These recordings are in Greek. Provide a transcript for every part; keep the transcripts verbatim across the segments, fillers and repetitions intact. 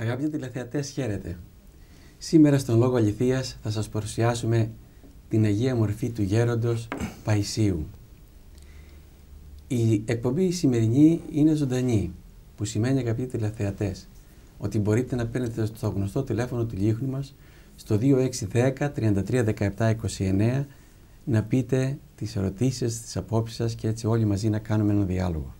Αγαπητοί τηλεθεατές, χαίρετε. Σήμερα στον Λόγο Αληθείας θα σας παρουσιάσουμε την Αγία Μορφή του Γέροντος Παϊσίου. Η εκπομπή η σημερινή είναι ζωντανή, που σημαίνει, αγαπητοί τηλεθεατές, ότι μπορείτε να παίρνετε στο γνωστό τηλέφωνο του λίχνου μας στο δύο έξι ένα μηδέν τριάντα τρία δεκαεπτά είκοσι εννέα να πείτε τις ερωτήσεις, τις απόψεις σας και έτσι όλοι μαζί να κάνουμε ένα διάλογο.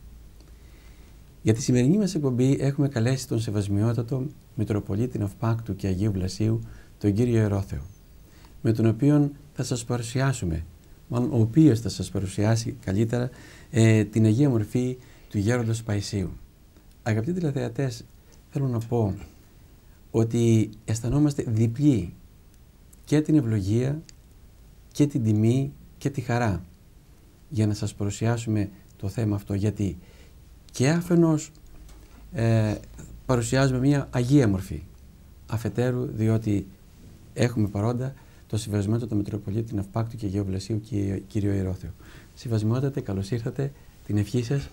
Για τη σημερινή μας εκπομπή έχουμε καλέσει τον Σεβασμιότατο Μητροπολίτη Ναυπάκτου και Αγίου Βλασίου, τον κύριο Ερόθεο, με τον οποίο θα σας παρουσιάσουμε, μάλλον ο οποίος θα σας παρουσιάσει καλύτερα, ε, την Αγία Μορφή του Γέροντος Παϊσίου. Αγαπητοί τηλεθεατές, θέλω να πω ότι αισθανόμαστε διπλή και την ευλογία και την τιμή και τη χαρά για να σας παρουσιάσουμε το θέμα αυτό, γιατί και αφενός ε, παρουσιάζουμε μια Αγία Μορφή, αφετέρου διότι έχουμε παρόντα το Σεβασμιότατο Μητροπολίτη Ναυπάκτου και Αγίου Βλασίου κύριο Ερόθεο. Σεβασμιότατε, καλώς ήρθατε, την ευχή σας,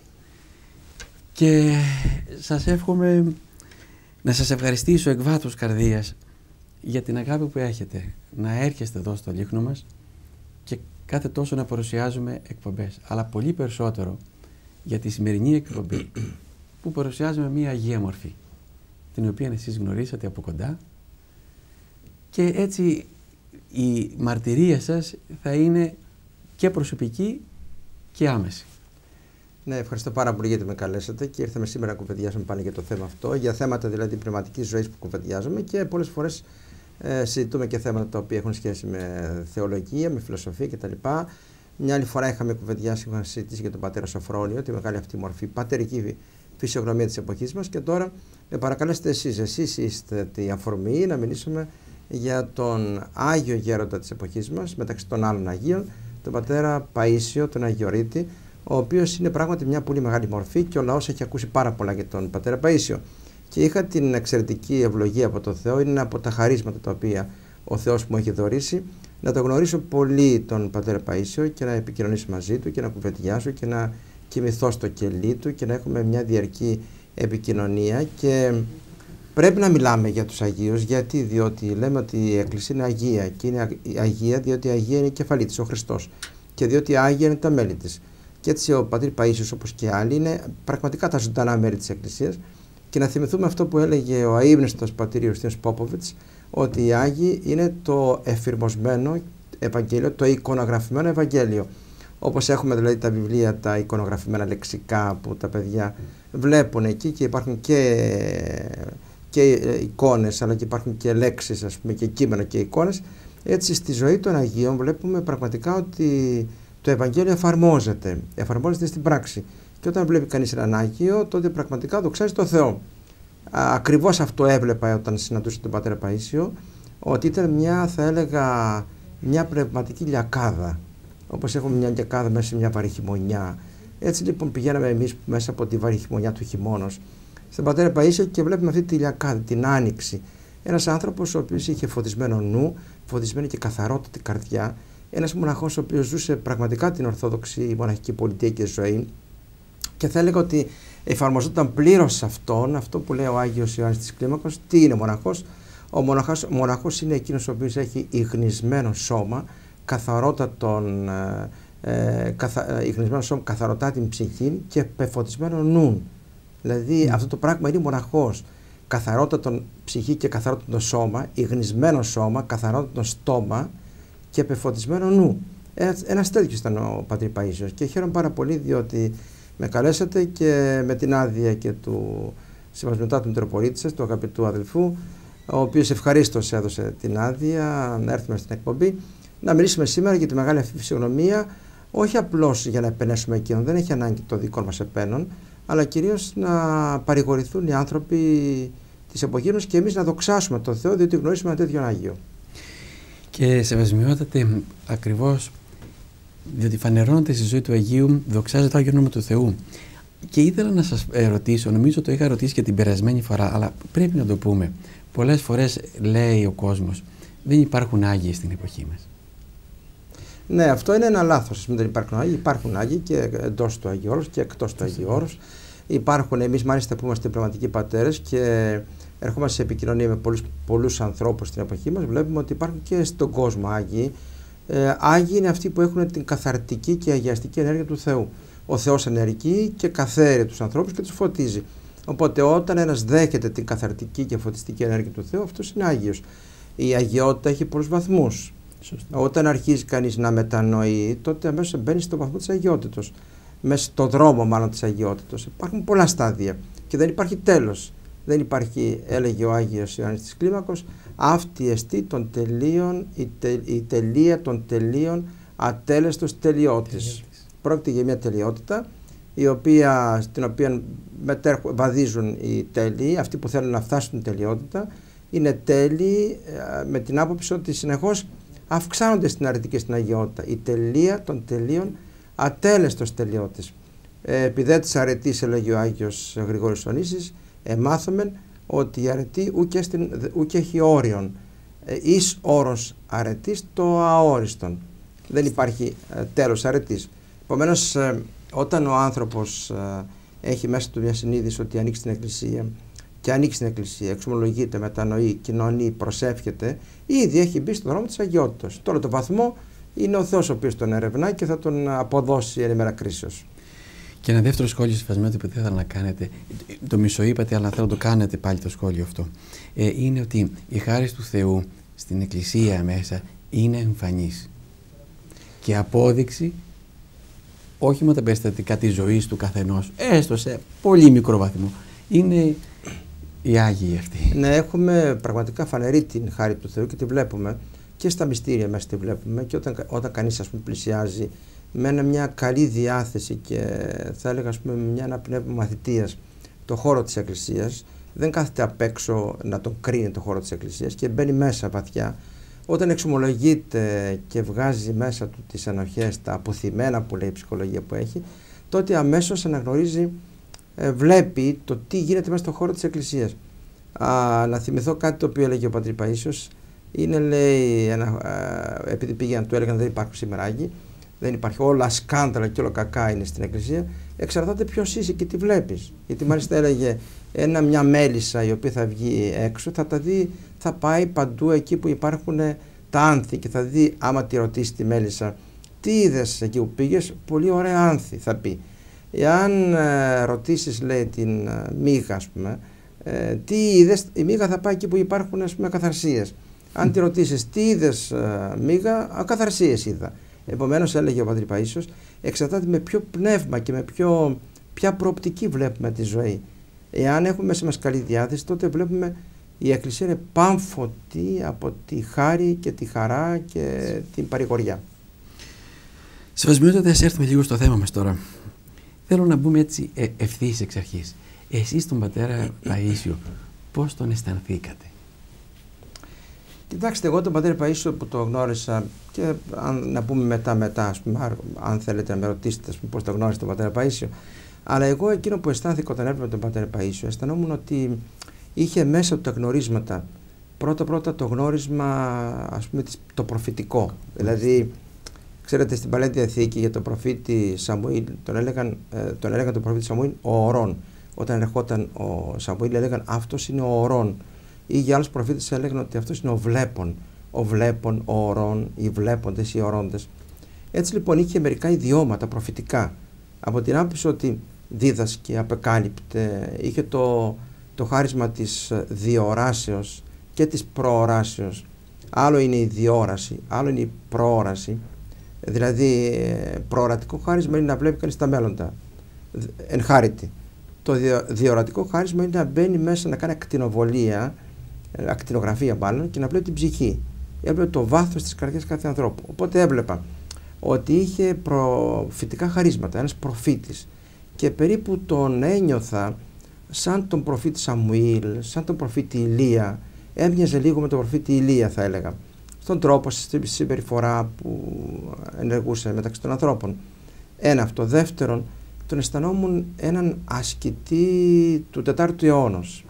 και σας εύχομαι να σας ευχαριστήσω εκ βάθους καρδίας για την αγάπη που έχετε να έρχεστε εδώ στο λίχνο μας και κάθε τόσο να παρουσιάζουμε εκπομπές, αλλά πολύ περισσότερο για τη σημερινή εκπομπή που παρουσιάζουμε μια Αγία Μορφή, την οποία εσείς γνωρίσατε από κοντά, και έτσι η μαρτυρία σας θα είναι και προσωπική και άμεση. Ναι, ευχαριστώ πάρα πολύ γιατί με καλέσατε και ήρθαμε σήμερα να κουβεντιάσουμε πάλι για το θέμα αυτό, για θέματα δηλαδή πνευματικής ζωής που κουβεντιάζουμε, και πολλές φορές ε, συζητούμε και θέματα τα οποία έχουν σχέση με θεολογία, με φιλοσοφία κτλ. Μια άλλη φορά είχαμε κουβεντιάσει, είχαμε συζητήσει για τον πατέρα Σοφρόνιο, τη μεγάλη αυτή μορφή, πατερική φυσιογνωμία της εποχής μας, και τώρα με παρακαλέσετε εσείς, εσείς είστε τη αφορμή να μιλήσουμε για τον Άγιο Γέροντα της εποχής μας, μεταξύ των άλλων Αγίων, τον πατέρα Παΐσιο, τον Αγιορείτη, ο οποίος είναι πράγματι μια πολύ μεγάλη μορφή και ο λαός έχει ακούσει πάρα πολλά για τον πατέρα Παΐσιο. Και είχα την εξαιρετική ευλογία από τον Θεό, είναι από τα χαρίσματα τα οποία ο Θεός μου έχει δωρήσει, να το γνωρίσω πολύ τον πατέρα Παΐσιο και να επικοινωνήσω μαζί του και να κουβεντιάσω και να κοιμηθώ στο κελί του και να έχουμε μια διαρκή επικοινωνία. Και πρέπει να μιλάμε για τους Αγίους, γιατί διότι λέμε ότι η Εκκλησία είναι Αγία, και είναι Αγία διότι η Αγία είναι η κεφαλή της, ο Χριστός, και διότι Άγια είναι τα μέλη της. Και έτσι ο πατήρ Παΐσιος, όπως και άλλοι, είναι πραγματικά τα ζωντανά μέλη της Εκκλησίας. Και να θυμηθούμε αυτό που έλεγε ο αείμνηστος πατήρ Ιουστίνος Πόποβιτς, ότι οι Άγιοι είναι το εφηρμοσμένο Ευαγγέλιο, το εικονογραφημένο Ευαγγέλιο. Όπως έχουμε δηλαδή τα βιβλία, τα εικονογραφημένα λεξικά που τα παιδιά βλέπουν εκεί, και υπάρχουν και, και εικόνες, αλλά και υπάρχουν και λέξεις, ας πούμε, και κείμενο και εικόνες. Έτσι στη ζωή των Αγίων βλέπουμε πραγματικά ότι το Ευαγγέλιο εφαρμόζεται, εφαρμόζεται στην πράξη. Και όταν βλέπει κανείς έναν Άγιο, τότε πραγματικά δοξάζει τον Θεό. Ακριβώς αυτό έβλεπα όταν συναντούσα τον πατέρα Παΐσιο, ότι ήταν μια, θα έλεγα, μια πνευματική λιακάδα. Όπως έχουμε μια λιακάδα μέσα σε μια βαρύ χειμωνιά. Έτσι λοιπόν πηγαίναμε εμείς μέσα από τη βαρύ χειμωνιά του χειμώνος στον πατέρα Παΐσιο και βλέπουμε αυτή τη λιακάδα, την άνοιξη. Ένας άνθρωπος ο οποίος είχε φωτισμένο νου, φωτισμένη και καθαρότατη καρδιά. Ένας μοναχός ο οποίος ζούσε πραγματικά την ορθόδοξη μοναχική πολιτεία και ζωή, και θα έλεγα ότι εφαρμοζόταν πλήρως σε αυτόν, αυτό που λέει ο Άγιος Ιωάννης της Κλίμακος. Τι είναι μοναχός? Ο μοναχός, ο μοναχός είναι εκείνος ο οποίος έχει ιγνισμένο σώμα, καθαρότατον, ε, καθα, ιγνισμένο σώμα, καθαρωτά την ψυχή και πεφωτισμένο νου. Δηλαδή mm. αυτό το πράγμα είναι μοναχός. Καθαρότατον ψυχή και καθαρότατο σώμα, ιγνισμένο σώμα, καθαρότατο στόμα και πεφωτισμένο νου. Ένας, ένας τέτοιος ήταν ο πατήρ Παΐσιος, και χαίρομαι πάρα πολύ διότι με καλέσατε και με την άδεια και του Σεβασμιωτάτου Μητροπολίτη σας, του αγαπητού αδελφού, ο οποίος ευχαρίστως έδωσε την άδεια να έρθουμε στην εκπομπή, να μιλήσουμε σήμερα για τη μεγάλη αυτή φυσιογνωμία, όχι απλώς για να επενέσουμε εκείνον, δεν έχει ανάγκη το δικό μας επένων, αλλά κυρίως να παρηγορηθούν οι άνθρωποι της εποχής μας και εμείς να δοξάσουμε τον Θεό, διότι γνωρίσουμε ένα τέτοιον Άγιο. Και Σεβασμιότατε, ακριβώς διότι φανερώνεται στη ζωή του Αγίου, δοξάζεται το Άγιο Όνομα του Θεού. Και ήθελα να σας ρωτήσω, νομίζω το είχα ρωτήσει και την περασμένη φορά, αλλά πρέπει να το πούμε. Πολλές φορές λέει ο κόσμος, δεν υπάρχουν Άγιοι στην εποχή μας. Ναι, αυτό είναι ένα λάθος. Δεν υπάρχουν Άγιοι, υπάρχουν Άγιοι και εντός του Αγίου Όρους και εκτός του Αγίου Όρους. Υπάρχουν, εμείς μάλιστα που είμαστε πνευματικοί πατέρες και ερχόμαστε σε επικοινωνία με πολλούς, πολλούς ανθρώπους στην εποχή μας, βλέπουμε ότι υπάρχουν και στον κόσμο Άγιοι. Ε, Άγιοι είναι αυτοί που έχουν την καθαρτική και αγιαστική ενέργεια του Θεού. Ο Θεός ενεργεί και καθαίρει τους ανθρώπους και τους φωτίζει. Οπότε όταν ένας δέχεται την καθαρτική και φωτιστική ενέργεια του Θεού, αυτός είναι Άγιος. Η αγιότητα έχει πολλούς βαθμούς. Σωστά. Όταν αρχίζει κανείς να μετανοεί, τότε αμέσως μπαίνει στον βαθμό της αγιότητος. Μέσα στο δρόμο μάλλον της αγιότητος. Υπάρχουν πολλά στάδια και δεν υπάρχει τέλος. Δεν υπάρχει, έλεγε ο Άγιος Ιωάννης της Κλίμακος, αυτή εστί των τελείων, η, τε, η τελεία των τελείων, ατέλεστος τελειώτης. Πρόκειται για μια τελειότητα, η οποία, στην οποία μετέρχουν, βαδίζουν οι τέλειοι, αυτοί που θέλουν να φτάσουν στην τελειότητα, είναι τέλειοι με την άποψη ότι συνεχώς αυξάνονται στην αρετή και στην αγιότητα. Η τελεία των τελείων, ατέλεστος τελειώτης. Ε, επειδή της αρετής, έλεγε ο Άγιος Γρηγόρης Ονήσης, εμάθομεν ότι η αρετή ούκ έχει όριον. Ε, εις όρος αρετής το αόριστον. Δεν υπάρχει ε, τέλος αρετής. Επομένως, ε, όταν ο άνθρωπος ε, έχει μέσα του μια συνείδηση ότι ανοίξει την Εκκλησία και ανοίξει την Εκκλησία, εξομολογείται, μετανοεί, κοινωνεί, προσεύχεται, ήδη έχει μπει στον δρόμο της αγιότητας. Τώρα το βαθμό είναι ο Θεός ο οποίος τον ερευνά και θα τον αποδώσει εν ημέρα κρίσεως. Και ένα δεύτερο σχόλιο σφασμένο που δεν ήθελα να κάνετε, το μισοείπατε, αλλά θέλω να το κάνετε πάλι το σχόλιο αυτό. Ε, είναι ότι η χάρις του Θεού στην Εκκλησία μέσα είναι εμφανής. Και απόδειξη όχι με τα περιστατικά της ζωής του καθενός, έστω σε πολύ μικρό βαθμό. Είναι οι Άγιοι αυτοί. Ναι, έχουμε πραγματικά φανερή την χάρη του Θεού και τη βλέπουμε και στα μυστήρια μέσα τη βλέπουμε και όταν, όταν κανείς, ας πούμε, πλησιάζει με μια καλή διάθεση και θα έλεγα, ας πούμε, μια, ένα πνεύμα μαθητείας το χώρο της Εκκλησίας, δεν κάθεται απ' έξω να τον κρίνει το χώρο της Εκκλησίας και μπαίνει μέσα βαθιά. Όταν εξομολογείται και βγάζει μέσα του τις ενοχές, τα αποθυμένα που λέει η ψυχολογία που έχει, τότε αμέσως αναγνωρίζει, ε, βλέπει το τι γίνεται μέσα στον χώρο της Εκκλησίας. Α, να θυμηθώ κάτι το οποίο έλεγε ο πατήρ Παΐσιος, είναι, λέει, ένα, α, επειδή πήγαιναν, του έλεγαν δεν υπάρχουν σήμερα Άγιοι, δεν υπάρχει, όλα σκάνδαλα και όλα κακά είναι στην Εκκλησία, εξαρτάται ποιος είσαι και τι βλέπεις. Γιατί μάλιστα έλεγε ένα, μια μέλισσα η οποία θα βγει έξω, θα τα δει, θα πάει παντού εκεί που υπάρχουν τα άνθη και θα δει, άμα τη ρωτήσει τη μέλισσα, τι είδες εκεί που πήγες, πολύ ωραία άνθη θα πει. Εάν ε, ρωτήσεις, λέει, την ε, μύγα, ας πούμε, ε, τι είδες, η μύγα θα πάει εκεί που υπάρχουν, ας πούμε, ακαθαρσίες. Αν τη ρωτήσεις τι είδες, ε, μύγα, ακαθαρσίες είδα. Επομένως, έλεγε ο πατήρ Παΐσιος, εξαρτάται με ποιο πνεύμα και με ποιο, ποια προοπτική βλέπουμε τη ζωή. Εάν έχουμε μέσα μας καλή διάθεση, τότε βλέπουμε η Εκκλησία είναι πάμφωτη από τη χάρη και τη χαρά και την παρηγοριά. Σεβασμιότατα, ας έρθουμε λίγο στο θέμα μας τώρα. Θέλω να μπούμε έτσι ε, ευθύς εξ αρχής. Εσείς τον πατέρα Παΐσιο, πώς τον αισθανθήκατε? Κοιτάξτε, εγώ τον πατέρα Παΐσιο που το γνώρισα και αν, να πούμε μετά μετά, ας πούμε, αν θέλετε να με ρωτήσετε, ας πούμε, πώς το γνώρισα τον πατέρα Παΐσιο. Αλλά εγώ εκείνο που αισθάνθηκα όταν έβλεπα τον πατέρα Παΐσιο, αισθανόμουν ότι είχε μέσα του τα γνωρίσματα. Πρώτα πρώτα το γνώρισμα, ας πούμε, το προφητικό. Δηλαδή, ξέρετε, στην Παλαιά Διαθήκη για τον προφήτη Σαμουήλ τον έλεγαν, ε, τον έλεγαν τον προφήτη Σαμουήλ ο Ορών. Όταν ερχόταν ο Σαμουήλ έλεγαν αυτός είναι ο Ορών. Ή για άλλους προφήτες έλεγαν ότι αυτός είναι ο Βλέπων. Ο Βλέπων, ο Ορών, οι Βλέποντες, οι Ορώντες. Έτσι λοιπόν είχε μερικά ιδιώματα προφητικά. Από την άποψη ότι δίδασκε, απεκάλυπτε, είχε το, το χάρισμα της διοράσεως και της προοράσεως. Άλλο είναι η διόραση, άλλο είναι η προόραση. Δηλαδή, προορατικό χάρισμα είναι να βλέπει κανείς τα μέλλοντα, ενχάρητη. Το διορατικό χάρισμα είναι να μπαίνει μέσα, να κάνει ακτινοβολία, ακτινογραφία μάλλον, και να βλέπει την ψυχή. Έβλεπε το βάθος της καρδιάς κάθε ανθρώπου. Οπότε έβλεπα ότι είχε προφητικά χαρίσματα, ένας προφήτης. Και περίπου τον ένιωθα σαν τον προφήτη Σαμουήλ, σαν τον προφήτη Ηλία. Έμοιαζε λίγο με τον προφήτη Ηλία, θα έλεγα. Στον τρόπο, στη συμπεριφορά που ενεργούσε μεταξύ των ανθρώπων. Ένα αυτό. Δεύτερον, τον αισθανόμουν έναν ασκητή του τετάρτου αιώνος.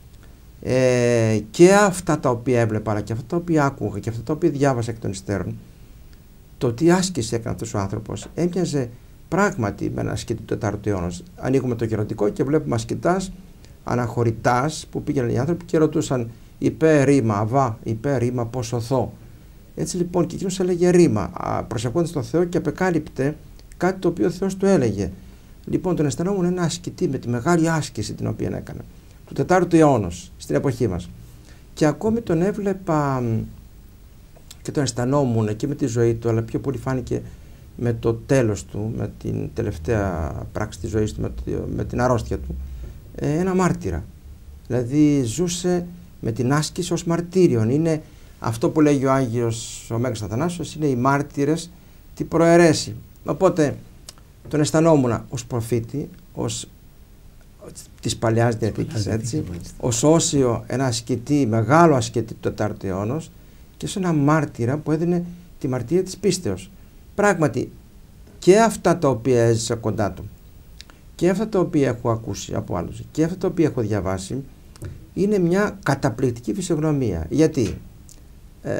Ε, και αυτά τα οποία έβλεπα, αλλά και αυτά τα οποία άκουγα και αυτά τα οποία διάβασα εκ των υστέρων, το τι άσκηση έκανε αυτός ο άνθρωπος, έμοιαζε πράγματι με έναν ασκητή του τετάρτου αιώνος. Ανοίγουμε το γεροντικό και βλέπουμε ασκητάς αναχωρητάς που πήγαιναν οι άνθρωποι και ρωτούσαν υπέ ρήμα, αβά, υπέ ρήμα, πώς σωθώ. Έτσι λοιπόν και εκείνος έλεγε ρήμα, προσευχόντας τον Θεό και απεκάλυπτε κάτι το οποίο ο Θεός του έλεγε. Λοιπόν, τον αισθανόμουν ένα ασκητή με τη μεγάλη άσκηση την οποία έκανε, του τετάρτου αιώνος, στην εποχή μας. Και ακόμη τον έβλεπα και τον αισθανόμουν και με τη ζωή του, αλλά πιο πολύ φάνηκε με το τέλος του, με την τελευταία πράξη της ζωής του, με, με την αρρώστια του, ένα μάρτυρα. Δηλαδή ζούσε με την άσκηση ως μαρτύριον. Είναι αυτό που λέγει ο Άγιος ο Μέγας Αθανάσιος, είναι οι μάρτυρες τι προαιρέσει. Οπότε τον αισθανόμουν ως προφήτη, ως της Παλαιάς Διαθήκης, έτσι, ως όσιο ένα ασκητή, μεγάλο ασκητή του τετάρτου αιώνος και σε ένα μάρτυρα που έδινε τη μαρτυρία της πίστεως. Πράγματι και αυτά τα οποία έζησα κοντά του και αυτά τα οποία έχω ακούσει από άλλους και αυτά τα οποία έχω διαβάσει είναι μια καταπληκτική φυσιογνωμία. Γιατί ε,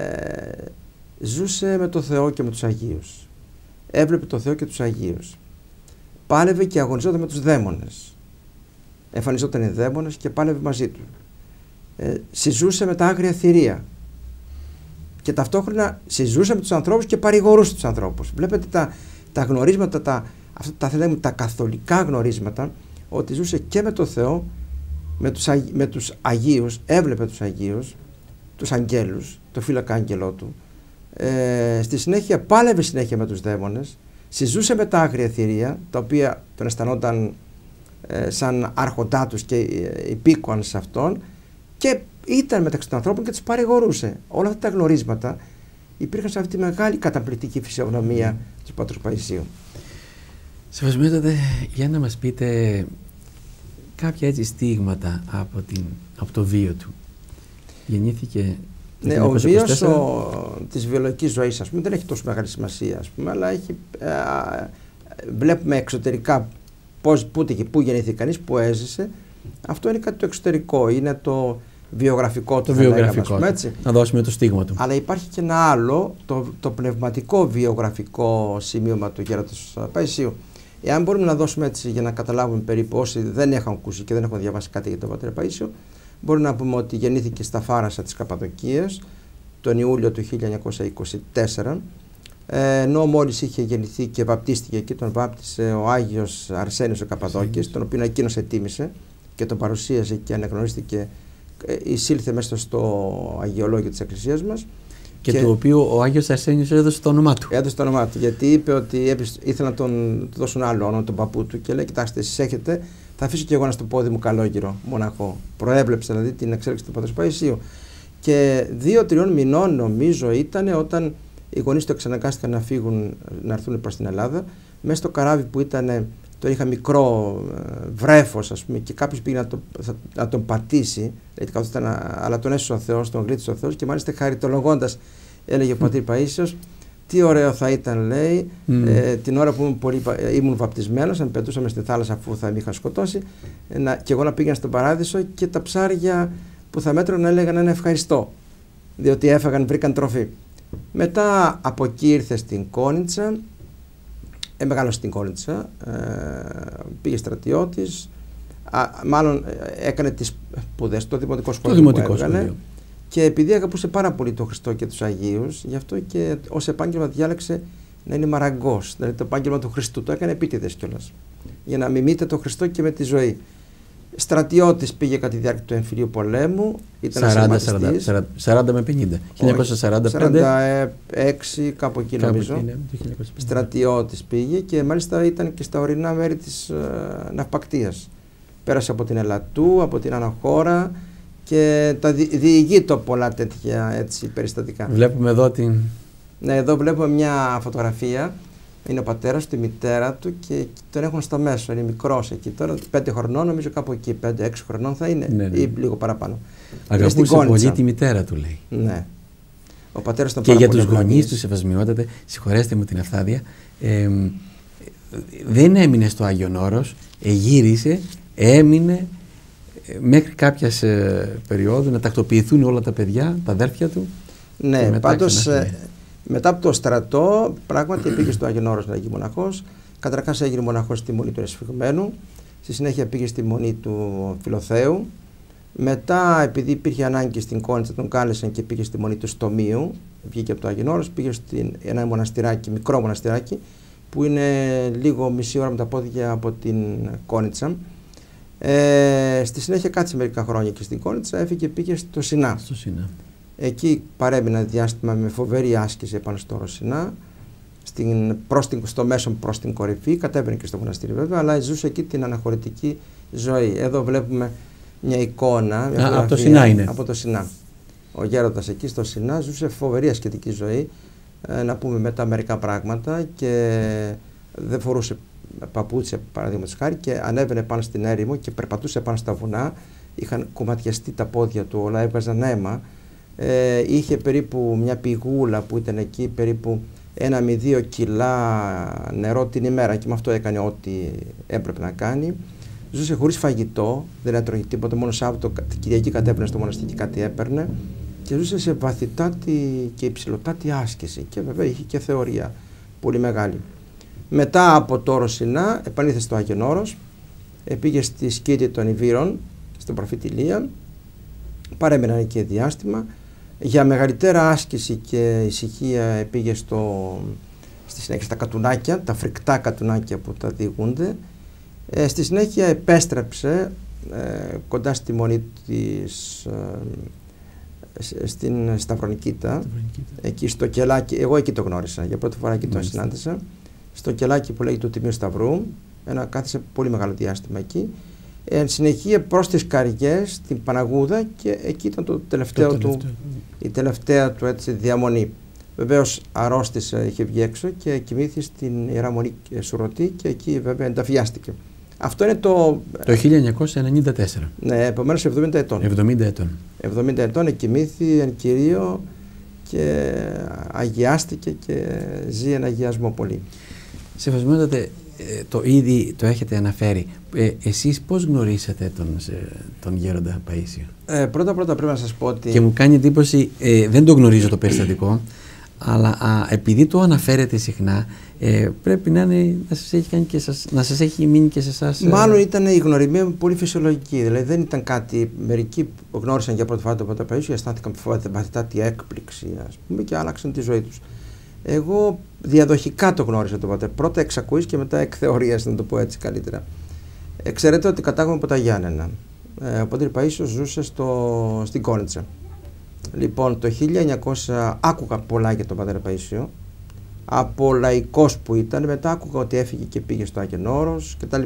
ζούσε με το Θεό και με τους Αγίους, έβλεπε το Θεό και τους Αγίους, πάλευε και αγωνιζόταν με τους δαίμονες, εμφανιζόταν οι δαίμονες και πάλευε μαζί του, ε, συζούσε με τα άγρια θηρία και ταυτόχρονα συζούσε με τους ανθρώπους και παρηγορούσε τους ανθρώπους. Βλέπετε τα, τα γνωρίσματα, τα, αυτά τα, λέμε, τα καθολικά γνωρίσματα, ότι ζούσε και με το Θεό, με τους, με τους Αγίους, έβλεπε τους Αγίους, τους αγγέλους, το φύλακα άγγελό του. Ε, στη συνέχεια πάλευε συνέχεια με τους δαίμονες, συζούσε με τα άγρια θηρία, τα οποία τον αισθανόταν ε, σαν άρχοντά τους και ε, υπήκοαν σε αυτόν, και ήταν μεταξύ των ανθρώπων και τους παρηγορούσε. Όλα αυτά τα γνωρίσματα υπήρχαν σε αυτή τη μεγάλη καταπληκτική φυσιογνωμία mm. του Πατρός Παϊσίου. Σεβασμιότατε, για να μας πείτε κάποια έτσι στίγματα από, την, από το βίο του. Γεννήθηκε το ναι, ο βίος της βιολογικής ζωής, ας πούμε, δεν έχει τόσο μεγάλη σημασία, ας πούμε, αλλά έχει, α, βλέπουμε εξωτερικά πώς, πού, πού γεννήθηκε κανείς, πού έζησε. Αυτό είναι κάτι το εξωτερικό, είναι το βιογραφικό του, το βιογραφικό λέγαμε, έτσι. Να δώσουμε το στίγμα του. Αλλά υπάρχει και ένα άλλο, το, το πνευματικό βιογραφικό σημείωμα του γέροντος Παϊσίου. Εάν μπορούμε να δώσουμε έτσι για να καταλάβουμε περίπου όσοι δεν έχουν ακούσει και δεν έχουν διαβάσει κάτι για τον πατέρα Παΐσιο, μπορούμε να πούμε ότι γεννήθηκε στα Φάρασα της Καπαδοκίας τον Ιούλιο του χίλια εννιακόσια είκοσι τέσσερα, ενώ μόλις είχε γεννηθεί και βαπτίστηκε εκεί, τον βάπτισε ο Άγιος Αρσένιος ο Καπαδόκης, τον οποίο εκείνος ετίμησε και τον παρουσίασε και αναγνωρίστηκε, εισήλθε μέσα στο αγιολόγιο της Εκκλησίας μας. Και, και του οποίου ο Άγιος Αρσένιος έδωσε το όνομά του. Έδωσε το όνομά του, γιατί είπε ότι ήθελε να τον του δώσουν άλλο όνομα, τον παππού του, και λέει: κοιτάξτε, εσείς έχετε, θα αφήσω και εγώ ένα στο πόδι μου καλόγυρο μοναχό. Προέβλεψε δηλαδή την εξέλιξη του Πατρός Παϊσίου. Και δύο-τριών μηνών, νομίζω, ήταν όταν οι γονείς του εξαναγκάστηκαν να φύγουν, να έρθουν προς την Ελλάδα. Μέσα στο καράβι που ήταν, το είχα μικρό βρέφος, ας πούμε, και κάποιος πήγε να, το, να τον πατήσει, δηλαδή, ήταν, αλλά τον έσωσε ο Θεός, τον γλίτωσε ο Θεός, και μάλιστα χαριτολογώντας έλεγε ο πατήρ Παΐσιος: τι ωραίο θα ήταν, λέει, mm. ε, την ώρα που ήμουν, πολύ, ήμουν βαπτισμένος, αν πετούσαμε στη θάλασσα αφού θα με είχαν σκοτώσει, ε, να, και εγώ να πήγαινα στον παράδεισο και τα ψάρια που θα μέτρωναν έλεγαν ένα ευχαριστώ, διότι έφαγαν, βρήκαν τροφή. Μετά από εκεί ήρθε στην Κόνιτσα, ε, μεγάλωσε στην Κόνιτσα, ε, πήγε στρατιώτης, α, μάλλον ε, έκανε τις σπουδές, το δημοτικό σχολείο το που έβγαλε, και επειδή αγαπούσε πάρα πολύ τον Χριστό και τους Αγίους, γι' αυτό και ως επάγγελμα διάλεξε να είναι μαραγκός, δηλαδή το επάγγελμα του Χριστού, το έκανε επίτηδες κιόλας, για να μιμείται τον Χριστό και με τη ζωή. Στρατιώτης πήγε κατά τη διάρκεια του εμφυλίου πολέμου, ήταν σαράντα, σαράντα με πενήντα, χίλια εννιακόσια σαράντα πέντε, σαράντα έξι κάπου εκεί νομίζω, εκεί, ναι, στρατιώτης πήγε, και μάλιστα ήταν και στα ορεινά μέρη της uh, ναυπακτίας. Πέρασε από την Ελαττού, από την Αναχώρα, και τα δι, διηγείτο πολλά τέτοια έτσι περιστατικά. Βλέπουμε εδώ την... Ναι, εδώ βλέπουμε μια φωτογραφία. Είναι ο πατέρας του, η μητέρα του, και τον έχουν στο μέσο. Είναι μικρός εκεί τώρα, πέντε χρονών, νομίζω κάπου εκεί, πέντε έξι χρονών θα είναι, ναι, ναι, ή λίγο παραπάνω. Αγαπούσε πολύ τη μητέρα του, λέει. Ναι. Ο πατέρας τον και για τους γονείς του, σεβασμιότατε, συγχωρέστε μου την αυθάδεια, ε, δεν έμεινε στο Άγιον Όρος, εγύρισε, έμεινε μέχρι κάποιας ε, περίοδου να τακτοποιηθούν όλα τα παιδιά, τα αδέρφια του. Ναι, πάντως ε, μετά από το στρατό πράγματι πήγε στο Άγιον Όρος να γίνει μοναχός. Καταρχάς έγινε μοναχός στη Μονή του Εσφυγμένου. Στη συνέχεια πήγε στη Μονή του Φιλοθέου. Μετά, επειδή υπήρχε ανάγκη στην Κόνιτσα, τον κάλεσαν και πήγε στη Μονή του Στομίου. Βγήκε από το Αγινώρος, πήγε σε ένα μοναστηράκι, μικρό μοναστηράκι, που είναι λίγο μισή ώρα με τα πόδια από την Κόνιτσα. Ε, στη συνέχεια κάτσε μερικά χρόνια και στην Κόνιτσα, έφυγε και πήγε στο Σινά. Στο Σινά. Εκεί παρέμεινε διάστημα με φοβερή άσκηση επάνω στο Ρωσινά, στην, προς την, στο μέσο προς την κορυφή, κατέβαινε και στο μοναστήρι βέβαια, αλλά ζούσε εκεί την αναχωρητική ζωή. Εδώ βλέπουμε μια εικόνα, μια Α, από το Σινά είναι. Από το Σινά. Ο γέροντας εκεί στο Σινά ζούσε φοβερή ασκητική ζωή, ε, να πούμε μετά μερικά πράγματα, και δεν φορούσε παπούτσια παραδείγματος χάρη και ανέβαινε πάνω στην έρημο και περπατούσε πάνω στα βουνά. Είχαν κομματιαστεί τα πόδια του, όλα έβγαζαν αίμα. Ε, είχε περίπου μια πηγούλα που ήταν εκεί, περίπου ένα με δύο κιλά νερό την ημέρα, και με αυτό έκανε ό,τι έπρεπε να κάνει. Ζούσε χωρίς φαγητό, δεν έτρωγε τίποτα, μόνο Σάββατο, Κυριακή κατέβαινε στο μοναστήρι και κάτι έπαιρνε, και ζούσε σε βαθυτάτη και υψηλοτάτη άσκηση, και βέβαια είχε και θεωρία πολύ μεγάλη. Μετά από το Ρωσινά επανήλθε στο Αγενώρος, πήγε στη σκήτη των Ιβύρων, στην Προφητηλία, παρέμειναν εκεί διάστημα. Για μεγαλύτερα άσκηση και ησυχία πήγε στο, στη συνέχεια στα κατουνάκια, τα φρικτά κατουνάκια που τα διηγούνται. Ε, στη συνέχεια επέστρεψε ε, κοντά στη Μονή της, ε, στην Σταυρονικήτα, εκεί στο κελάκι, εγώ εκεί το γνώρισα, για πρώτη φορά εκεί τον συνάντησα, στο κελάκι που λέγεται του Τιμίου Σταυρού, ένα, κάθισε πολύ μεγάλο διάστημα εκεί. Εν συνεχεία προς τις Καριές, στην Παναγούδα, και εκεί ήταν το τελευταίο, το τελευταίο. του, η τελευταία του έτσι, διαμονή. Βεβαίως αρρώστησε, είχε βγει έξω και κοιμήθη στην Ιερά Μονή Σουρωτή, και εκεί βέβαια ενταφιάστηκε. Αυτό είναι το... Το χίλια εννιακόσια ενενήντα τέσσερα. Ναι, επομένως εβδομήντα ετών. εβδομήντα ετών. εβδομήντα ετών κοιμήθη εν Κυρίω και αγιάστηκε και ζει ένα αγιασμό πολύ. Σεβασμιότατε, το ήδη το έχετε αναφέρει. Ε, εσείς πώς γνωρίσατε τον, τον γέροντα Παΐσιο? Ε, πρώτα πρώτα πρέπει να σας πω ότι... Και μου κάνει εντύπωση, ε, δεν το γνωρίζω το περιστατικό, αλλά α, επειδή το αναφέρετε συχνά, ε, πρέπει να, είναι, να, σας έχει κάνει και σας, να σας έχει μείνει και σε εσάς. Μάλλον ε... ήταν η γνωριμία πολύ φυσιολογική. Δηλαδή δεν ήταν κάτι. Μερικοί γνώρισαν για πρώτη φορά τον Πατέρα Παΐσιο και αισθάνθηκαν βαθύτατη έκπληξη, ας πούμε, και άλλαξαν τη ζωή τους. Εγώ διαδοχικά το γνώρισα τον Πατέρα. Πρώτα εξ ακοής και μετά εκ θεωρίας, να το πω έτσι καλύτερα. Ε, ξέρετε ότι κατάγομαι από τα Γιάννενα. Ε, ο Πατήρ Παΐσιος ζούσε στο, στην Κόνιτσα. Λοιπόν, το χίλια εννιακόσια άκουγα πολλά για τον Πατέρα Παΐσιο, από λαϊκός που ήταν, μετά άκουγα ότι έφυγε και πήγε στο Αγενώρος κτλ.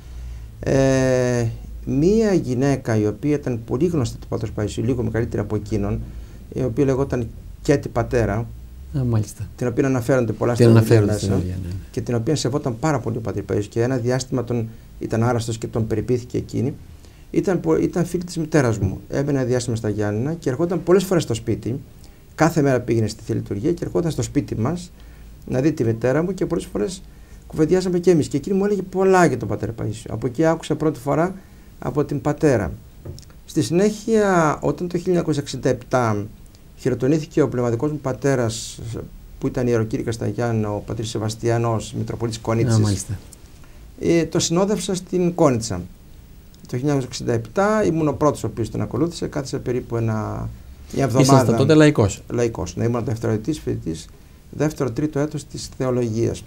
Ε, μία γυναίκα η οποία ήταν πολύ γνωστή του Πατέρα Παΐσιου, λίγο μεγαλύτερη από εκείνον, η οποία λεγόταν Κέτη Πατέρα, Α, μάλιστα. την οποία αναφέρονται πολλά στην βιβλία μέσα, ναι, ναι. και την οποία σεβόταν πάρα πολύ ο Πατήρ Παΐσιος, και ένα διάστημα τον, ήταν άρρωστος και τον περιποιήθηκε εκείνη. Ήταν, ήταν φίλη της μητέρας μου. Έμενε ένα διάστημα στα Γιάννενα και ερχόταν πολλές φορές στο σπίτι. Κάθε μέρα πήγαινε στη Θεία Λειτουργία και ερχόταν στο σπίτι μας να δει τη μητέρα μου, και πολλές φορές κουβεντιάζαμε και εμείς. Και εκείνη μου έλεγε πολλά για τον Πατέρα Παΐσιο. Από εκεί άκουσα πρώτη φορά από την πατέρα. Στη συνέχεια, όταν το χίλια εννιακόσια εξήντα επτά χειροτονήθηκε ο πνευματικός μου πατέρας, που ήταν ιεροκήρυκας στα Γιάννενα, ο πατήρ Σεβαστιανός, Μητροπολίτης Κόνιτσης, ε, το συνόδευσα στην Κόνιτσα. Το χίλια εννιακόσια εξήντα επτά ήμουν ο πρώτος ο οποίος τον ακολούθησε, κάθισε περίπου ένα, μια εβδομάδα. Ήσασταν τότε λαϊκός? Λαϊκός, ναι, ήμουν δευτεροετής φοιτητής, δεύτερο-τρίτο έτος της θεολογίας.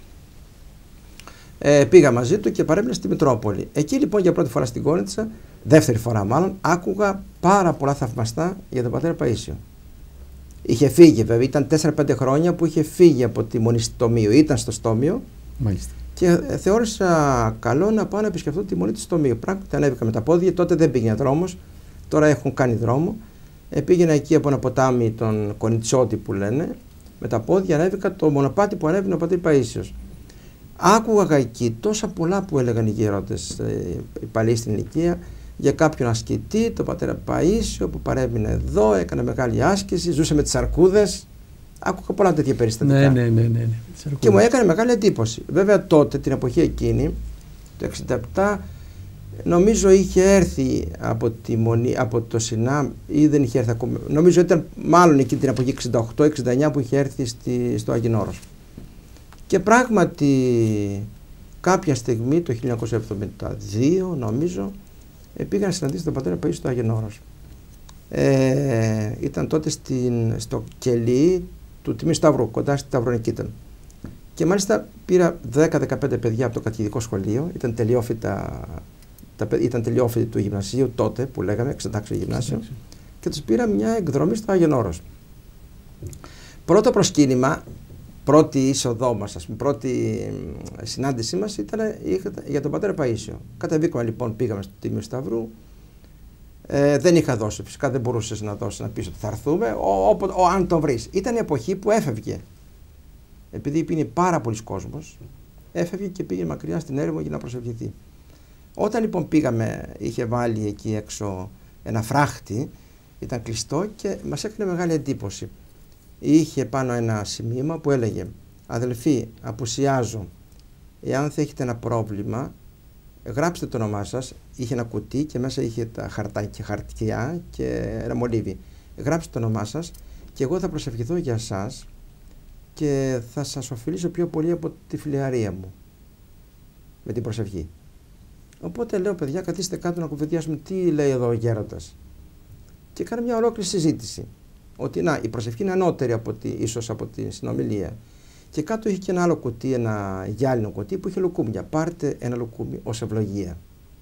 Ε, πήγα μαζί του και παρέμεινα στη Μητρόπολη. Εκεί λοιπόν για πρώτη φορά στην Κόνιτσα, δεύτερη φορά μάλλον, άκουγα πάρα πολλά θαυμαστά για τον Πατέρα Παΐσιο. Είχε φύγει βέβαια, ήταν τέσσερα πέντε χρόνια που είχε φύγει από τη Μονή Στομίου, ήταν στο Στόμιο. Μάλιστα. Και θεώρησα καλό να πάω να επισκεφτώ τη Μονή του Στομίου. Πράγματι ανέβηκα με τα πόδια, τότε δεν πήγαινε δρόμος, τώρα έχουν κάνει δρόμο. Ε, πήγαινα εκεί από ένα ποτάμι, τον Κονιτσότη που λένε, με τα πόδια ανέβηκα το μονοπάτι που ανέβαινε ο Πατήρ Παΐσιος. Άκουγα εκεί τόσα πολλά που έλεγαν οι γέροντες, ε, οι παλιοί στην ηλικία, για κάποιον ασκητή, τον Πατέρα Παΐσιο, που παρέμεινε εδώ, έκανε μεγάλη άσκηση, ζούσε με τις αρκούδες. Άκουγα πολλά τέτοια περιστατικά. Ναι, ναι, ναι, ναι, ναι. Και μου έκανε μεγάλη εντύπωση. Βέβαια τότε, την εποχή εκείνη, το εξήντα επτά, νομίζω είχε έρθει από, τη Μονή, από το Σινά, ή δεν είχε έρθει ακόμα. Νομίζω ήταν μάλλον εκεί την εποχή εξήντα οκτώ εξήντα εννιά που είχε έρθει στη, στο Αγινώρος. Και πράγματι κάποια στιγμή το χίλια εννιακόσια εβδομήντα δύο νομίζω πήγα να συναντήσω τον πατέρα Παΐσιο στο Αγενώρος. Ε, ήταν τότε στην, στο κελί του Τιμίου Σταυρού, κοντά στη Σταυρονικήτα. Και μάλιστα πήρα δέκα δεκαπέντε παιδιά από το κατηχητικό σχολείο, ήταν τελειόφοιτα, ήταν τελειόφοιτοι του γυμνασίου τότε που λέγαμε, εξετάξιο γυμνάσιο, και τους πήρα μια εκδρομή στο Αγενώρος. Πρώτο προσκύνημα, πρώτη είσοδό μας, ας πούμε, πρώτη συνάντησή μας ήταν για τον πατέρα Παΐσιο. Κατεβήκαμε λοιπόν, πήγαμε στο Τιμίο Σταυρού. Ε, δεν είχα δώσει, φυσικά δεν μπορούσες να δώσεις να πεις ότι θα έρθουμε, ο, ο, ο, αν τον βρεις. Ήταν η εποχή που έφευγε. Επειδή πήγαινε πάρα πολλοί κόσμος, έφευγε και πήγε μακριά στην έρημο για να προσευχηθεί. Όταν λοιπόν πήγαμε, είχε βάλει εκεί έξω ένα φράχτη, ήταν κλειστό και μας έκανε μεγάλη εντύπωση. Είχε πάνω ένα σημείωμα που έλεγε «Αδελφοί, απουσιάζω. Εάν θα έχετε ένα πρόβλημα, γράψτε το όνομά σας». Είχε ένα κουτί και μέσα είχε τα χαρτάκια, χαρτιά και ένα μολύβι. «Γράψτε το όνομά σας και εγώ θα προσευχηθώ για σας και θα σας ωφελήσω πιο πολύ από τη φιλιαρία μου με την προσευχή». Οπότε λέω, παιδιά, καθίστε κάτω να κουβεντιάσουμε τι λέει εδώ ο γέροντας. Και έκανε μια ολόκληρη συζήτηση. Ότι να, η προσευχή είναι ανώτερη από τη, ίσως από τη συνομιλία. Και κάτω είχε και ένα άλλο κουτί, ένα γυάλινο κουτί που είχε λουκούμια. Πάρτε ένα λουκούμι ως ευλογία.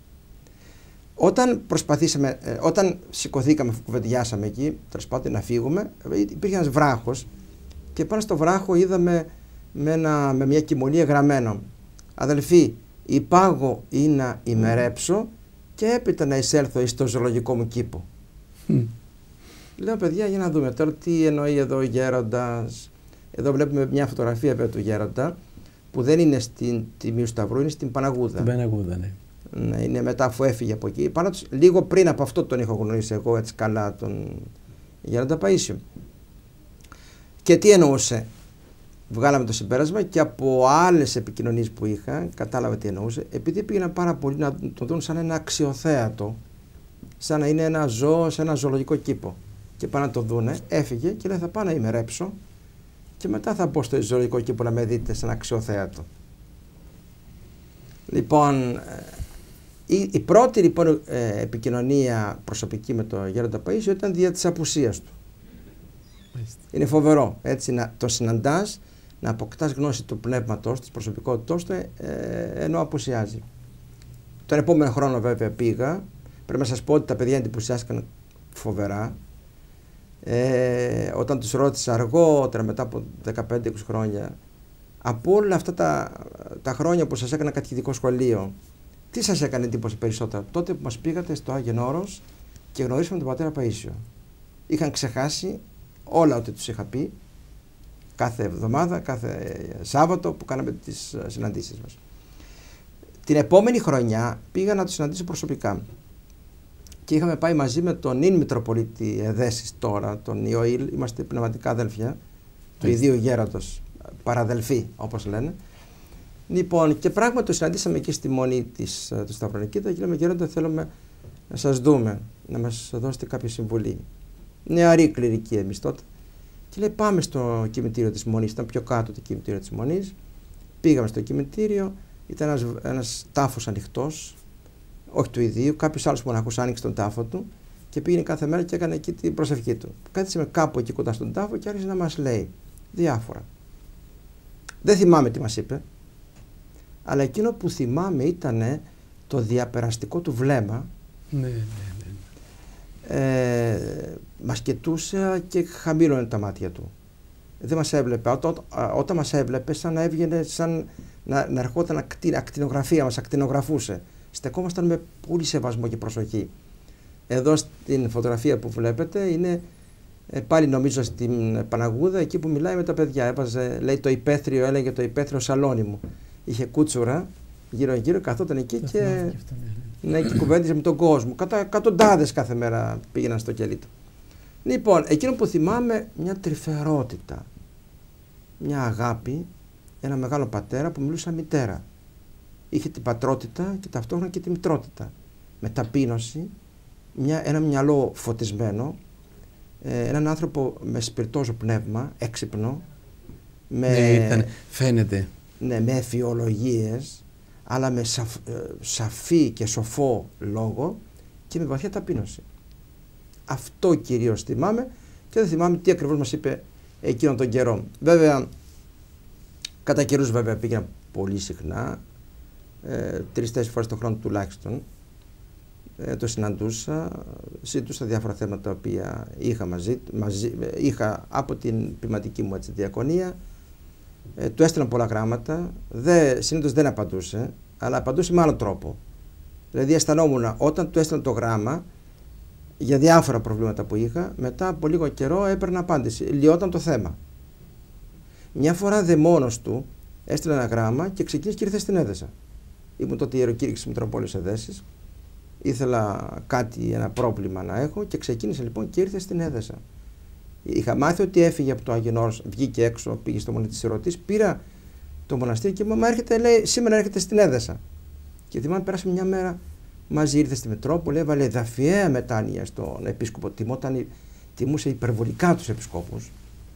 Όταν προσπαθήσαμε, ε, όταν σηκωθήκαμε, κουβεντιάσαμε εκεί, τέλος πάντων να φύγουμε, υπήρχε ένας βράχος και πάνω στο βράχο είδαμε με, ένα, με μια κοιμωλία γραμμένο «Αδελφοί, υπάγω ή να ημερέψω και έπειτα να εισέλθω εις το ζωολογικό μου κήπο». Mm. Λέω, παιδιά, για να δούμε τώρα τι εννοεί εδώ ο γέροντας. Εδώ βλέπουμε μια φωτογραφία βέβαια του γέροντα που δεν είναι στην Τιμίου Σταυρού, είναι στην Παναγούδα. Στην Παναγούδα, ναι. Ναι, είναι μετά αφού έφυγε από εκεί. Πάνω τους, λίγο πριν από αυτό τον είχα γνωρίσει εγώ έτσι καλά τον γέροντα Παΐσιο. Και τι εννοούσε. Βγάλαμε το συμπέρασμα και από άλλες επικοινωνίες που είχα κατάλαβα τι εννοούσε. Επειδή πήγαιναν πάρα πολύ να τον δουν σαν ένα αξιοθέατο, σαν να είναι ένα ζώο σε ένα ζωολογικό κήπο. Και πάνε να το δούνε, έφυγε και λέει θα πάω να ημερέψω και μετά θα μπω στο ζωολογικό κήπο να με δείτε σαν αξιοθέατο. Λοιπόν, η, η πρώτη λοιπόν ε, επικοινωνία προσωπική με τον γέροντα Παΐσιο ήταν δια της απουσίας του. Μάλιστα. Είναι φοβερό έτσι να το συναντάς, να αποκτάς γνώση του πνεύματος, της προσωπικότητός του ε, ενώ απουσιάζει. Τον επόμενο χρόνο βέβαια πήγα, πρέπει να σας πω ότι τα παιδιά εντυπωσιάστηκαν φοβερά. Ε, όταν τους ρώτησα αργότερα μετά από δεκαπέντε είκοσι χρόνια από όλα αυτά τα, τα χρόνια που σας έκανα κατηχητικό σχολείο, τι σας έκανε εντύπωση περισσότερο? Τότε που μας πήγατε στο Αγενώρος και γνωρίσαμε τον πατέρα Παΐσιο. Είχαν ξεχάσει όλα ό,τι τους είχα πει κάθε εβδομάδα, κάθε Σάββατο που κάναμε τις συναντήσεις μας. Την επόμενη χρονιά πήγα να τους συναντήσω προσωπικά και είχαμε πάει μαζί με τον νυν Μητροπολίτη Εδέσης τώρα, τον Ιωήλ, είμαστε πνευματικά αδέλφια του ιδίου γέροντος, παραδελφοί όπως λένε. Λοιπόν, και πράγματι το συναντήσαμε εκεί στη μονή της, του Σταυρονικήτα και λέμε, γέροντα, θέλουμε να σας δούμε, να μας δώσετε κάποια συμβουλή. Νεαροί κληρικοί εμείς τότε. Και λέει, πάμε στο κημητήριο της μονής, ήταν πιο κάτω το κημητήριο της μονής. Πήγαμε στο κημητήριο, ήταν ένας, ένας τάφος ανοιχτός, όχι του ιδίου, κάποιος άλλος μοναχός άνοιξε τον τάφο του και πήγαινε κάθε μέρα και έκανε εκεί την προσευχή του. Κάθισε κάπου εκεί κοντά στον τάφο και άρχισε να μας λέει διάφορα. Δεν θυμάμαι τι μας είπε, αλλά εκείνο που θυμάμαι ήταν το διαπεραστικό του βλέμμα. Ναι, ναι, ναι. Ε, μας κοιτούσε και χαμήλωνε τα μάτια του. Δεν μας έβλεπε. Ό, ό, όταν μας έβλεπε, σαν να έβγαινε, σαν να, να ερχόταν ακτι, ακτινογραφία, μας ακτινογραφούσε. Στεκόμασταν με πολύ σεβασμό και προσοχή. Εδώ στην φωτογραφία που βλέπετε είναι ε, πάλι νομίζω στην Παναγούδα, εκεί που μιλάει με τα παιδιά. Έβαζε, λέει, το υπαίθριο, έλεγε το υπαίθριο σαλόνι μου. Είχε κούτσουρα γύρω-γύρω, καθόταν εκεί και, και, ναι, και κουβέντιζε με τον κόσμο. Κατα, εκατοντάδες κάθε μέρα πήγαιναν στο κελί του. Λοιπόν, εκείνο που θυμάμαι, μια τρυφερότητα, μια αγάπη, ένα μεγάλο πατέρα που μιλούσε σαν μητέρα. Είχε την πατρότητα και ταυτόχρονα και τη μητρότητα. Με ταπείνωση, μια, ένα μυαλό φωτισμένο, ε, έναν άνθρωπο με σπιρτόζο πνεύμα, έξυπνο, με, ναι, ήταν, φαίνεται. Ναι, με εφιολογίες, αλλά με σαφ, σαφή και σοφό λόγο και με βαθιά ταπείνωση. Αυτό κυρίως θυμάμαι και δεν θυμάμαι τι ακριβώς μας είπε εκείνον τον καιρό. Βέβαια, κατά καιρούς βέβαια πήγαινα πολύ συχνά, ε, τρεις-τέσσερις φορές το χρόνο τουλάχιστον, ε, το συναντούσα, συζητούσα διάφορα θέματα τα οποία είχα, μαζί, μαζί, είχα από την ποιηματική μου έτσι, διακονία, ε, του έστειλαν πολλά γράμματα, δε, συνήθως δεν απαντούσε, αλλά απαντούσε με άλλο τρόπο. Δηλαδή αισθανόμουν όταν του έστειλαν το γράμμα για διάφορα προβλήματα που είχα, μετά από λίγο καιρό έπαιρνα απάντηση, λιώταν το θέμα. Μια φορά δε μόνος του έστειλε ένα γράμμα και ξεκίνησε και ήρθε στην Έδεσα. Ήμουν τότε ιεροκήρυκης της Μητροπόλεως Εδέσης. Ήθελα κάτι, ένα πρόβλημα να έχω και ξεκίνησε λοιπόν και ήρθε στην Έδεσα. Είχα μάθει ότι έφυγε από το Άγιον Όρος, βγήκε έξω, πήγε στο Μονή της Ερωτής, πήρα το μοναστήρι και μου έρχεται, λέει, σήμερα έρχεται στην Έδεσα. Και θυμάμαι, πέρασε μια μέρα μαζί, ήρθε στη Μητρόπολη, έβαλε εδαφιαία μετάνοια στον επίσκοπο, τιμόταν, τιμούσε υπερβολικά τους επισκόπους.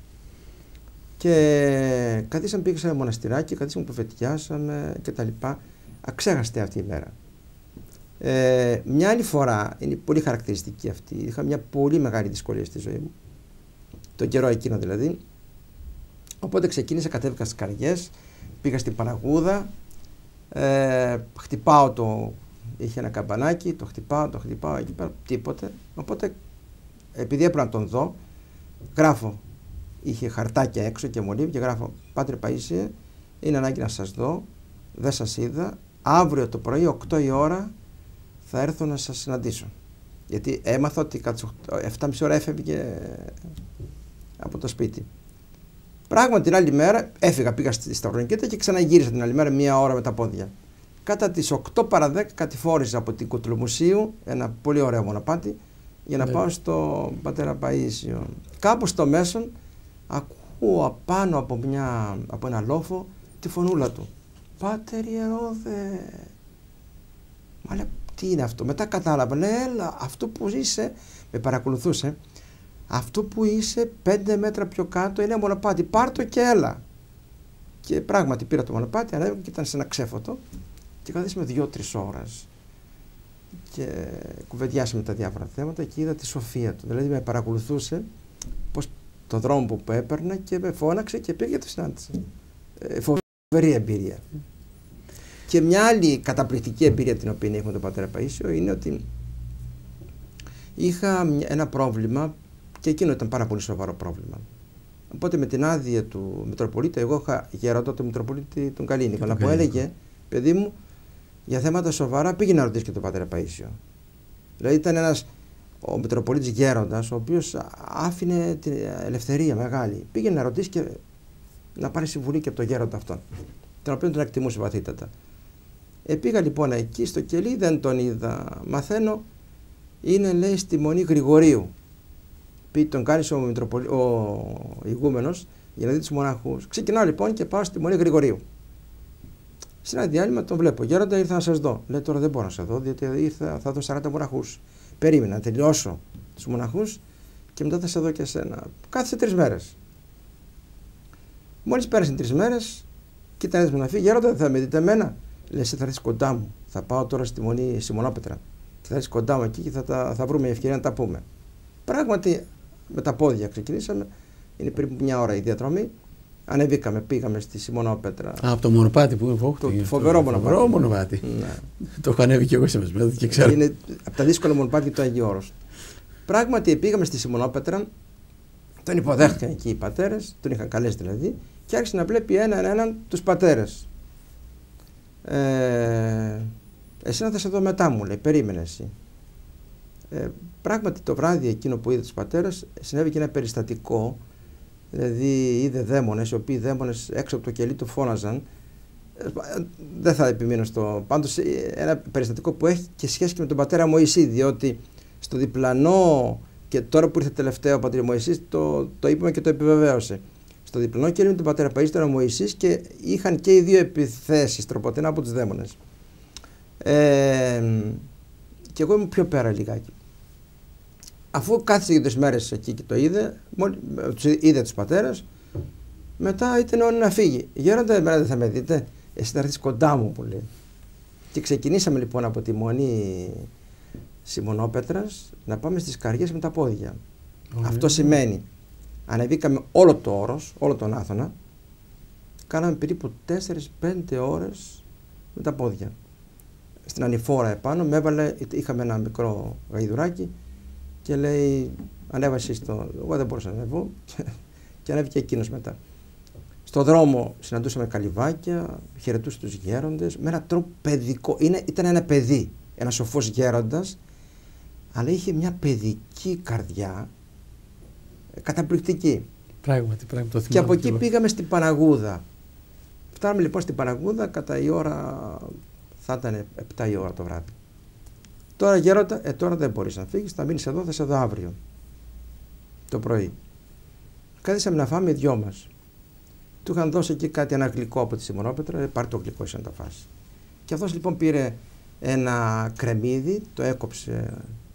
Και καθίσαμε, πήγα σε ένα μοναστηράκι, καθίσαμε, κουβεντιάσαμε κτλ. Αξέχαστη αυτή η μέρα. Ε, μια άλλη φορά, είναι πολύ χαρακτηριστική αυτή, είχα μια πολύ μεγάλη δυσκολία στη ζωή μου, τον καιρό εκείνο δηλαδή. Οπότε ξεκίνησα, κατέβηκα στις Καριές, πήγα στην Παναγούδα, ε, χτυπάω το, είχε ένα καμπανάκι, το χτυπάω, το χτυπάω, εκεί πέρα, τίποτε. Οπότε, επειδή έπρεπε να τον δω, γράφω, είχε χαρτάκια έξω και μολύβι και γράφω, Πάτερ Παΐσιε, είναι ανάγκη να σας δω, δεν σας είδα, αύριο το πρωί, οκτώ η ώρα, θα έρθω να σας συναντήσω. Γιατί έμαθα ότι κατά τις επτά και μισή ώρα έφευγε από το σπίτι. Πράγματι την άλλη μέρα έφυγα, πήγα στη Σταυρονικήτα και ξαναγύρισα την άλλη μέρα μία ώρα με τα πόδια. Κατά τις οκτώ παρά δέκα κατηφόρησα από την Κουτουλομουσίου, ένα πολύ ωραίο μονοπάτι, για να ναι. πάω στο Πατέρα Παΐσιο. Κάπου στο μέσον ακούω απάνω από, μια, από ένα λόφο τη φωνούλα του. Πάτερ Ιερόδε. Μα λέει, τι είναι αυτό. Μετά κατάλαβα, λέει, έλα, αυτό που είσαι, με παρακολουθούσε, αυτό που είσαι πέντε μέτρα πιο κάτω είναι ένα μονοπάτι, πάρ' το και έλα. Και πράγματι πήρα το μονοπάτι, ανέβηκα και ήταν σε ένα ξέφωτο και καθίσαμε δύο-τρεις ώρες και κουβεντιάσαμε τα διάφορα θέματα και είδα τη σοφία του. Δηλαδή με παρακολουθούσε πως το δρόμο που έπαιρνε και με φώναξε και πήγε και το συνάντησε. Ε, φοβερή εμπειρία. Και μια άλλη καταπληκτική εμπειρία την οποία έχουμε τον Πατέρα Παΐσιο είναι ότι είχα ένα πρόβλημα και εκείνο ήταν πάρα πολύ σοβαρό πρόβλημα. Οπότε με την άδεια του Μητροπολίτη, εγώ είχα γέροντα τον Μητροπολίτη τον Καλίνικο, αλλά που έλεγε, παιδί μου, για θέματα σοβαρά πήγαινε να ρωτήσει και τον Πατέρα Παΐσιο. Δηλαδή ήταν ένας ο Μητροπολίτης γέροντας, ο οποίος άφηνε την ελευθερία μεγάλη. Πήγαινε να ρωτήσει και να πάρει συμβουλή και από τον γέροντα αυτόν, τον οποίο τον εκτιμούσε βαθύτατα. Ε, πήγα λοιπόν εκεί στο κελί, δεν τον είδα. Μαθαίνω, είναι λέει στη Μονή Γρηγορίου. Πήγε τον κάλεσε ο, Μητροπολι... ο ηγούμενος για να δει τους μοναχούς. Ξεκινάω λοιπόν και πάω στη Μονή Γρηγορίου. Σε ένα διάλειμμα τον βλέπω. Γέροντα, ήρθα να σας δω. Λέει, τώρα δεν μπορώ να σας δω, διότι ήρθα, θα δω σαράντα μοναχούς. Περίμενα να τελειώσω τους μοναχούς και μετά θα σε δω και εσένα. Κάθισε τρεις μέρες. Μόλις πέρασαν τρεις μέρες, κοίτανε με να φύγει. Γέροντα, δεν θα με δείτε εμένα. Λέει, εσύ θα έρθεις κοντά μου. Θα πάω τώρα στη Μονή Σιμονόπετρα. Και θα έρθεις κοντά μου εκεί και θα, τα, θα βρούμε ευκαιρία να τα πούμε. Πράγματι, με τα πόδια ξεκινήσαμε. Είναι περίπου μια ώρα η διαδρομή. Ανεβήκαμε, πήγαμε στη Σιμονόπετρα. Α, από το μονοπάτι που είναι φόχτη. Το φοβερό μονοπάτι. Φοβερό μονοπάτι. Ναι. Το έχω ανέβει και εγώ σε μεσμέδη και ξέρω. Είναι από τα δύσκολα μονοπάτια του Αγίου Όρους. Πράγματι, πήγαμε στη Σιμονόπετρα. Τον υποδέχτηκαν εκεί οι πατέρες, τον είχαν καλέσει δηλαδή, και άρχισε να βλέπει έναν έναν τους πατέρες. Ε, εσένα θα σε δω μετά, μου λέει, περίμενε εσύ. Ε, πράγματι το βράδυ εκείνο που είδε τους πατέρες συνέβη και ένα περιστατικό. Δηλαδή είδε δαίμονες, οι οποίοι δαίμονες έξω από το κελί του φώναζαν. Ε, δεν θα επιμείνω στο. Πάντως ένα περιστατικό που έχει και σχέση και με τον πατέρα Μωυσή, διότι στο διπλανό, και τώρα που ήρθε τελευταίο ο πατήρ Μωυσής, το, το είπαμε και το επιβεβαίωσε. Στο διπλανό κελί με τον πατέρα Παΐσιο ήταν ο Μωυσής και είχαν και οι δύο επιθέσεις τροποτενά από τους δαίμονες. Ε, και εγώ ήμουν πιο πέρα λιγάκι. Αφού κάθισε για τρεις μέρες εκεί και το είδε, μόλι, είδε τους πατέρες, μετά ήταν όλοι να φύγει. Γέροντα, εμένα δεν θα με δείτε, εσύ θα έρθεις κοντά μου, που λέει. Και ξεκινήσαμε λοιπόν από τη Μονή Σιμωνόπετρας να πάμε στις Καριές με τα πόδια. Oh, Αυτό yeah. σημαίνει, ανεβήκαμε όλο το όρος, όλο τον Άθωνα, κάναμε περίπου τέσσερις πέντε ώρες με τα πόδια. Στην ανηφόρα επάνω με έβαλε, είχαμε ένα μικρό γαϊδουράκι και λέει, ανέβασε στο, εγώ δεν μπορούσα να ανεβώ και ανέβηκε εκείνος μετά. Στον δρόμο συναντούσαμε καλυβάκια, χαιρετούσε τους γέροντες, με έναν τρόπο παιδικό. Είναι, ήταν ένα παιδί, ένας σοφός γέροντας, αλλά είχε μια παιδική καρδιά, καταπληκτική. Πράγματι, πράγματι, το θυμάμαι. Και από εκεί πήγαμε στην Παναγούδα. Φτάνουμε λοιπόν στην Παναγούδα, κατά η ώρα, θα ήταν επτά η ώρα το βράδυ. Τώρα γέροντα, ε, τώρα δεν μπορείς να φύγεις, θα μείνεις εδώ, θα είσαι εδώ αύριο. Το πρωί. Κάθισαμε να φάμε οι δυο μας. Του είχαν δώσει εκεί κάτι, ένα γλυκό από τη Σιμωνόπετρα, ε, πάρε το γλυκό εσύ να τα φας. Και αυτός λοιπόν πήρε ένα κρεμμύδι, το έκοψε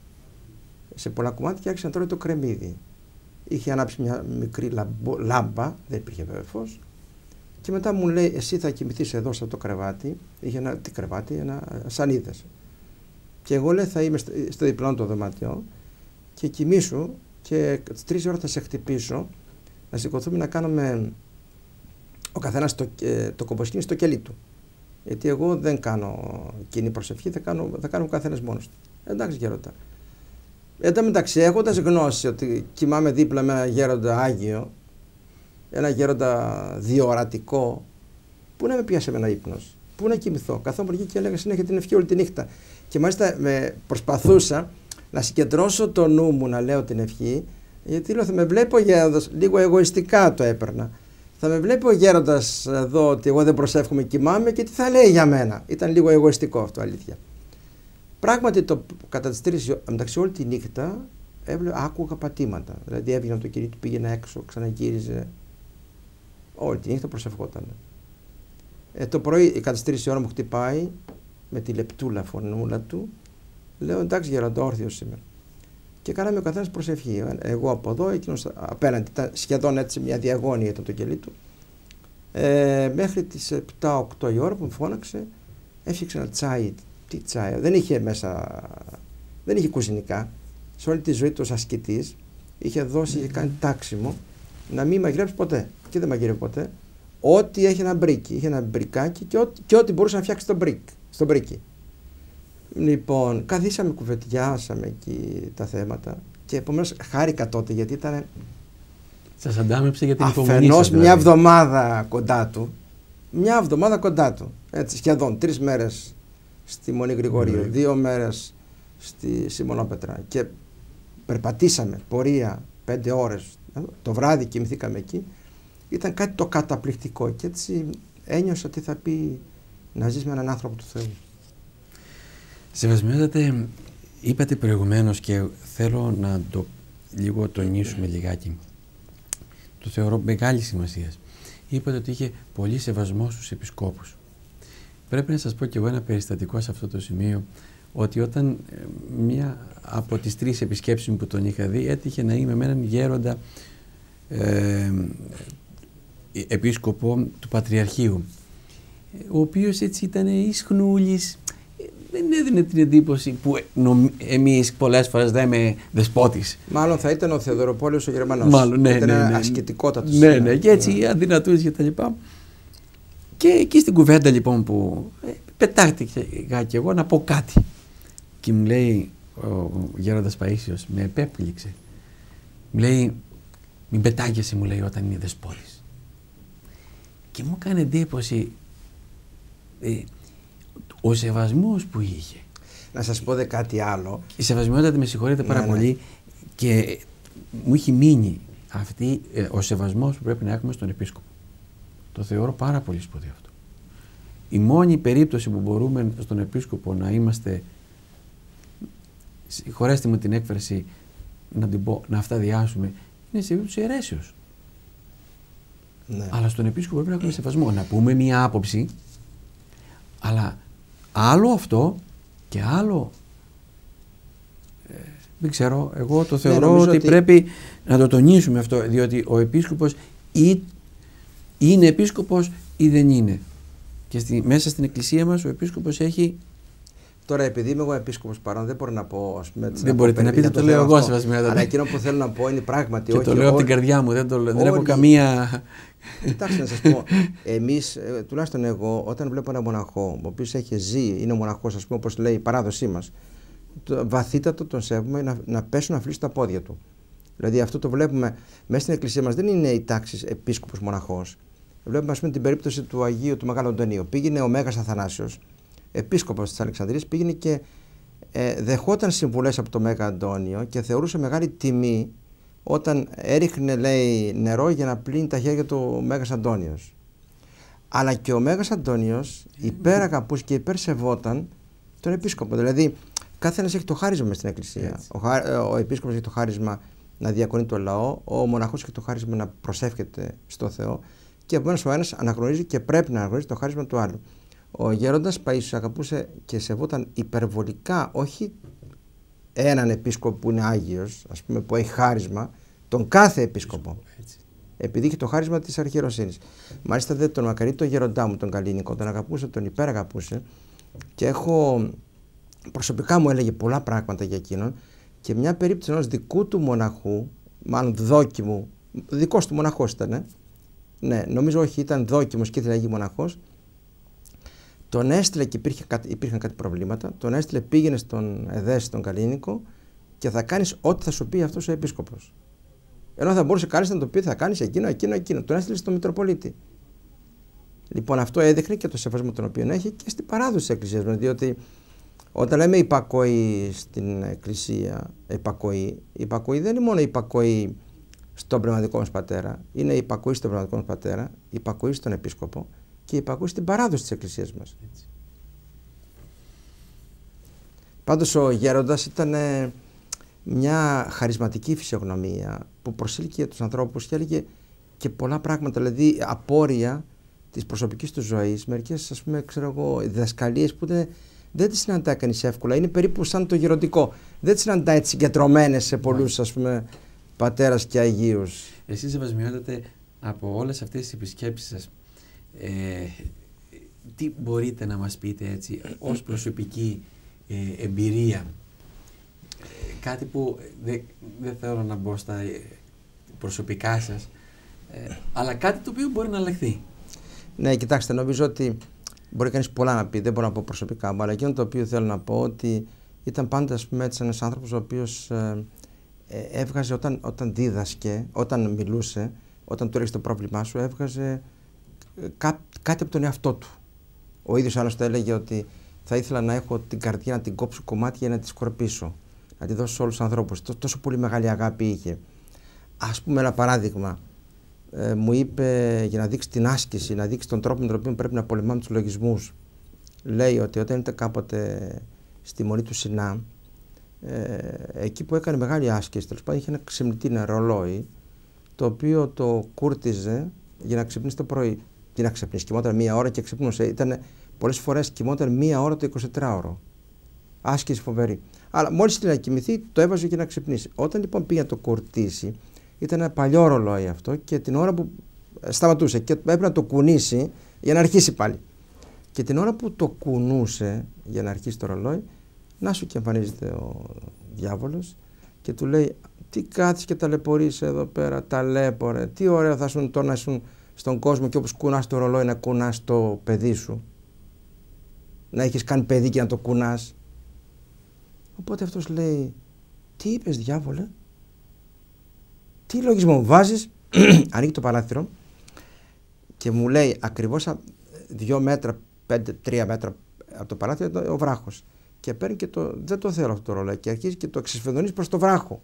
σε πολλά κομμάτια και άρχισε να τρώει το κρεμμύδι. Είχε ανάψει μια μικρή λαμπο, λάμπα, δεν υπήρχε βέβαια φως. Και μετά μου λέει, εσύ θα κοιμηθείς εδώ στο το κρεβάτι, είχε ένα τι κρεβάτι, ένα σανίδες. Και εγώ λέει, θα είμαι στο, στο διπλανό το δωμάτιο και κοιμήσου και τις τρεις ώρες θα σε χτυπήσω, να σηκωθούμε να κάνουμε ο καθένας το, το κομποσκήνι στο κελί του. Γιατί εγώ δεν κάνω κοινή προσευχή, θα κάνω, θα κάνω ο καθένας μόνος του. Εντάξει γέροντα. Εν τω μεταξύ, έχοντας γνώση ότι κοιμάμαι δίπλα με ένα γέροντα Άγιο, ένα γέροντα διορατικό, πού να με πιάσει εμένα ύπνος, πού να κοιμηθώ. Καθόμουν εκεί και έλεγα συνέχεια την ευχή όλη τη νύχτα. Και μάλιστα με προσπαθούσα να συγκεντρώσω το νου μου να λέω την ευχή, γιατί λέω θα με βλέπει ο γέροντας, λίγο εγωιστικά το έπαιρνα. Θα με βλέπει ο γέροντας εδώ ότι εγώ δεν προσεύχομαι, κοιμάμαι και τι θα λέει για μένα. Ήταν λίγο εγωιστικό αυτό, αλήθεια. Πράγματι, το, κατά τις τρεις, μεταξύ όλη τη νύχτα, έβλεπα, άκουγα πατήματα. Δηλαδή έβγαινε από το κελί του, πήγαινε έξω, ξαναγύριζε. Όλη τη νύχτα προσευχόταν. Ε, το πρωί, κατά τις τρεις η ώρα μου χτυπάει, με τη λεπτούλα φωνούλα του, λέω εντάξει γέροντα, όρθιος σήμερα. Και κάναμε ο καθένας προσευχή. Εγώ από εδώ, εκείνος απέναντι. Ήταν σχεδόν έτσι μια διαγώνια ήταν το κελί του. Ε, μέχρι τις επτά οκτώ η ώρα που μου φώναξε, έφτιαξε ένα τσάι. Τι τσάι, δεν είχε μέσα, δεν είχε κουζινικά. Σε όλη τη ζωή του ως ασκητής είχε δώσει, είχε κάνει τάξιμο να μην μαγειρέψει ποτέ. Και δεν μαγειρεύει ποτέ. Ό,τι έχει ένα μπρίκι, είχε ένα μπρικάκι και ό,τι, και ό,τι μπορούσε να φτιάξει στο μπρίκ, στο μπρίκι. Λοιπόν, καθίσαμε, κουβεντιάσαμε εκεί τα θέματα και επομένως χάρηκα τότε γιατί ήταν. Σας αντάμεψε για την υπομονή σας. Αφενός μια εβδομάδα κοντά του, μια εβδομάδα κοντά του, έτσι σχεδόν τρεις μέρες στη Μονή Γρηγορίου, mm. δύο μέρες στη Σιμωνόπετρα και περπατήσαμε πορεία πέντε ώρες, το βράδυ κοιμηθήκαμε εκεί. Ήταν κάτι το καταπληκτικό και έτσι ένιωσα τι θα πει να ζεις με έναν άνθρωπο του Θεού. Σεβασμιότατε, είπατε προηγουμένως και θέλω να το λίγο τονίσουμε λιγάκι. Το θεωρώ μεγάλη σημασία. Είπατε ότι είχε πολύ σεβασμό στους επισκόπους. Πρέπει να σας πω και εγώ ένα περιστατικό σε αυτό το σημείο, ότι όταν μία από τις τρεις επισκέψεις μου που τον είχα δει έτυχε να είμαι με έναν γέροντα ε, επίσκοπο του Πατριαρχείου, ο οποίος έτσι ήταν ισχνούλης, δεν έδινε την εντύπωση που εμείς πολλές φορές λέμε δεσπότης. Μάλλον θα ήταν ο Θεοδωροπόλεως ο Γερμανός. Μάλλον, ναι, ήταν ναι, ναι, ναι. ασκητικότατος. Ναι, ναι, και έτσι ναι. αδυνατούς και τα λοιπά. Και εκεί στην κουβέντα λοιπόν που ε, πετάχτηκα και εγώ να πω κάτι. Και μου λέει ο γέροντας Παΐσιος, με επέπληξε. Μου λέει, μην πετάγεσαι, μου λέει, όταν είναι δεσπότης. Και μου έκανε εντύπωση ε, ο σεβασμός που είχε. Να σας πω δε κάτι άλλο. Η σεβασμιότητα, με συγχωρείτε πάρα ναι, πολύ, ναι. και μου έχει μείνει αυτή, ε, ο σεβασμός που πρέπει να έχουμε στον επίσκοπο. Το θεωρώ πάρα πολύ σπουδαίο αυτό. Η μόνη περίπτωση που μπορούμε στον επίσκοπο να είμαστε, συγχωρέστε μου την έκφραση, να την πω, να αυταδιάσουμε, είναι σε περίπτωση αιρέσεως. Ναι. Αλλά στον επίσκοπο πρέπει να έχουμε σεβασμό. Να πούμε μία άποψη, αλλά άλλο αυτό και άλλο, ε, δεν ξέρω, εγώ το θεωρώ ναι, ότι, ότι πρέπει να το τονίσουμε αυτό, διότι ο επίσκοπος ή είναι επίσκοπος ή δεν είναι. Και στη, μέσα στην εκκλησία μας ο επίσκοπος έχει Τώρα, επειδή είμαι εγώ επίσκοπος παρόν, δεν μπορώ να πω. Ας πούμε, δεν μπορείτε να πείτε, το, το λέω εγώ σεβασμένα. Αλλά εκείνο που θέλω να πω είναι πράγματι. Και όχι, το λέω από την καρδιά μου, δεν, το, όλοι, δεν έχω καμία. Κοιτάξτε, να σας πω, εμείς, τουλάχιστον εγώ, όταν βλέπω ένα μοναχό, ο οποίος έχει ζει, είναι ο μοναχός, ας πούμε, όπως λέει η παράδοσή μας, το, βαθύτατο τον σέβουμε να, να πέσουν να φλύσουν τα πόδια του. Δηλαδή, αυτό το βλέπουμε μέσα στην εκκλησία μας, δεν είναι η τάξη επίσκοπος μοναχός. Βλέπουμε, ας πούμε, την περίπτωση του Αγίου του Μεγάλου Αντωνίου. Πήγαινε ο Μέγας Αθανάσιος, επίσκοπος της Αλεξανδρίας, πήγαινε και ε, δεχόταν συμβουλές από τον Μέγα Αντώνιο και θεωρούσε μεγάλη τιμή όταν έριχνε, λέει, νερό για να πλύνει τα χέρια του ο Μέγας Αντώνιος. Αλλά και ο Μέγας Αντώνιος υπεραγαπούσε και υπερσεβόταν τον επίσκοπο. Δηλαδή, κάθε ένας έχει το χάρισμα μες στην εκκλησία. Ο, ο επίσκοπος έχει το χάρισμα να διακονεί το λαό, ο μοναχός έχει το χάρισμα να προσεύχεται στο Θεό και επομένως ο ένας αναγνωρίζει και πρέπει να αναγνωρίζει το χάρισμα του άλλου. Ο γέροντας Παΐσιος αγαπούσε και σεβόταν υπερβολικά, όχι έναν επίσκοπο που είναι Άγιος, ας πούμε, που έχει χάρισμα, τον κάθε επίσκοπο. Έτσι. Επειδή είχε το χάρισμα της αρχιεροσύνης. Μάλιστα, δε τον μακαρίτο τον γέροντά μου, τον Καλίνικο, τον αγαπούσε, τον υπεραγαπούσε και έχω, προσωπικά μου έλεγε πολλά πράγματα για εκείνον και μια περίπτωση ενός δικού του μοναχού, μάλλον δόκιμου, δικός του μοναχός ήταν, ναι, νομίζω όχι, ήταν δόκιμος και ήθελε να γίνει μοναχός. Τον έστειλε και υπήρχε, υπήρχαν κάτι προβλήματα. Τον έστειλε, πήγαινε στον Εδέστη, τον Καλίνικο και θα κάνεις ό,τι θα σου πει αυτός ο επίσκοπος. Ενώ θα μπορούσε κανείς να το πει, θα κάνεις εκείνο, εκείνο, εκείνο. Τον έστειλε στον Μητροπολίτη. Λοιπόν, αυτό έδειχνε και το σεβασμό τον οποίο έχει και στην παράδοση της Εκκλησίας μας. Διότι όταν λέμε υπακοή στην Εκκλησία, υπακοή, υπακοή δεν είναι μόνο υπακοή στον πνευματικό μας πατέρα, είναι υπακοή στον πνευματικό μας πατέρα, υπακοή στον επίσκοπο και υπακούει στην παράδοση της Εκκλησίας μας. Έτσι. Πάντως ο γέροντας ήταν μια χαρισματική φυσιογνωμία που προσήλκε τους ανθρώπους και έλεγε και πολλά πράγματα, δηλαδή απόρρια της προσωπικής του ζωής, μερικές, ας πούμε, ξέρω εγώ, διδασκαλίες που δεν, δεν τις συναντά κανείς εύκολα, είναι περίπου σαν το γεροντικό, δεν τις συναντά έτσι συγκεντρωμένες σε πολλούς, ας πούμε, πατέρας και αγίους. Εσείς, Σεβασμιότατε, από όλες αυτές τις επισκέψεις σας, Ε, τι μπορείτε να μας πείτε έτσι ως προσωπική ε, εμπειρία, ε, κάτι που δεν δε θέλω να μπω στα ε, προσωπικά σας, ε, αλλά κάτι το οποίο μπορεί να αλλάχθει. Ναι, κοιτάξτε, νομίζω ότι μπορεί κανείς πολλά να πει, δεν μπορώ να πω προσωπικά μου, αλλά εκείνο το οποίο θέλω να πω ότι ήταν πάντα, ας πούμε, έτσι, ένας άνθρωπος ο οποίος ε, ε, έβγαζε όταν, όταν δίδασκε, όταν μιλούσε, όταν του έλεγε το πρόβλημά σου, έβγαζε Κά, κάτι από τον εαυτό του. Ο ίδιος άλλωστε έλεγε ότι θα ήθελα να έχω την καρδιά να την κόψω κομμάτια για να τη σκορπίσω, να τη δώσω σε όλους τους ανθρώπους. Τό, τόσο πολύ μεγάλη αγάπη είχε. Ας πούμε ένα παράδειγμα, ε, μου είπε για να δείξει την άσκηση, να δείξει τον τρόπο με τον οποίο πρέπει να πολεμάμε τους λογισμούς. Λέει ότι όταν ήταν κάποτε στη Μονή του Σινά, ε, εκεί που έκανε μεγάλη άσκηση, τέλος πάντων είχε ένα ξυπνητή ρολόι, το οποίο το κούρτιζε για να ξυπνήσει το πρωί. Τι να ξυπνήσει, κοιμόταν μία ώρα και ξυπνούσε. Ήταν πολλές φορές κοιμόταν μία ώρα το εικοσιτετράωρο. Άσκηση φοβερή. Αλλά μόλις ήθελε να κοιμηθεί, το έβαζε και να ξυπνήσει. Όταν λοιπόν πήγε να το κουρτίσει, ήταν ένα παλιό ρολόι αυτό και την ώρα που σταματούσε και έπρεπε να το κουνήσει για να αρχίσει πάλι. Και την ώρα που το κουνούσε για να αρχίσει το ρολόι, να σου και εμφανίζεται ο διάβολος και του λέει: τι κάθεις και ταλαιπωρείς εδώ πέρα, ταλέπορε, τι ωραίο θα σου το να ήσουν στον κόσμο και όπως κουνάς το ρολόι να κουνάς το παιδί σου. Να έχεις κάνει παιδί και να το κουνάς. Οπότε αυτός λέει: τι είπες, διάβολε, τι λογισμό μου βάζεις? Ανοίγει το παράθυρο και μου λέει ακριβώς δύο μέτρα, πέντε, τρία μέτρα από το παράθυρο ο βράχος. Και παίρνει και το, δεν το θέλω αυτό το ρολόι και αρχίζει και το εξεσφεδονίζει προς το βράχο.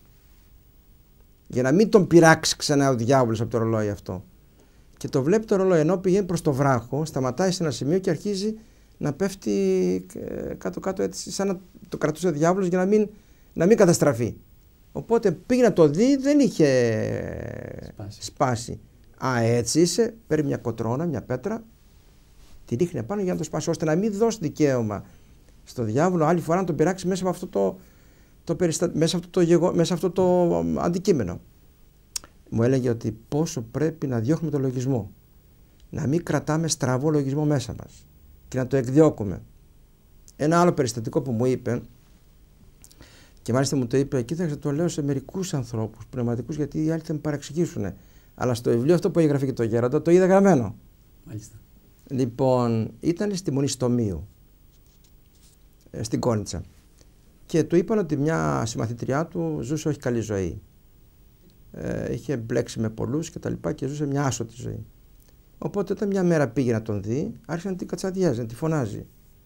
Για να μην τον πειράξει ξανά ο διάβολος από το ρολόι αυτό. Και το βλέπει το ρολόι ενώ πηγαίνει προς το βράχο, σταματάει σε ένα σημείο και αρχίζει να πέφτει κάτω-κάτω έτσι, σαν να το κρατούσε ο διάβολος για να μην, να μην καταστραφεί. Οπότε πήγε να το δει, δεν είχε σπάσει. σπάσει. Α, έτσι είσαι, παίρνει μια κοτρώνα, μια πέτρα, τη ρίχνει πάνω για να το σπάσει, ώστε να μην δώσει δικαίωμα στο διάβολο άλλη φορά να τον πειράξει μέσα από αυτό το, το, περιστα... μέσα αυτό το, γεγο... μέσα αυτό το αντικείμενο. Μου έλεγε ότι πόσο πρέπει να διώχνουμε το λογισμό. Να μην κρατάμε στραβό λογισμό μέσα μας και να το εκδιώκουμε. ένα άλλο περιστατικό που μου είπε, και μάλιστα μου το είπε, κοίταξε, το λέω σε μερικούς ανθρώπους πνευματικούς, γιατί οι άλλοι θα με παραξηγήσουν. Αλλά στο βιβλίο αυτό που έγραφε και το Γέροντα το είδα γραμμένο. Μάλιστα. Λοιπόν, ήταν στη Μονή Στομίου, στην Κόνιτσα. Και του είπαν ότι μια συμμαθητριά του ζούσε όχι καλή ζωή. Ε, είχε μπλέξει με πολλούς και τα λοιπά και ζούσε μια άσωτη ζωή. Οπότε όταν μια μέρα πήγε να τον δει, άρχισε να την κατσαδιάζει, να τη φωνάζει.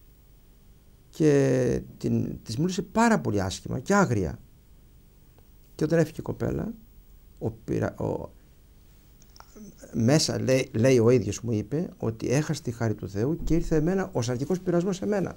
Και την, της μίλησε πάρα πολύ άσχημα και άγρια. Και όταν έφυγε η κοπέλα, ο, ο, μέσα λέει, λέει ο ίδιος μου είπε ότι έχασε τη χάρη του Θεού και ήρθε εμένα ο σαρκικός πειρασμός σε μένα.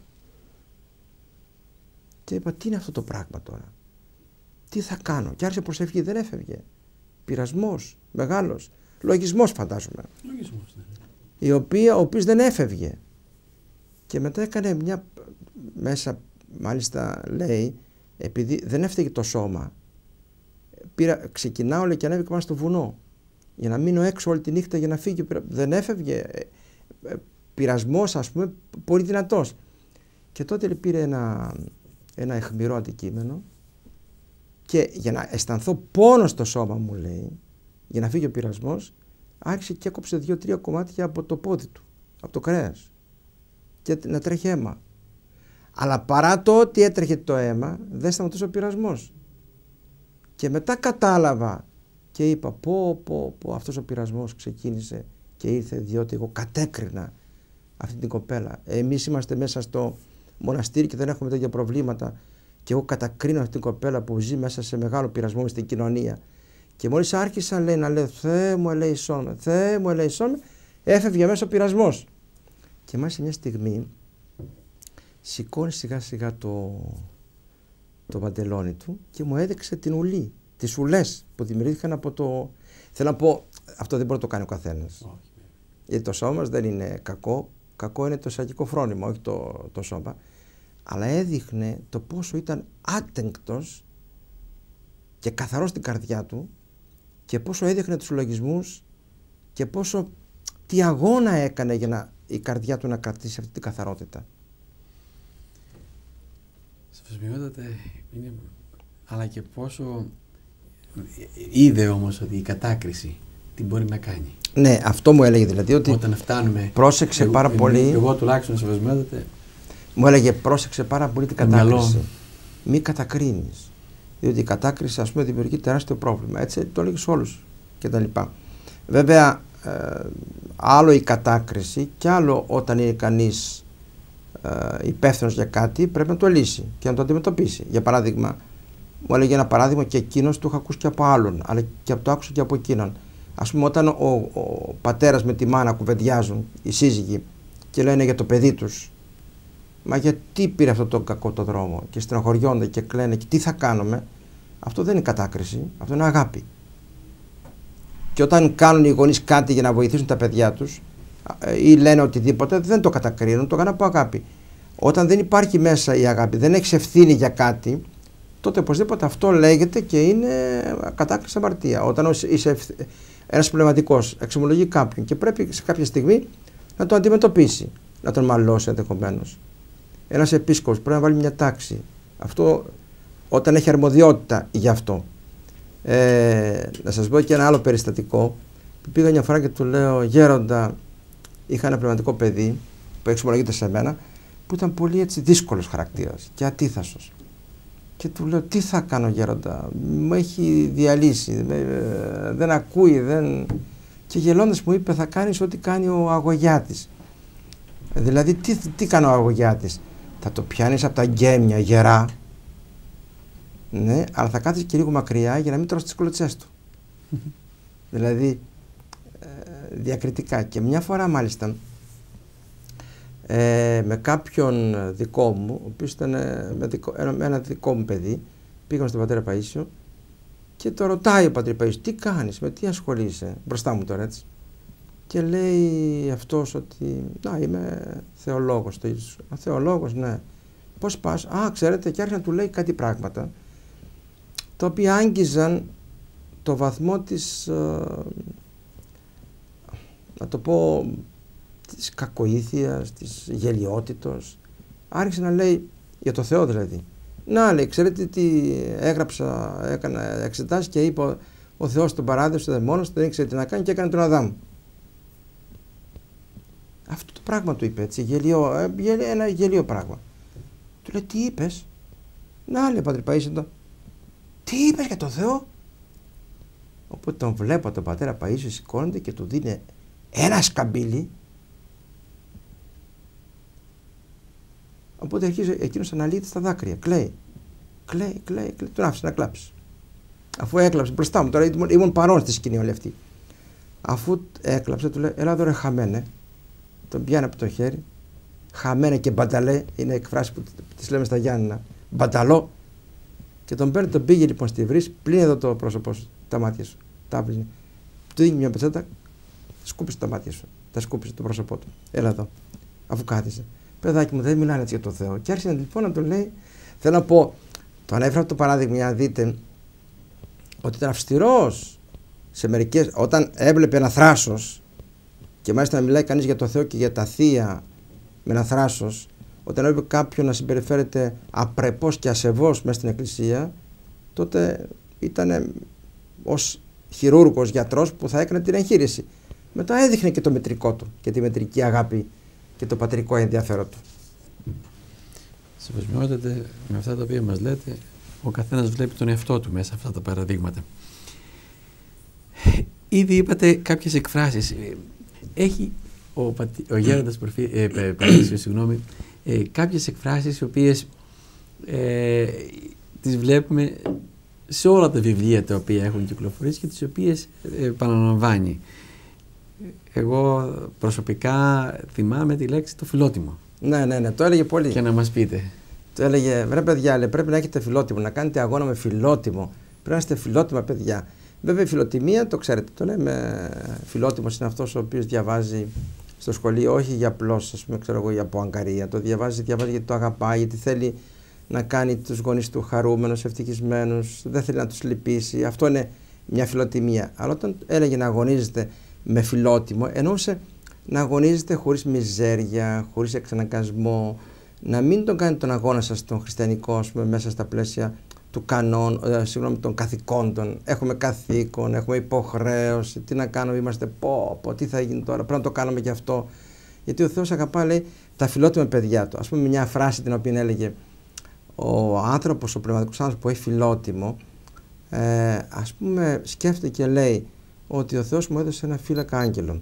Και είπα, τι είναι αυτό το πράγμα τώρα, τι θα κάνω? Και άρχισε προσευχή, δεν έφευγε. Πειρασμός μεγάλος, λογισμός φαντάζομαι. Λογισμός, ναι. Η οποία, ο οποίος δεν έφευγε. Και μετά έκανε μια, μέσα μάλιστα λέει, επειδή δεν έφταιγε το σώμα, πήρα, ξεκινάω λέει, και ανέβηκα πάνω στο βουνό για να μείνω έξω όλη τη νύχτα για να φύγει. Δεν έφευγε. Πειρασμός, ας πούμε, πολύ δυνατός. Και τότε λέει, πήρε ένα, ένα αιχμηρό αντικείμενο και για να αισθανθώ πόνο στο σώμα μου, λέει, για να φύγει ο πειρασμός, άρχισε και έκοψε δύο-τρία κομμάτια από το πόδι του, από το κρέας, και να τρέχει αίμα. Αλλά παρά το ότι έτρεχε το αίμα, δεν σταματούσε ο πειρασμός. Και μετά κατάλαβα και είπα, πω πω πω, αυτός ο πειρασμός ξεκίνησε και ήρθε διότι εγώ κατέκρινα αυτή την κοπέλα. Εμείς είμαστε μέσα στο μοναστήρι και δεν έχουμε τέτοια προβλήματα και εγώ κατακρίνω αυτή την κοπέλα που ζει μέσα σε μεγάλο πειρασμό στην κοινωνία. Και μόλις άρχισα, λέει, να λέω, Θεέ μου ελέησόν με, Θεέ μου ελέησόν με, έφευγε μέσα ο πειρασμός. Και μάλιστα μια στιγμή σηκώνει σιγά σιγά το, το μαντελόνι του και μου έδειξε την ουλή, τις ουλές που δημιουργήθηκαν από το... Θέλω να πω, αυτό δεν μπορεί να το κάνει ο καθένας. Oh. Γιατί το σώμα μας δεν είναι κακό, κακό είναι το σακικό φρόνημα, όχι το, το σώμα. Αλλά έδειχνε το πόσο ήταν άτεγκτος και καθαρός στην καρδιά του και πόσο έδειχνε τους λογισμούς και πόσο τι αγώνα έκανε για να, η καρδιά του να κρατήσει αυτή την καθαρότητα. Σαφεσμιότατε, είναι, αλλά και πόσο είδε όμως ότι η κατάκριση τι μπορεί να κάνει. Ναι, αυτό μου έλεγε δηλαδή ότι όταν φτάνουμε, πρόσεξε εγώ, πάρα εγώ, πολύ. Εγώ τουλάχιστον σαφεσμιότατε. Μου έλεγε πρόσεξε πάρα πολύ την κατάκριση. Μη κατακρίνεις. Διότι η κατάκριση, ας πούμε, δημιουργεί τεράστιο πρόβλημα. Έτσι το έλεγε σε όλους κτλ. Βέβαια, ε, άλλο η κατάκριση και άλλο όταν είναι κανείς ε, υπεύθυνος για κάτι, πρέπει να το λύσει και να το αντιμετωπίσει. Για παράδειγμα, μου έλεγε ένα παράδειγμα και εκείνος το είχα ακούσει και από άλλον, αλλά και το άκουσα και από εκείνον. Ας πούμε, όταν ο, ο πατέρας με τη μάνα κουβεντιάζουν, οι σύζυγοι, και λένε για το παιδί τους, μα γιατί πήρε αυτό το κακό το δρόμο, και στενοχωριόνται και κλαίνε και τι θα κάνουμε, αυτό δεν είναι κατάκριση, αυτό είναι αγάπη. Και όταν κάνουν οι γονείς κάτι για να βοηθήσουν τα παιδιά τους ή λένε οτιδήποτε, δεν το κατακρίνουν, το κάνουν από αγάπη. Όταν δεν υπάρχει μέσα η αγάπη, δεν έχεις ευθύνη για κάτι, τότε οπωσδήποτε αυτό λέγεται και είναι κατάκριση, αμαρτία. Όταν είσαι ένας πνευματικός, εξομολογεί κάποιον και πρέπει σε κάποια στιγμή να το αντιμετωπίσει, να τον μαλώσει ενδεχομένως. Ένας επίσκοπος πρέπει να βάλει μια τάξη. Αυτό όταν έχει αρμοδιότητα γι' αυτό. Ε, να σας πω και ένα άλλο περιστατικό που πήγα μια φορά και του λέω, Γέροντα, είχα ένα πνευματικό παιδί που εξομολογείται σε μένα που ήταν πολύ έτσι δύσκολος χαρακτήρας και ατίθασος. Και του λέω, τι θα κάνω, Γέροντα, μου έχει διαλύσει, δεν ακούει, δεν... Και γελώντας μου είπε, θα κάνεις ό,τι κάνει ο Αγωγιάτης. Δηλαδή, τι, τι κάνει ο Αγωγιάτης, θα το πιάνεις από τα γκέμια γερά, ναι, αλλά θα κάθεις και λίγο μακριά για να μην τρως τις κλωτσές του. Δηλαδή, ε, διακριτικά. Και μια φορά μάλιστα, ε, με κάποιον δικό μου, ο οποίος ήταν με, δικό, ένα, ένα δικό μου παιδί, πήγαμε στον πατέρα Παΐσιο και το ρωτάει ο πατέρα Παΐσιος, τι κάνεις, με τι ασχολείσαι, μπροστά μου τώρα έτσι. Και λέει αυτός ότι, να, είμαι θεολόγος. Το Ιησούς. Α, θεολόγος, ναι. Πώς πας, α, ξέρετε, και άρχισε να του λέει κάτι πράγματα, τα οποία άγγιζαν το βαθμό της, ε, να το πω, της κακοήθειας, της γελιότητος. άρχισε να λέει για το Θεό δηλαδή. Να λέει, ξέρετε τι έγραψα, έκανα εξετάσεις και είπε ο, ο Θεός τον παράδεισο, δεν μόνος, δεν ήξερε τι να κάνει και έκανε τον Αδάμ. Αυτό το πράγμα του είπε έτσι, γελίο, ένα γελίο πράγμα. Του λέει, τι είπες? Να λέει, Πατρί Παΐσιο, τι είπες για τον Θεό? Οπότε τον βλέπω τον πατέρα Παΐσιο, σηκώνεται και του δίνει ένα σκαμπίλι. Οπότε αρχίζει εκείνος να αναλύεται στα δάκρυα. Κλαίει, κλαίει, κλαίει, κλαίει. Τον άφησε να κλάψει. Αφού έκλαψε μπροστά μου, τώρα ήμουν, ήμουν παρόν στη σκηνή όλη αυτή. Αφού έκλαψε, του λέει, έλα εδώ ρε χαμένε. Τον πιάνει από το χέρι. Χαμένε και μπανταλέ, είναι εκφράσεις που τις λέμε στα Γιάννηνα. Μπανταλό. Και τον παίρνει, τον πήγε λοιπόν στη βρύση, πλύνει εδώ το πρόσωπό σου, τα μάτια σου. Τα πλύνει. Του δίνει μια πετσέτα, σκούπισε τα μάτια σου. Τα σκούπισε το πρόσωπό του. Έλα εδώ. Αφού κάθισε. Παιδάκι μου, δεν μιλάνε έτσι για το Θεό. Και άρχισε λοιπόν να τον λέει. Θέλω να πω, το ανέφερα το παράδειγμα για να δείτε ότι ήταν αυστηρός σε μερικές. Όταν έβλεπε ένα θράσος, και μάλιστα να μιλάει κανείς για το Θεό και για τα θεία με ένα θράσος, όταν έβλεπε κάποιον να συμπεριφέρεται απρεπώς και ασεβώς μέσα στην εκκλησία, τότε ήταν ως χειρούργος, γιατρός που θα έκανε την εγχείρηση. Μετά έδειχνε και το μετρικό του και τη μετρική αγάπη και το πατρικό ενδιαφέρον του. Συμπασμιότατε με αυτά τα οποία μας λέτε, ο καθένας βλέπει τον εαυτό του μέσα αυτά τα παραδείγματα. Ήδη είπατε κάποιες εκφράσεις. Έχει ο, πατη, ο γέροντας Παΐσιος, ε, συγγνώμη, ε, κάποιες εκφράσεις οι οποίες ε, τις βλέπουμε σε όλα τα βιβλία τα οποία έχουν κυκλοφορήσει και τις οποίες ε, επαναλαμβάνει. Εγώ προσωπικά θυμάμαι τη λέξη το φιλότιμο. Ναι, ναι, ναι, το έλεγε πολύ. Και να μας πείτε. Το έλεγε, βρε παιδιά, λέει, πρέπει να έχετε φιλότιμο, να κάνετε αγώνα με φιλότιμο. Πρέπει να είστε φιλότιμα παιδιά. Βέβαια η φιλοτιμία, το ξέρετε, το λέμε, φιλότιμος είναι αυτός ο οποίος διαβάζει στο σχολείο, όχι για απλώς, ας πούμε, ξέρω εγώ, για ποαγκαρία. Το διαβάζει, διαβάζει γιατί το αγαπάει, γιατί θέλει να κάνει τους γονείς του χαρούμενους, ευτυχισμένους, δεν θέλει να τους λυπήσει. Αυτό είναι μια φιλοτιμία. Αλλά όταν έλεγε να αγωνίζεται με φιλότιμο, εννοούσε να αγωνίζετε χωρίς μιζέρια, χωρίς εξαναγκασμό, να μην τον κάνει τον αγώνα σας τον χριστιανικό, ας πούμε, μέσα στα πλαίσια του κανόν, ε, συγγνώμη, των καθηκόντων. Έχουμε καθήκον, έχουμε υποχρέωση, τι να κάνουμε, είμαστε πω, πω, τι θα γίνει τώρα, πρέπει να το κάνουμε και αυτό. Γιατί ο Θεός αγαπά, λέει, τα φιλότιμα παιδιά του. Ας πούμε μια φράση την οποία έλεγε ο άνθρωπος, ο πνευματικός άνθρωπος που έχει φιλότιμο, ε, ας πούμε σκέφτεται και λέει ότι ο Θεός μου έδωσε ένα φύλακα άγγελων.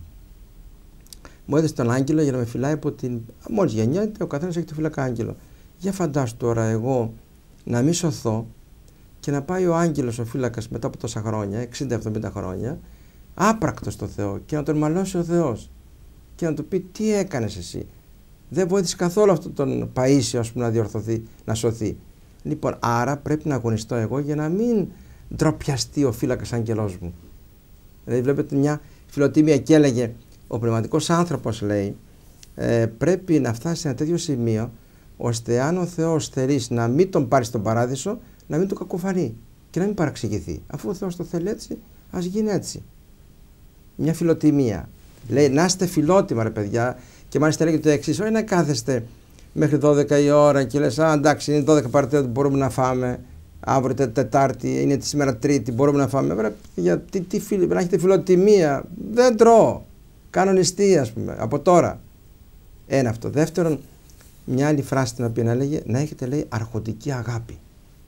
Μου έδωσε τον άγγελο για να με φυλάει από την. Μόλις γεννιέται, ο καθένας έχει το φύλακα άγγελο. Για φαντάσου τώρα εγώ να μη σωθώ και να πάει ο άγγελος, ο φύλακας, μετά από τόσα χρόνια, εξήντα εβδομήντα χρόνια, άπρακτος στο Θεό και να τον μαλώσει ο Θεός και να του πει τι έκανες εσύ. Δεν βοήθησε καθόλου αυτόν τον Παΐσιο, ας πούμε, να διορθωθεί, να σωθεί. Λοιπόν, άρα πρέπει να αγωνιστώ εγώ για να μην ντροπιαστεί ο φύλακας άγγελός μου. Δηλαδή, βλέπετε μια φιλοτιμία και έλεγε ο πνευματικός άνθρωπος, λέει, ε, πρέπει να φτάσει σε ένα τέτοιο σημείο ώστε αν ο Θεός θελήσει να μην τον πάρει στον παράδεισο, να μην τον κακοφανεί και να μην παραξηγηθεί. Αφού ο Θεός το θέλει έτσι, ας γίνει έτσι. Μια φιλοτιμία. Λέει να είστε φιλότιμα, ρε παιδιά, και μάλιστα λέγεται το εξής: όχι να κάθεστε μέχρι δώδεκα η ώρα και λες, α, εντάξει, είναι δώδεκα παρατέταρτο, μπορούμε να φάμε. Αύριο τε, Τετάρτη, είναι τη σήμερα Τρίτη, μπορούμε να φάμε. Βρε, για, τι, τι φιλ, να έχετε φιλοτιμία. Δεν τρώω. Κάνω νηστεία, ας πούμε, από τώρα. Ένα αυτό. Δεύτερον, μια άλλη φράση την οποία έλεγε, να έχετε, λέει, αρχοντική αγάπη.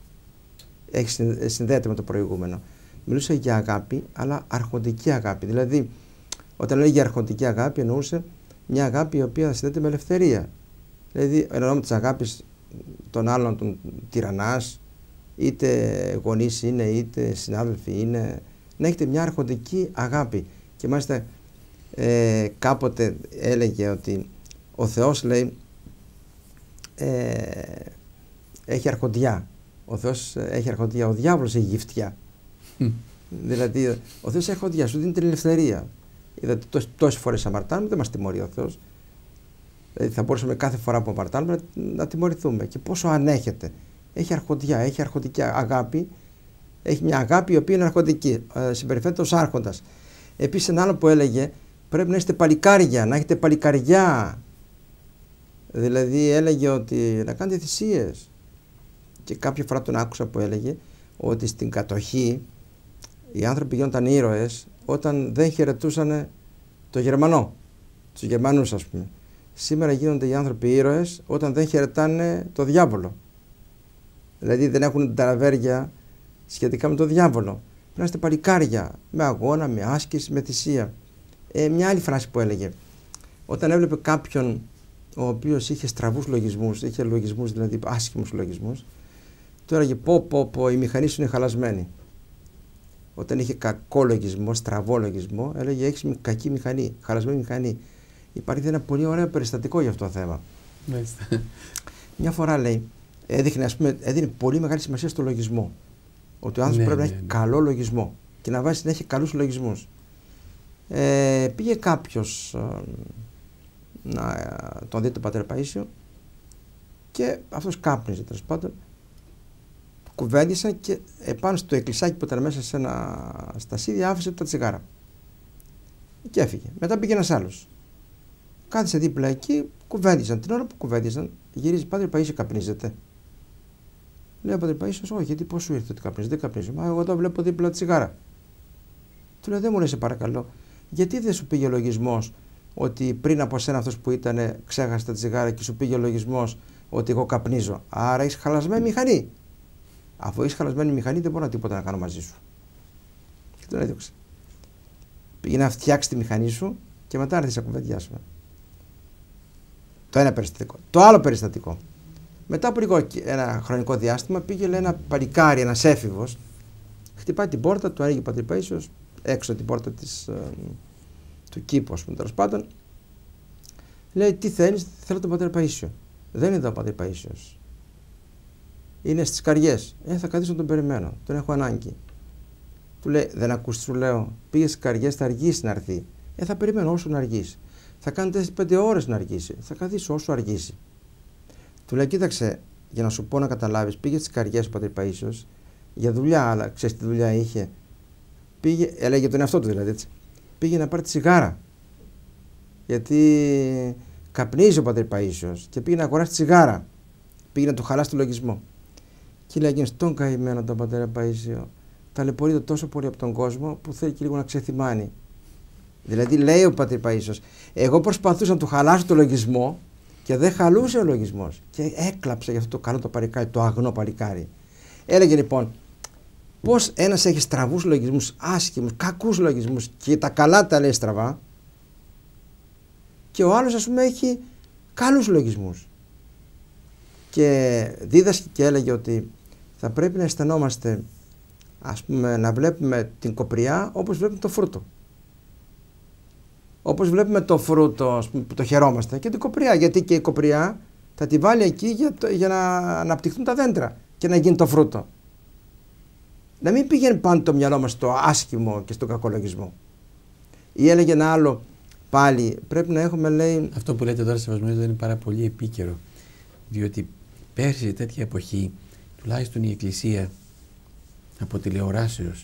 Έχει συνδέεται με το προηγούμενο. Μιλούσε για αγάπη, αλλά αρχοντική αγάπη. Δηλαδή, όταν λέγει για αρχοντική αγάπη, εννοούσε μια αγάπη η οποία συνδέεται με ελευθερία. Δηλαδή, εννοούμε τη αγάπη των άλλων, των τυραννάς, είτε γονείς είναι, είτε συνάδελφοι είναι, να έχετε μια αρχοντική αγάπη. Και μάλιστα ε, κάποτε έλεγε ότι ο Θεός, λέει, ε, έχει αρχοντιά. Ο Θεός έχει αρχοντιά, ο διάβολος έχει γυφτιά. Mm. Δηλαδή, ο Θεός έχει αρχοντιά, σου δίνει την ελευθερία. Είδατε, τόσες φορές αμαρτάνουμε, δεν μας τιμωρεί ο Θεός. Δηλαδή, θα μπορούσαμε κάθε φορά που αμαρτάνουμε να, να τιμωρηθούμε. Και πόσο ανέχεται. Έχει αρχοντιά, έχει αρχοντική αγάπη. Έχει μια αγάπη η οποία είναι αρχοντική. Ε, συμπεριφέρεται ως άρχοντας. Επίσης, ένα άλλο που έλεγε, πρέπει να είστε παλικάρια, να έχετε παλικαριά. Δηλαδή έλεγε ότι να κάνετε θυσίες. Και κάποια φορά τον άκουσα που έλεγε ότι στην κατοχή οι άνθρωποι γίνονταν ήρωες όταν δεν χαιρετούσαν το Γερμανό, τους Γερμανούς ας πούμε. Σήμερα γίνονται οι άνθρωποι ήρωες όταν δεν χαιρετάνε το διάβολο. Δηλαδή δεν έχουν τα ραβέρια σχετικά με το διάβολο. Πρέπει να είστε παλικάρια, με αγώνα, με άσκηση, με θυσία. Ε, μια άλλη φράση που έλεγε, όταν έβλεπε κάποιον ο οποίος είχε στραβούς λογισμούς, είχε λογισμούς δηλαδή άσχημους λογισμούς, του έλεγε πω πω πω η μηχανή σου είναι χαλασμένη. Όταν είχε κακό λογισμό, στραβό λογισμό, έλεγε έχεις κακή μηχανή, χαλασμένη μηχανή. Υπάρχει ένα πολύ ωραίο περιστατικό για αυτό το θέμα. Μάλιστα. Μια φορά λέει, έδειχνε, ας πούμε, έδινε πολύ μεγάλη σημασία στο λογισμό. Ότι ο άνθρωπος ναι, πρέπει ναι, να έχει ναι. καλό λογισμό και να βάζει να έχει καλούς λογισμούς. Ε, πήγε κάποιος ε, να ε, τον δει τον πατέρα Παΐσιο και αυτός κάπνιζε τέλος πάντων. Κουβέντισαν και επάνω στο εκκλησάκι που ήταν μέσα σε ένα στασίδι άφησε τα τσιγάρα. Και έφυγε. Μετά πήγε ένας άλλος. Κάθισε δίπλα εκεί, κουβέντισαν. Την ώρα που κουβέντισαν, γυρίζει, Πάτερ Παΐσιο, καπνίζετε? Λέει ο Πάτερ Παΐσιος, όχι, γιατί πώς σου ήρθε ότι καπνίζει? Δεν καπνίζω. Μα εγώ εδώ βλέπω δίπλα τσιγάρα. Του λέει, δεν μου λες, σε παρακαλώ, γιατί δεν σου πήγε ο λογισμός ότι πριν από σένα αυτός που ήταν ξέχασε τα τσιγάρα και σου πήγε ο λογισμός ότι εγώ καπνίζω? Άρα έχεις χαλασμένη μηχανή. Αφού έχεις χαλασμένη μηχανή, δεν μπορώ να τίποτα να κάνω μαζί σου. Και τον έδιωξε. Πήγε να φτιάξει τη μηχανή σου και μετά έρθεις να κουβεντιάσουμε. Το ένα περιστατικό. Το άλλο περιστατικό. Μετά από λίγο ένα χρονικό διάστημα πήγε, λέει, ένα παλικάρι, ένας έφηβος, χτυπάει την πόρτα, του ανοίγει ο Πατήρ Παΐσιος, έξω την πόρτα της, ε, του κήπου, ας πούμε, τέλος πάντων. Λέει, τι θέλεις? Θέλω τον Πατήρ Παΐσιο. Δεν είναι εδώ ο Πατήρ Παΐσιος. Είναι στις Καριές. Ε, θα καθίσω να τον περιμένω. Τον έχω ανάγκη. Του λέει, δεν ακούς, σου λέω, πήγε στις Καριές, θα αργήσει να έρθει. Ε, θα περιμένω όσο να αργήσει. Θα κάνει τέσσερις πέντε ώρες να αργήσει. Θα καθίσω όσο αργήσει. Του λέει, κοίταξε, για να σου πω να καταλάβεις, πήγε στις Καριές ο Πατήρ Παΐσιος για δουλειά, αλλά ξέρεις τι δουλειά είχε? Πήγε, έλεγε τον εαυτό του δηλαδή, έτσι. Πήγε να πάρει τη σιγάρα. Γιατί καπνίζει ο Πατήρ Παΐσιος και πήγε να αγοράσει τη σιγάρα. Πήγε να του χαλάσει το λογισμό. Και λέει εκείνος, τον καημένο τον Πατέρα Παΐσιο, ταλαιπωρείται τόσο πολύ από τον κόσμο που θέλει και λίγο να ξεθυμάνει. Δηλαδή λέει ο Πατήρ Παΐσιος, εγώ προσπαθούσα να του χαλάσω το λογισμό και δεν χαλούσε ο λογισμός. Και έκλαψε για αυτό το καλό το παλικάρι, το αγνό παλικάρι. Έλεγε λοιπόν, πώς ένας έχει στραβούς λογισμούς, άσχημους, κακούς λογισμούς και τα καλά τα λέει στραβά, και ο άλλος, ας πούμε, έχει καλούς λογισμούς. Και δίδασκε και έλεγε ότι θα πρέπει να αισθανόμαστε, ας πούμε, να βλέπουμε την κοπριά όπως βλέπουμε το φρούτο. Όπως βλέπουμε το φρούτο, ας πούμε, που το χαιρόμαστε, και την κοπριά. Γιατί και η κοπριά θα τη βάλει εκεί για, το, για να αναπτυχθούν τα δέντρα και να γίνει το φρούτο. Να μην πηγαίνει πάντα το μυαλό μας στο άσχημο και στον κακολογισμό. Ή έλεγε ένα άλλο πάλι, πρέπει να έχουμε, λέει... Αυτό που λέτε τώρα, σεβασμένος, είναι πάρα πολύ επίκαιρο. Διότι πέρσι τέτοια εποχή, τουλάχιστον η Εκκλησία από τηλεοράσεως,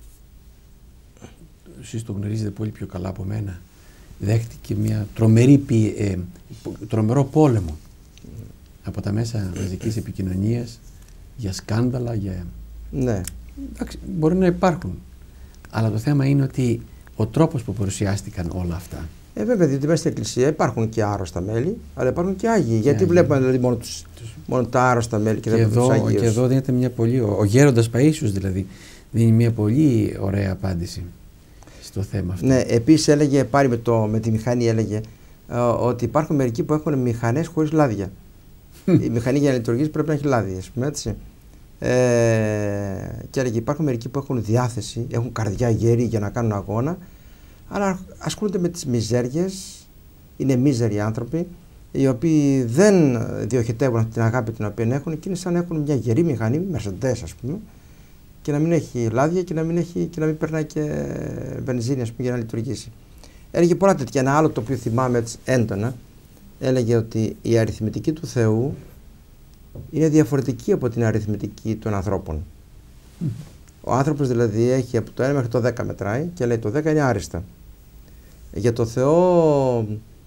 εσείς το γνωρίζετε πολύ πιο καλά από μένα, δέχτηκε μια τρομερή, ε, τρομερό πόλεμο από τα μέσα μαζικής επικοινωνίας για σκάνδαλα, για... Ναι. Εντάξει, μπορεί να υπάρχουν, αλλά το θέμα είναι ότι ο τρόπος που παρουσιάστηκαν όλα αυτά. Ε, βέβαια, διότι μέσα στην Εκκλησία υπάρχουν και άρρωστα μέλη, αλλά υπάρχουν και Άγιοι. Και γιατί Άγιοι. Βλέπουμε δηλαδή μόνο, τους, μόνο τα άρρωστα μέλη και, και δεν βλέπουμε τους Αγίους. Και εδώ δίνεται μια πολύ, ο, ο γέροντας Παΐσιος δηλαδή, δίνει μια πολύ ωραία απάντηση στο θέμα αυτό. Ναι, επίσης έλεγε, πάλι με, το, με τη μηχανή έλεγε, ε, ότι υπάρχουν μερικοί που έχουν μηχανές χωρίς λάδια. Η μηχανή για να λειτουργήσει πρέπει να έχει λάδι, ας πούμε, έτσι. Ε, και έλεγε, υπάρχουν μερικοί που έχουν διάθεση, έχουν καρδιά γέρη για να κάνουν αγώνα, αλλά ασχολούνται με τις μιζέριες, είναι μίζεροι άνθρωποι, οι οποίοι δεν διοχετεύουν την αγάπη την οποία έχουν, και είναι σαν να έχουν μια γερή μηχανή, Mercedes ας πούμε, και να μην έχει λάδια και να μην, έχει, και να μην περνάει και βενζίνη, ας πούμε, για να λειτουργήσει. Έλεγε πολλά τέτοια. Ένα άλλο το οποίο θυμάμαι έτσι έντονα, έλεγε ότι η αριθμητική του Θεού είναι διαφορετική από την αριθμητική των ανθρώπων. Mm. Ο άνθρωπος δηλαδή έχει από το ένα μέχρι το δέκα μετράει και λέει το δέκα είναι άριστα. Για το Θεό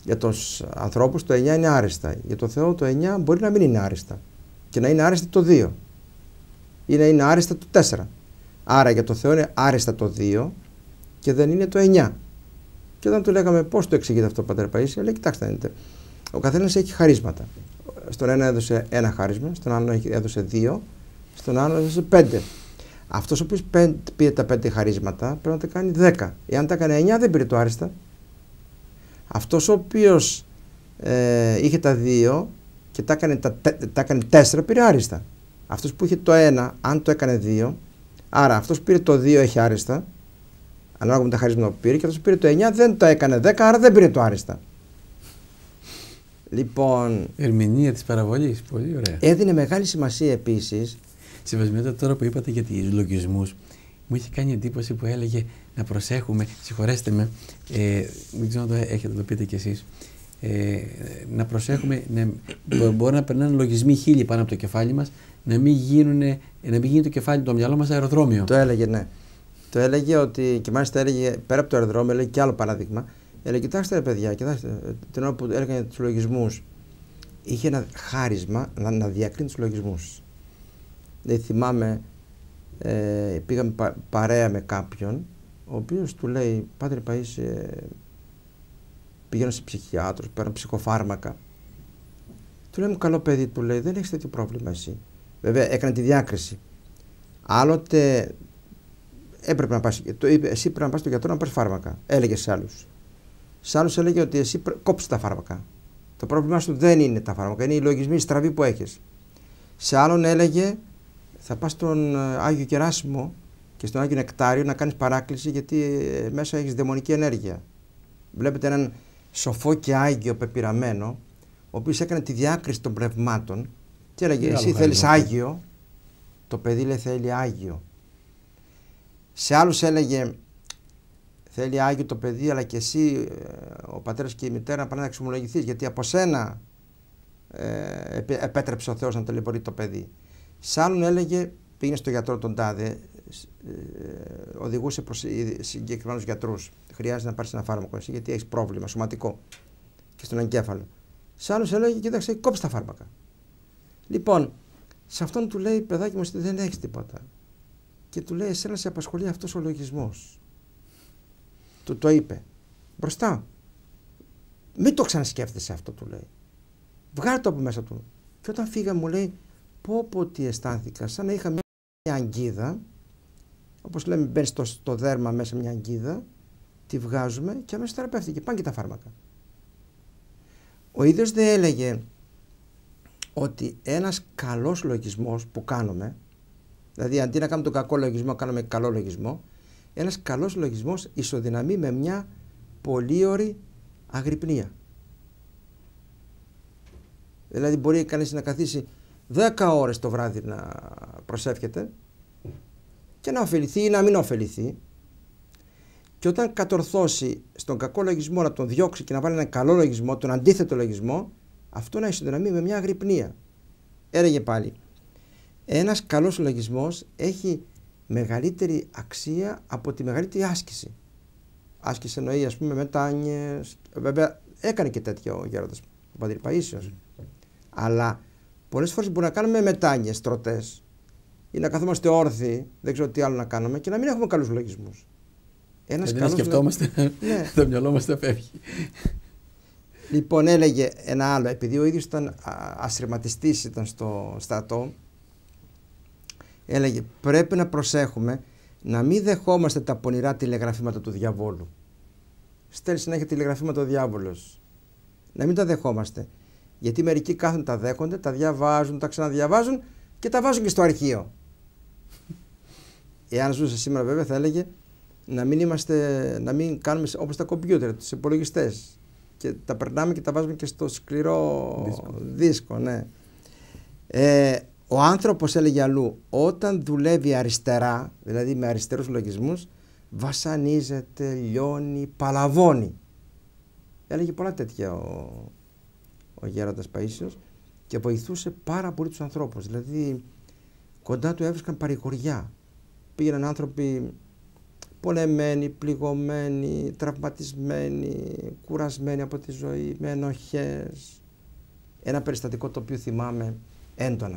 Για τους ανθρώπους το εννιά είναι άριστα. Για το Θεό το εννιά μπορεί να μην είναι άριστα. Και να είναι άριστα το δύο. Ή να είναι άριστα το τέσσερα. Άρα για το Θεό είναι άριστα το δύο και δεν είναι το εννιά. Και όταν του λέγαμε πώς το εξηγείται αυτό, πατέρα Παΐσια, λέει: κοιτάξτε, δείτε, ο καθένας έχει χαρίσματα. Στον ένα έδωσε ένα χάρισμα, στον άλλο έδωσε δύο, στον άλλο έδωσε πέντε. Αυτός ο οποίος πήρε τα πέντε χαρίσματα πρέπει να τα κάνει δέκα. Εάν τα έκανε εννιά δεν πήρε το άριστα. Αυτός ο οποίος ε, είχε τα δύο και τα έκανε, τα, τα έκανε τέσσερα πήρε άριστα. Αυτός που είχε το ένα, αν το έκανε δύο, άρα αυτός που πήρε το δύο έχει άριστα, ανάλογα με τα χαρίσματα που πήρε, και αυτός που πήρε το εννιά δεν το έκανε δέκα, άρα δεν πήρε το άριστα. Λοιπόν, ερμηνεία της παραβολής, πολύ ωραία. Έδινε μεγάλη σημασία επίσης. Σεβασμιότητα, τώρα που είπατε για τους λογισμούς, μου είχε κάνει εντύπωση που έλεγε να προσέχουμε, συγχωρέστε με, ε, δεν ξέρω αν το έχετε, το πείτε κι εσείς, ε, να προσέχουμε, να, μπορεί να περνάνε λογισμοί χίλιοι πάνω από το κεφάλι μας, να μην, γίνουνε, να μην γίνει το κεφάλι, το μυαλό μας αεροδρόμιο. Το έλεγε, ναι. Το έλεγε ότι, και μάλιστα έλεγε πέρα από το αεροδρόμιο, έλεγε και άλλο παράδειγμα. Έλεγε: κοιτάξτε, ρε παιδιά, κοιτάξτε, την ώρα που έλεγαν τους λογισμούς, είχε ένα χάρισμα να, να διακρίνει τους λογισμούς. Δηλαδή, θυμάμαι, ε, πήγαμε πα, παρέα με κάποιον, ο οποίος του λέει: Πάτερ Παΐσιε, πηγαίνω σε ψυχιάτρους, παίρνω ψυχοφάρμακα. Του λέει: μου καλό παιδί, του λέει, δεν έχεις τέτοιο πρόβλημα εσύ. Βέβαια, έκανε τη διάκριση. Άλλοτε έπρεπε να πας, το είπε, εσύ πρέπει να πας στον γιατρό να πάρεις φάρμακα. Έλεγε σε άλλους. Σε άλλους έλεγε ότι εσύ κόψε τα φάρμακα. Το πρόβλημά σου δεν είναι τα φάρμακα, είναι οι λογισμοί στραβοί που έχεις. Σε άλλον έλεγε: θα πας στον Άγιο Κεράσιμο και στον Άγιο Νεκτάριο να κάνεις παράκληση, γιατί μέσα έχεις δαιμονική ενέργεια. Βλέπετε έναν σοφό και άγιο πεπειραμένο, ο οποίος έκανε τη διάκριση των πνευμάτων και έλεγε: εσύ θέλεις Άγιο, το παιδί λέει θέλει Άγιο. Σε άλλους έλεγε: θέλει Άγιο το παιδί, αλλά και εσύ, ο πατέρας και η μητέρα, να πάνε να εξομολογηθείς, γιατί από σένα ε, επέτρεψε ο Θεός να ταλαιπωρεί το παιδί. Σε άλλον έλεγε: πήγαινε στο γιατρό τον τάδε, ε, οδηγούσε προς συγκεκριμένους γιατρούς. Χρειάζεται να πάρεις ένα φάρμακο εσύ, γιατί έχεις πρόβλημα σωματικό και στον εγκέφαλο. Σε άλλους έλεγε: κοίταξε, κόψε τα φάρμακα. Λοιπόν, σε αυτόν του λέει: παιδάκι μου, εσύ δεν έχεις τίποτα. Και του λέει: εσένα σε απασχολεί αυτός ο λογισμός. Του το είπε μπροστά. Μην το ξανασκέφτεσαι αυτό, του λέει. Βγάλε το από μέσα του. Και όταν φύγα μου λέει: πω πω τι αισθάνθηκα, σαν να είχα μια αγκίδα, όπως λέμε, μπαίνει στο, στο δέρμα μέσα μια αγκίδα, τη βγάζουμε και αμέσως θεραπεύτηκε. Πάνε και τα φάρμακα. Ο ίδιος δεν έλεγε ότι ένας καλός λογισμός που κάνουμε, δηλαδή αντί να κάνουμε τον κακό λογισμό, κάνουμε καλό λογισμό, ένας καλός λογισμός ισοδυναμεί με μια πολύωρη αγρυπνία. Δηλαδή μπορεί κανείς να καθίσει δέκα ώρες το βράδυ να προσεύχεται και να ωφεληθεί ή να μην ωφεληθεί, και όταν κατορθώσει στον κακό λογισμό να τον διώξει και να βάλει έναν καλό λογισμό, τον αντίθετο λογισμό, αυτό να ισοδυναμεί με μια αγρυπνία. Έλεγε πάλι: ένας καλός λογισμός έχει μεγαλύτερη αξία από τη μεγαλύτερη άσκηση. Άσκηση εννοεί, ας πούμε, μετάνοιες. Βέβαια έκανε και τέτοια ο γέροντας ο πατήρ Παΐσιος. Mm. Αλλά πολλές φορές μπορούμε να κάνουμε μετάνοιες, τροτές, ή να καθόμαστε όρθιοι, δεν ξέρω τι άλλο να κάνουμε, και να μην έχουμε καλούς λογισμούς. Ένας δεν καλός σκεφτόμαστε, ναι. Το μυαλό μας θα φεύγει. Λοιπόν, έλεγε ένα άλλο, επειδή ο ίδιος ήταν ασυρματιστής, ήταν στο στρατό, έλεγε: πρέπει να προσέχουμε να μην δεχόμαστε τα πονηρά τηλεγραφήματα του διαβόλου. Στέλνει συνέχεια τηλεγραφήματα ο διάβολος. Να μην τα δεχόμαστε. Γιατί μερικοί κάθονται, τα δέχονται, τα διαβάζουν, τα ξαναδιαβάζουν και τα βάζουν και στο αρχείο. Εάν ζούσε σήμερα, βέβαια, θα έλεγε να μην, είμαστε, να μην κάνουμε όπως τα κομπιούτερ, τους υπολογιστές. Και τα περνάμε και τα βάζουμε και στο σκληρό δίσκο. δίσκο ναι. ε, ο άνθρωπος, έλεγε αλλού, όταν δουλεύει αριστερά, δηλαδή με αριστερούς λογισμούς, βασανίζεται, λιώνει, παλαβώνει. Έλεγε πολλά τέτοια ο, ο γέροντας Παΐσιος και βοηθούσε πάρα πολύ τους ανθρώπους. Δηλαδή κοντά του έβρισκαν παρηγοριά. Πήγαιναν άνθρωποι πονεμένοι, πληγωμένοι, τραυματισμένοι, κουρασμένοι από τη ζωή, με ενοχές. Ένα περιστατικό το οποίο θυμάμαι έντονα.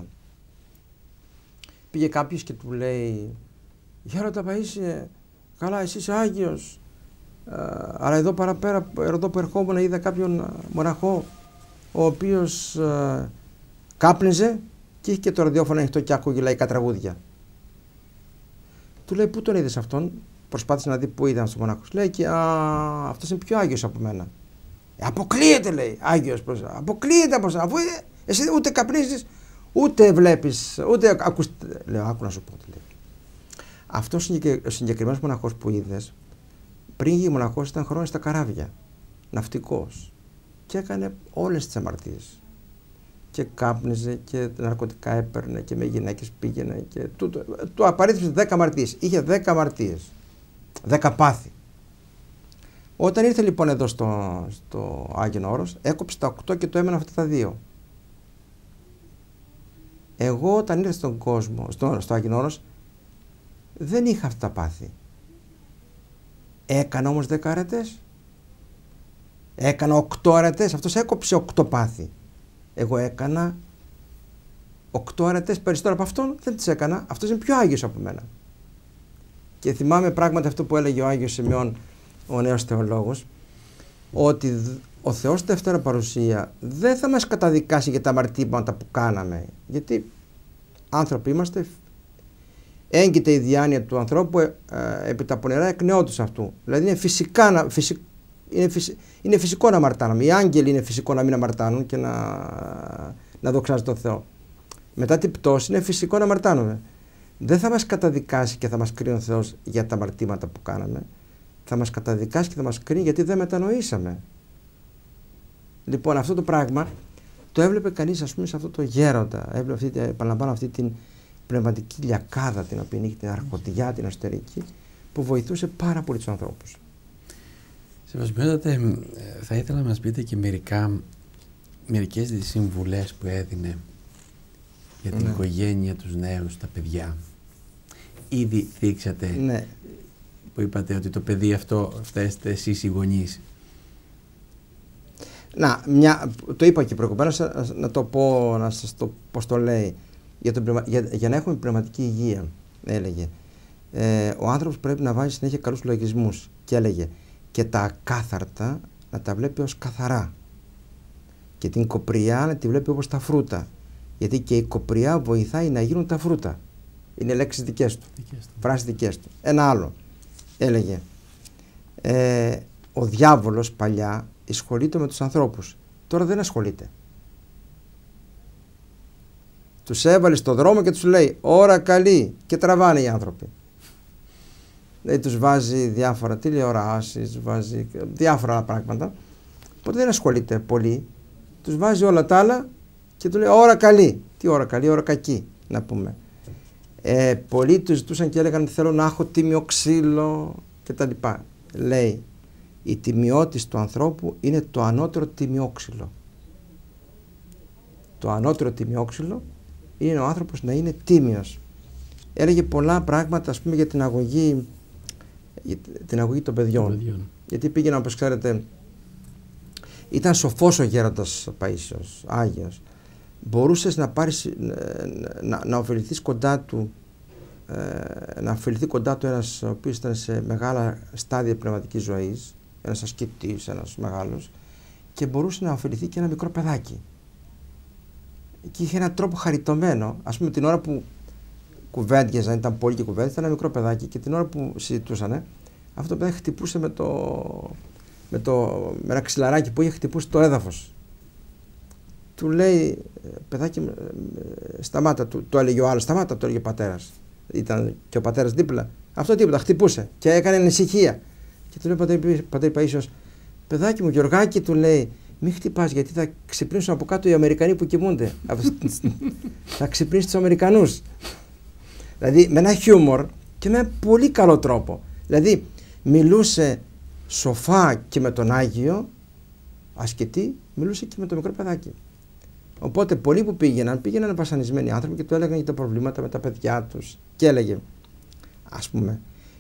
Πήγε κάποιος και του λέει «Γέροντα Παΐσιε, καλά εσύ είσαι Άγιος, ε, αλλά εδώ παραπέρα, εδώ που ερχόμουν είδα κάποιον μοναχό ο οποίος ε, κάπνιζε και είχε και το ραδιόφωνο ανοιχτό και άκουγε λαϊκά τραγούδια». Του λέει «Πού τον είδες αυτόν?» Προσπάθησε να δει πού ήταν στο μοναχός. Λέει και «Α, αυτός είναι πιο Άγιος από μένα». Ε, αποκλείεται, λέει, Άγιος, αποκλείεται από σένα, αφού εσύ ούτε καπνίζεις, ούτε βλέπεις, ούτε ακούς. Λέω, άκου να σου πω, λέει. Αυτός ο συγκεκριμένος μοναχός που είδες, πριν γίνει μοναχός ήταν χρόνια στα καράβια, ναυτικός, και έκανε όλες τις αμαρτίες. Και κάπνιζε και ναρκωτικά έπαιρνε και με γυναίκες πήγαινε και του, του, του απαρίθμησε δέκα αμαρτίες. Είχε δέκα αμαρτίες, δέκα πάθη. Όταν ήρθε λοιπόν εδώ στο, στο Άγιον Όρος, έκοψε τα οκτώ και το έμενα αυτά τα δύο. Εγώ όταν ήρθα στον κόσμο, στο, στο Άγιον Όρος, δεν είχα αυτά τα πάθη. Έκανα όμως δέκα αρετές. Έκανα οκτώ αρετές. Αυτός έκοψε οκτώ πάθη. Εγώ έκανα οκτώ αρετές περισσότερο από αυτόν, δεν τις έκανα. Αυτός είναι πιο Άγιος από μένα. Και θυμάμαι πράγματι αυτό που έλεγε ο Άγιος Σημειών, ο νέος θεολόγος, ότι ο Θεός στη Δευτέρα Παρουσία δεν θα μας καταδικάσει για τα αμαρτήματα που κάναμε. Γιατί άνθρωποι είμαστε, έγκυται η διάνοια του ανθρώπου ε, ε, επί τα πονηρά εκ νεότους αυτού. Δηλαδή είναι, φυσικά, φυσικ, είναι, φυσι, είναι φυσικό να αμαρτάνουμε. Οι άγγελοι είναι φυσικό να μην αμαρτάνουν και να, να δοξάζουν τον Θεό. Μετά την πτώση είναι φυσικό να αμαρτάνουμε. Δεν θα μας καταδικάσει και θα μας κρίνει ο Θεός για τα αμαρτήματα που κάναμε. Θα μας καταδικάσει και θα μας κρίνει γιατί δεν μετανοήσαμε. Λοιπόν, αυτό το πράγμα το έβλεπε κανείς, ας πούμε, σε αυτό το γέροντα. Έβλεπε αυτή, επαναλαμβάνω, αυτή την πνευματική λιακάδα την οποία είχε, την αρχοντιά, την εσωτερική, που βοηθούσε πάρα πολύ τους ανθρώπους. Σεβασμιότατε, θα ήθελα να μας πείτε και μερικά, μερικές συμβουλές που έδινε για την ναι. οικογένεια, τους νέους, τα παιδιά. Ήδη θίξατε ναι. που είπατε ότι το παιδί αυτό φταίστε εσείς οι γονείς. Να, μια, το είπα και προηγουμένως, να το πω, να σας το πώς το λέει. Για, το, για, για να έχουμε πνευματική υγεία, έλεγε, ε, ο άνθρωπος πρέπει να βάζει συνέχεια καλούς λογισμούς. Και έλεγε, και τα ακάθαρτα να τα βλέπει ως καθαρά. Και την κοπριά να τη βλέπει όπως τα φρούτα. Γιατί και η κοπριά βοηθάει να γίνουν τα φρούτα. Είναι λέξεις δικές του, δικές του. Φράσεις δικές του. Ένα άλλο, έλεγε, ε, ο διάβολος παλιά ασχολείται με τους ανθρώπους. Τώρα δεν ασχολείται. Τους έβαλε στο δρόμο και τους λέει ώρα καλή και τραβάνε οι άνθρωποι. Δηλαδή τους βάζει διάφορα τηλεοράσεις, βάζει διάφορα άλλα πράγματα. Οπότε δεν ασχολείται πολύ. Τους βάζει όλα τα άλλα και του λέει ώρα καλή. Τι ώρα καλή, ώρα κακή να πούμε. Ε, πολλοί τους ζητούσαν και έλεγαν θέλω να έχω τίμιο ξύλο κτλ. Λέει η τιμιότης του ανθρώπου είναι το ανώτερο τιμιόξυλο. Το ανώτερο τιμιόξυλο είναι ο άνθρωπος να είναι τίμιος. Έλεγε πολλά πράγματα, ας πούμε, για την αγωγή, για την αγωγή των παιδιών. παιδιών. Γιατί πήγαιναν, όπως ξέρετε, ήταν σοφός ο γέροντας Παΐσιος, Άγιος. Μπορούσες να πάρεις, να, να ωφεληθείς κοντά του, ε, να ωφεληθεί κοντά του ένας ο οποίος ήταν σε μεγάλα στάδια πνευματικής ζωής, ένας ασκητής, ένας μεγάλος, και μπορούσε να ωφεληθεί και ένα μικρό παιδάκι. Και είχε έναν τρόπο χαριτωμένο, ας πούμε την ώρα που κουβέντιαζαν, ήταν πολύ και κουβέντιαζαν, ήταν ένα μικρό παιδάκι και την ώρα που συζητούσαν, αυτό το παιδάκι χτυπούσε με, το, με, το, με ένα ξυλαράκι που είχε χτυπούσε το έδαφος. Του λέει, παιδάκι, σταμάτα, του, το έλεγε ο άλλος, σταμάτα, το έλεγε ο πατέρας. Ήταν και ο πατέρας δίπλα. Αυτό τίποτα, χτυπούσε και έκανε ανησυχία. Και του λέει πατέρ, πατέρ Παΐσιος, παιδάκι μου, Γιωργάκη, του λέει, μην χτυπάς γιατί θα ξυπνήσουν από κάτω οι Αμερικανοί που κοιμούνται. Θα ξυπνήσει τους Αμερικανούς. Δηλαδή με ένα χιούμορ και με ένα πολύ καλό τρόπο. Δηλαδή μιλούσε σοφά και με τον Άγιο ασκητή, μιλούσε και με το μικρό παιδάκι. Οπότε πολλοί που πήγαιναν, πήγαιναν βασανισμένοι άνθρωποι και του έλεγαν για τα προβλήματα με τα παιδιά τους. Και έλεγε, ας πούμε,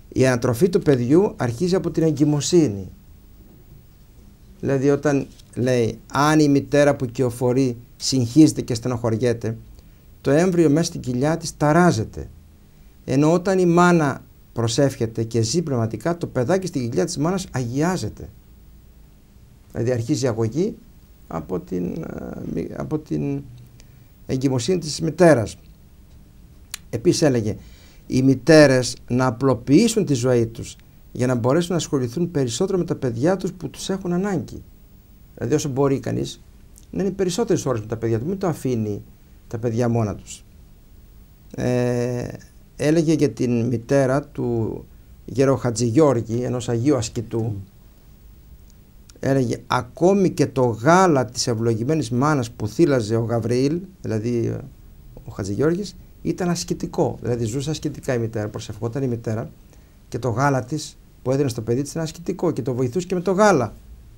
Η ανατροφή του παιδιού αρχίζει από την εγκυμοσύνη. Δηλαδή όταν λέει αν η μητέρα που κυοφορεί συγχύζεται και στενοχωριέται, το έμβριο μέσα στην κοιλιά της ταράζεται. Ενώ όταν η μάνα προσεύχεται και ζει πνευματικά, το παιδάκι στην κοιλιά της μάνας αγιάζεται. Δηλαδή αρχίζει η αγωγή από την, από την εγκυμοσύνη της μητέρας. Επίσης έλεγε οι μητέρες να απλοποιήσουν τη ζωή τους για να μπορέσουν να ασχοληθούν περισσότερο με τα παιδιά τους που τους έχουν ανάγκη. Δηλαδή όσο μπορεί κανείς να είναι περισσότερες ώρες με τα παιδιά του, μην το αφήνει τα παιδιά μόνα τους. Ε, έλεγε για την μητέρα του Γεροχατζηγιώργη, ενός Αγίου Ασκητού, mm. έλεγε ακόμη και το γάλα της ευλογημένης μάνας που θύλαζε ο Γαβριήλ, δηλαδή ο Χατζηγιώργης, ήταν ασκητικό. Δηλαδή ζούσε ασκητικά η μητέρα, προσευχόταν η μητέρα και το γάλα της που έδινε στο παιδί της ήταν ασκητικό και το βοηθούσε και με το γάλα.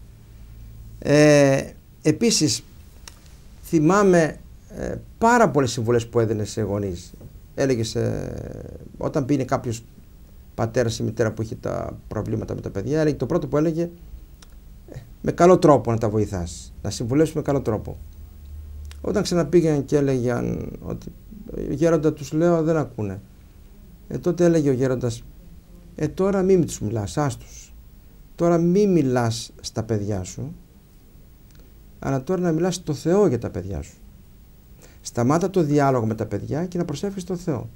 Ε, επίσης θυμάμαι ε, πάρα πολλές συμβουλές που έδινε σε γονείς. Έλεγε σε, όταν πήγαινε κάποιος πατέρας ή μητέρα που είχε τα προβλήματα με τα παιδιά, έλεγε, το πρώτο που έλεγε ε, με καλό τρόπο να τα βοηθάς, να συμβουλεύσεις με καλό τρόπο. Όταν ξαναπήγαιναν και έλεγαν ότι γέροντα τους λέω δεν ακούνε, ε, τότε έλεγε ο γέροντας ε, τώρα μη τους μιλάς, άστους, τώρα μη μιλάς στα παιδιά σου, αλλά τώρα να μιλάς στο Θεό για τα παιδιά σου. Σταμάτα το διάλογο με τα παιδιά και να προσεύχεσαι στο Θεό.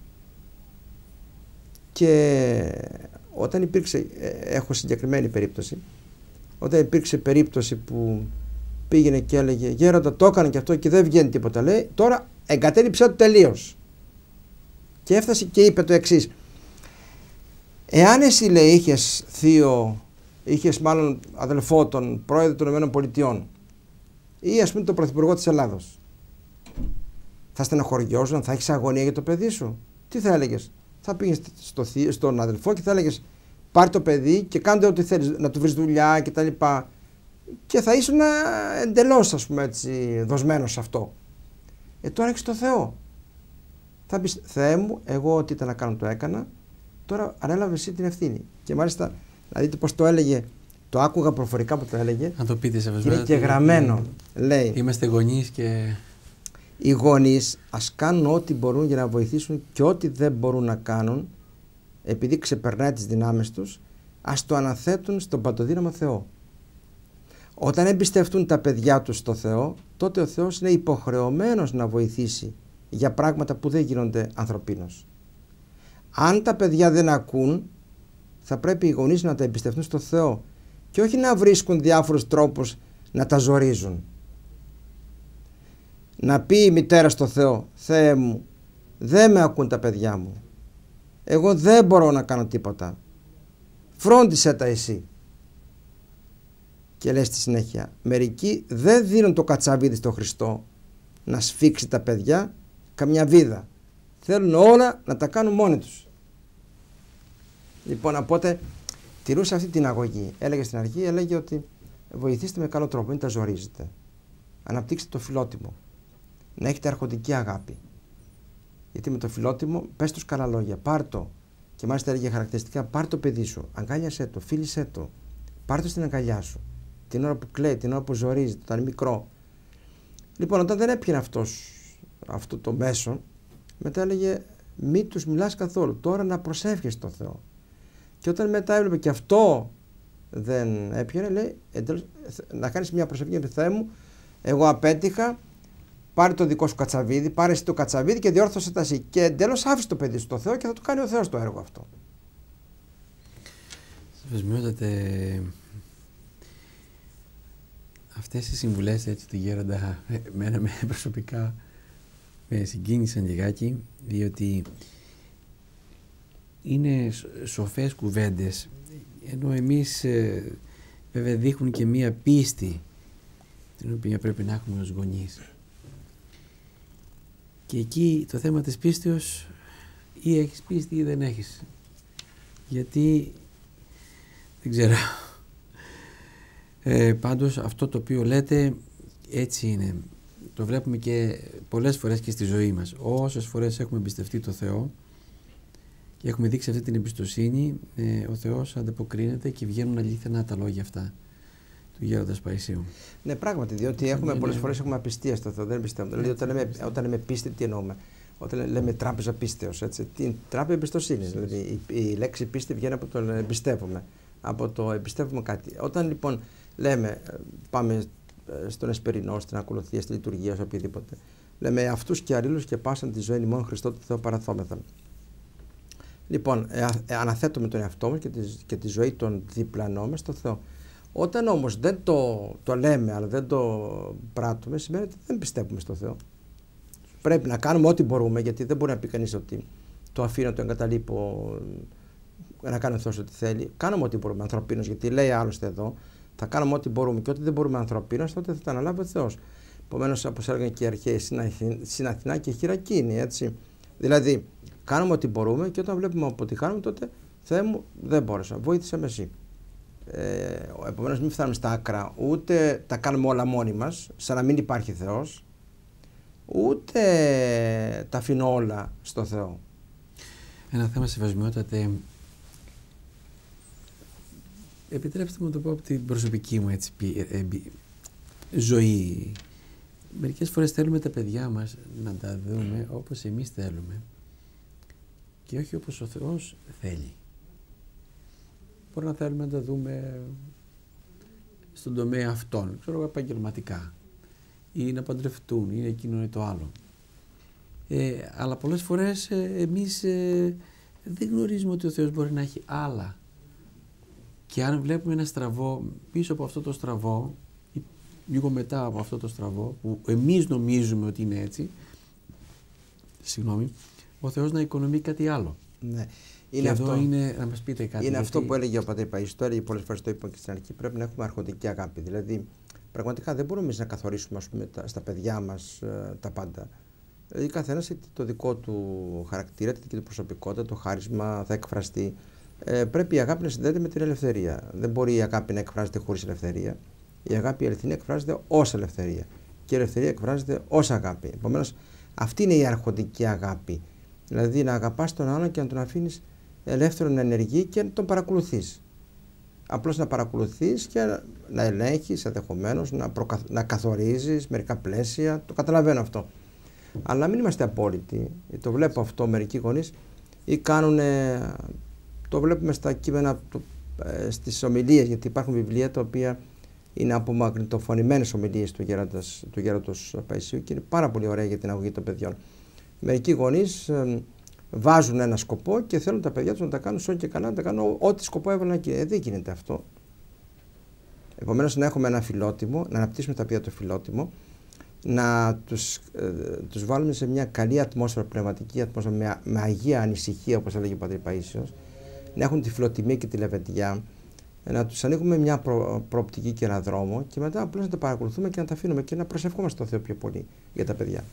Και όταν υπήρξε, έχω συγκεκριμένη περίπτωση, όταν υπήρξε περίπτωση που πήγαινε και έλεγε γέροντα το έκανε και αυτό και δεν βγαίνει τίποτα, λέει, τώρα εγκατέλειψε το τελείως. Και έφτασε και είπε το εξής: εάν εσύ, λέει, είχες θείο, είχες μάλλον αδελφό τον πρόεδρο των ΗΠΑ ή ας πούμε τον πρωθυπουργό της Ελλάδος, θα στεναχωριόζουν, θα έχεις αγωνία για το παιδί σου? Τι θα έλεγες? Θα πήγες στο, στον αδελφό και θα έλεγες πάρ' το παιδί και κάντε ό,τι θέλεις, να του βρεις δουλειά και τα λοιπά, και θα ήσουν εντελώς, ας πούμε, έτσι, δοσμένος σε αυτό. Ε, τώρα έχεις το Θεό. Θα πεις, Θεέ μου, εγώ ό,τι ήταν να κάνω το έκανα, τώρα ανέλαβε εσύ την ευθύνη. Και μάλιστα, να δείτε πώς το έλεγε, το άκουγα προφορικά που το έλεγε. Αν το πείτε σε βέβαια. Είναι και γραμμένο. Λέει, είμαστε γονείς και... οι γονείς ας κάνουν ό,τι μπορούν για να βοηθήσουν και ό,τι δεν μπορούν να κάνουν, επειδή ξεπερνάει τις δυνάμεις τους, ας το αναθέτουν στον παντοδύναμο Θεό. Όταν εμπιστευτούν τα παιδιά τους στο Θεό, τότε ο Θεός είναι υποχρεωμένος να βοηθήσει για πράγματα που δεν γίνονται ανθρωπίνως. Αν τα παιδιά δεν ακούν, θα πρέπει οι γονείς να τα εμπιστευτούν στο Θεό και όχι να βρίσκουν διάφορους τρόπους να τα ζορίζουν. Να πει η μητέρα στο Θεό, Θεέ μου, δεν με ακούν τα παιδιά μου, εγώ δεν μπορώ να κάνω τίποτα, φρόντισε τα εσύ. Και λέει στη συνέχεια, μερικοί δεν δίνουν το κατσαβίδι στο Χριστό να σφίξει τα παιδιά καμιά βίδα, θέλουν όλα να τα κάνουν μόνοι τους. Λοιπόν, οπότε τηρούσε αυτή την αγωγή. Έλεγε στην αρχή, έλεγε ότι βοηθήστε με καλό τρόπο, μην τα ζορίζετε, αναπτύξτε το φιλότιμο, να έχετε αρχοντική αγάπη. Γιατί με το φιλότιμο πες τους καλά λόγια, πάρ' το. Και μάλιστα έλεγε χαρακτηριστικά, πάρ' το παιδί σου, αγκάλιασέ το, φίλησέ το, πάρ' το στην αγκαλιά σου, την ώρα που κλαίει, την ώρα που ζορίζεται, όταν είναι μικρό. Λοιπόν, όταν δεν έπιανε αυτός, αυτό το μέσο, μετά έλεγε μη τους μιλάς καθόλου, τώρα να προσεύχεσαι στο Θεό. Και όταν μετά έβλεπε και αυτό δεν έπιανε, λέει εντελώς, να κάνεις μια προσευχή για Θεέ μου, εγώ απέτυχα, πάρε το δικό σου κατσαβίδι, πάρε εσύ το κατσαβίδι και διόρθωσε τα εσύ. Και εντελώς άφησε το παιδί στο Θεό και θα του κάνει ο Θεός το έργο αυτό. Σεβασμιότατε, αυτές οι συμβουλές έτσι του γέροντα εμένα με προσωπικά με συγκίνησαν λιγάκι, διότι είναι σοφές κουβέντες, ενώ εμείς ε, βέβαια δείχνουν και μία πίστη την οποία πρέπει να έχουμε ως γονείς. Και εκεί το θέμα της πίστεως, ή έχεις πίστη ή δεν έχεις. Γιατί δεν ξέρω. Ε, πάντως αυτό το οποίο λέτε έτσι είναι. Το βλέπουμε και πολλές φορές και στη ζωή μας. Όσες φορές έχουμε εμπιστευτεί το Θεό και έχουμε δείξει αυτή την εμπιστοσύνη, ε, ο Θεός ανταποκρίνεται και βγαίνουν αλήθινα τα λόγια αυτά του Γέροντα Παϊσίου. Ναι, πράγματι, διότι έχουμε, πολλές φορές έχουμε απιστία στο Θεό, δεν πιστεύουμε. Δηλαδή, όταν λέμε, όταν λέμε πίστη, τι εννοούμε? Όταν λέμε τράπεζα πίστεως, έτσι. Τι, τράπεζα εμπιστοσύνη. Δηλαδή, η, η λέξη πίστη βγαίνει από το εμπιστεύομαι. Από το εμπιστεύουμε κάτι. Όταν λοιπόν λέμε, πάμε στον Εσπερινό, στην ακολουθία, στη λειτουργία, σε οποιοδήποτε, λέμε αυτούς και αλλήλους και πάσαν τη ζωή ημών Χριστό του Θεού παραθόμεθα. Λοιπόν, ε, ε, αναθέτουμε τον εαυτό μας και τη, και τη ζωή των διπλανών μας στο Θεό. Όταν όμως δεν το, το λέμε, αλλά δεν το πράττουμε, σημαίνει ότι δεν πιστεύουμε στο Θεό. Πρέπει να κάνουμε ό,τι μπορούμε, γιατί δεν μπορεί να πει κανείς ότι το αφήνω, το εγκαταλείπω, να κάνει ο Θεός ό,τι θέλει. Κάνουμε ό,τι μπορούμε ανθρωπίνως, γιατί λέει άλλωστε εδώ, θα κάνουμε ό,τι μπορούμε και ό,τι δεν μπορούμε ανθρωπίνως, τότε θα τα αναλάβει ο Θεός. Επομένως, όπως έλεγαν και οι αρχαίοι, συν Αθηνά και χειρακίνη, έτσι. Δηλαδή, κάνουμε ό,τι μπορούμε και όταν βλέπουμε ότι κάνουμε, τότε Θεέ μου, δεν μπόρεσα, βοήθησε με εσύ. Ε, επομένως, μην φτάνουμε στα άκρα, ούτε τα κάνουμε όλα μόνοι μας, σαν να μην υπάρχει Θεός, ούτε τα αφήνω όλα στο Θεό. Ένα θέμα σεβασμιότατε. Επιτρέψτε μου να το πω από την προσωπική μου έτσι, ζωή. Μερικές φορές θέλουμε τα παιδιά μας να τα δούμε όπως εμείς θέλουμε και όχι όπως ο Θεός θέλει. Μπορεί να θέλουμε να τα δούμε στον τομέα αυτών, ξέρω εγώ, επαγγελματικά, ή να παντρευτούν, ή εκείνο ή το άλλο. Ε, αλλά πολλές φορές ε, εμείς ε, δεν γνωρίζουμε ότι ο Θεός μπορεί να έχει άλλα. Και αν βλέπουμε ένα στραβό, πίσω από αυτό το στραβό, ή λίγο μετά από αυτό το στραβό, που εμείς νομίζουμε ότι είναι έτσι, συγγνώμη, ο Θεός να οικονομεί κάτι άλλο. Ναι. Είναι αυτό, εδώ είναι, να μας πείτε κάτι. Είναι γιατί... αυτό που έλεγε ο Πατήρ Παΐσιος, το έλεγε πολλές φορές, το είπα και στην αρχή, πρέπει να έχουμε αρχοντική αγάπη. Δηλαδή, πραγματικά δεν μπορούμε εμείς να καθορίσουμε, ας πούμε, τα, στα παιδιά μας ε, τα πάντα. Δηλαδή, καθένας έχει το δικό του χαρακτήρα, τη δική του προσωπικότητα, το χάρισμα θα εκφραστεί. Ε, πρέπει η αγάπη να συνδέεται με την ελευθερία. Δεν μπορεί η αγάπη να εκφράζεται χωρίς ελευθερία. Η αγάπη η αληθινή εκφράζεται ως ελευθερία. Και η ελευθερία εκφράζεται ως αγάπη. Επομένως, αυτή είναι η αρχοντική αγάπη. Δηλαδή, να αγαπάς τον άλλον και να τον αφήνεις ελεύθερο να ενεργεί και να τον παρακολουθείς. Απλώς να παρακολουθείς και να ελέγχεις ενδεχομένως, να, προκα... να καθορίζεις μερικά πλαίσια. Το καταλαβαίνω αυτό. Αλλά μην είμαστε απόλυτοι. Το βλέπω αυτό μερικοί γονείς ή κάνουν. Το βλέπουμε στα κείμενα, στις ομιλίες, γιατί υπάρχουν βιβλία τα οποία είναι απομαγνητοφωνημένες ομιλίες του Γέροντος, του Γέροντος Παϊσίου και είναι πάρα πολύ ωραία για την αγωγή των παιδιών. Μερικοί γονείς ε, βάζουν ένα σκοπό και θέλουν τα παιδιά τους να τα κάνουν σώνει και καλά, να τα κάνουν ό,τι σκοπό έβαλαν εκεί. Ε, δεν γίνεται αυτό. Επομένως, να έχουμε ένα φιλότιμο, να αναπτύσσουμε τα παιδιά το φιλότιμο, να τους, ε, τους βάλουμε σε μια καλή ατμόσφαιρα, πνευματική ατμόσφαιρα, με, με αγία ανησυχία, όπως έλεγε ο Πατήρ Παΐσιος, να έχουν τη φιλοτιμία και τη λεβεντιά, να τους ανοίγουμε μια προ, προοπτική και ένα δρόμο και μετά απλώς να τα παρακολουθούμε και να τα αφήνουμε και να προσευχόμαστε στο Θεό πιο πολύ για τα παιδιά.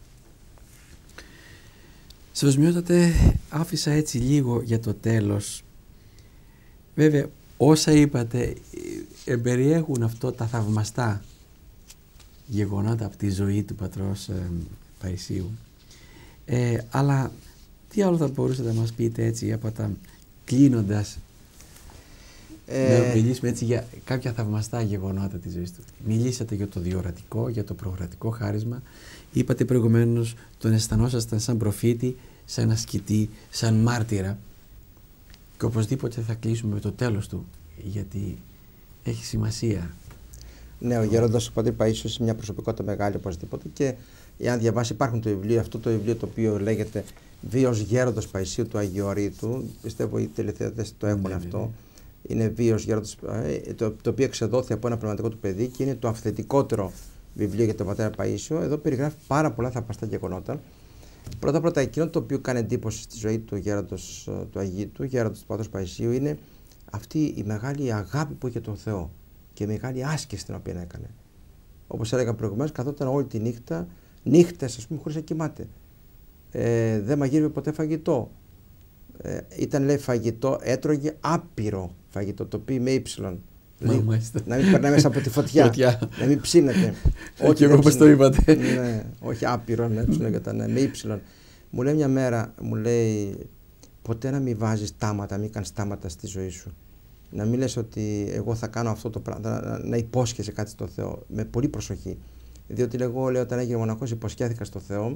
Σεβασμιότατε, άφησα έτσι λίγο για το τέλος. Βέβαια, όσα είπατε εμπεριέχουν αυτό τα θαυμαστά γεγονότα από τη ζωή του πατρός ε, Παϊσίου. Ε, αλλά τι άλλο θα μπορούσατε να μας πείτε έτσι από τα κλείνοντας, ε... να μιλήσουμε έτσι για κάποια θαυμαστά γεγονότα της ζωής του. Μιλήσατε για το διορατικό, για το προγρατικό χάρισμα. Είπατε προηγουμένως τον αισθανόσασταν σαν προφήτη, σαν ασκητή, σαν μάρτυρα. Και οπωσδήποτε θα κλείσουμε με το τέλος του, γιατί έχει σημασία. Ναι, ο Γέροντας ο Πατήρ Παΐσιος είναι μια προσωπικότητα μεγάλη οπωσδήποτε και εάν διαβάσει υπάρχουν το βιβλίο, αυτό το βιβλίο το οποίο λέγεται Βίος Γέροντος Παϊσίου του Αγιορείτου, πιστεύω οι τηλεθεατές το έχουν ναι, αυτό. Ναι, ναι. Είναι Βίος Γέροντος, το, το οποίο εξεδόθη από ένα πνευματικό του παιδί και είναι το αυθεντικότερο βιβλίο για τον Πατέρα Παΐσιο. Εδώ περιγράφει πάρα πολλά θαυμαστά γεγονότα. Πρώτα πρώτα, εκείνο το οποίο κάνει εντύπωση στη ζωή του Γέροντος του Αγίου του, Γέροντος του Πατρός Παϊσίου, είναι αυτή η μεγάλη αγάπη που είχε τον Θεό και η μεγάλη άσκηση την οποία έκανε. Όπως έλεγα προηγουμένως, καθόταν όλη τη νύχτα, νύχτες ας πούμε, χωρίς να κοιμάται. Ε, δεν μαγείρευε ποτέ φαγητό. Ε, ήταν, λέει, φαγητό, έτρωγε άπειρο φαγητό, το οποίο με ύψιλον. Δηλαδή, να μην περνάει μέσα από τη φωτιά, να μην ψήνεται. Όχι, εγώ όπως το είπατε. Ναι, όχι άπειρο, ναι, ψήνεται, ναι, με ύψιλον. Μου λέει μια μέρα, μου λέει, ποτέ να μην βάζεις τάματα, μην κάνεις τάματα στη ζωή σου. Να μην λες ότι εγώ θα κάνω αυτό το πράγμα, να, να υπόσχεσαι κάτι στον Θεό, με πολύ προσοχή. Διότι εγώ λέω όταν έγινε μοναχός υποσχέθηκα στον Θεό,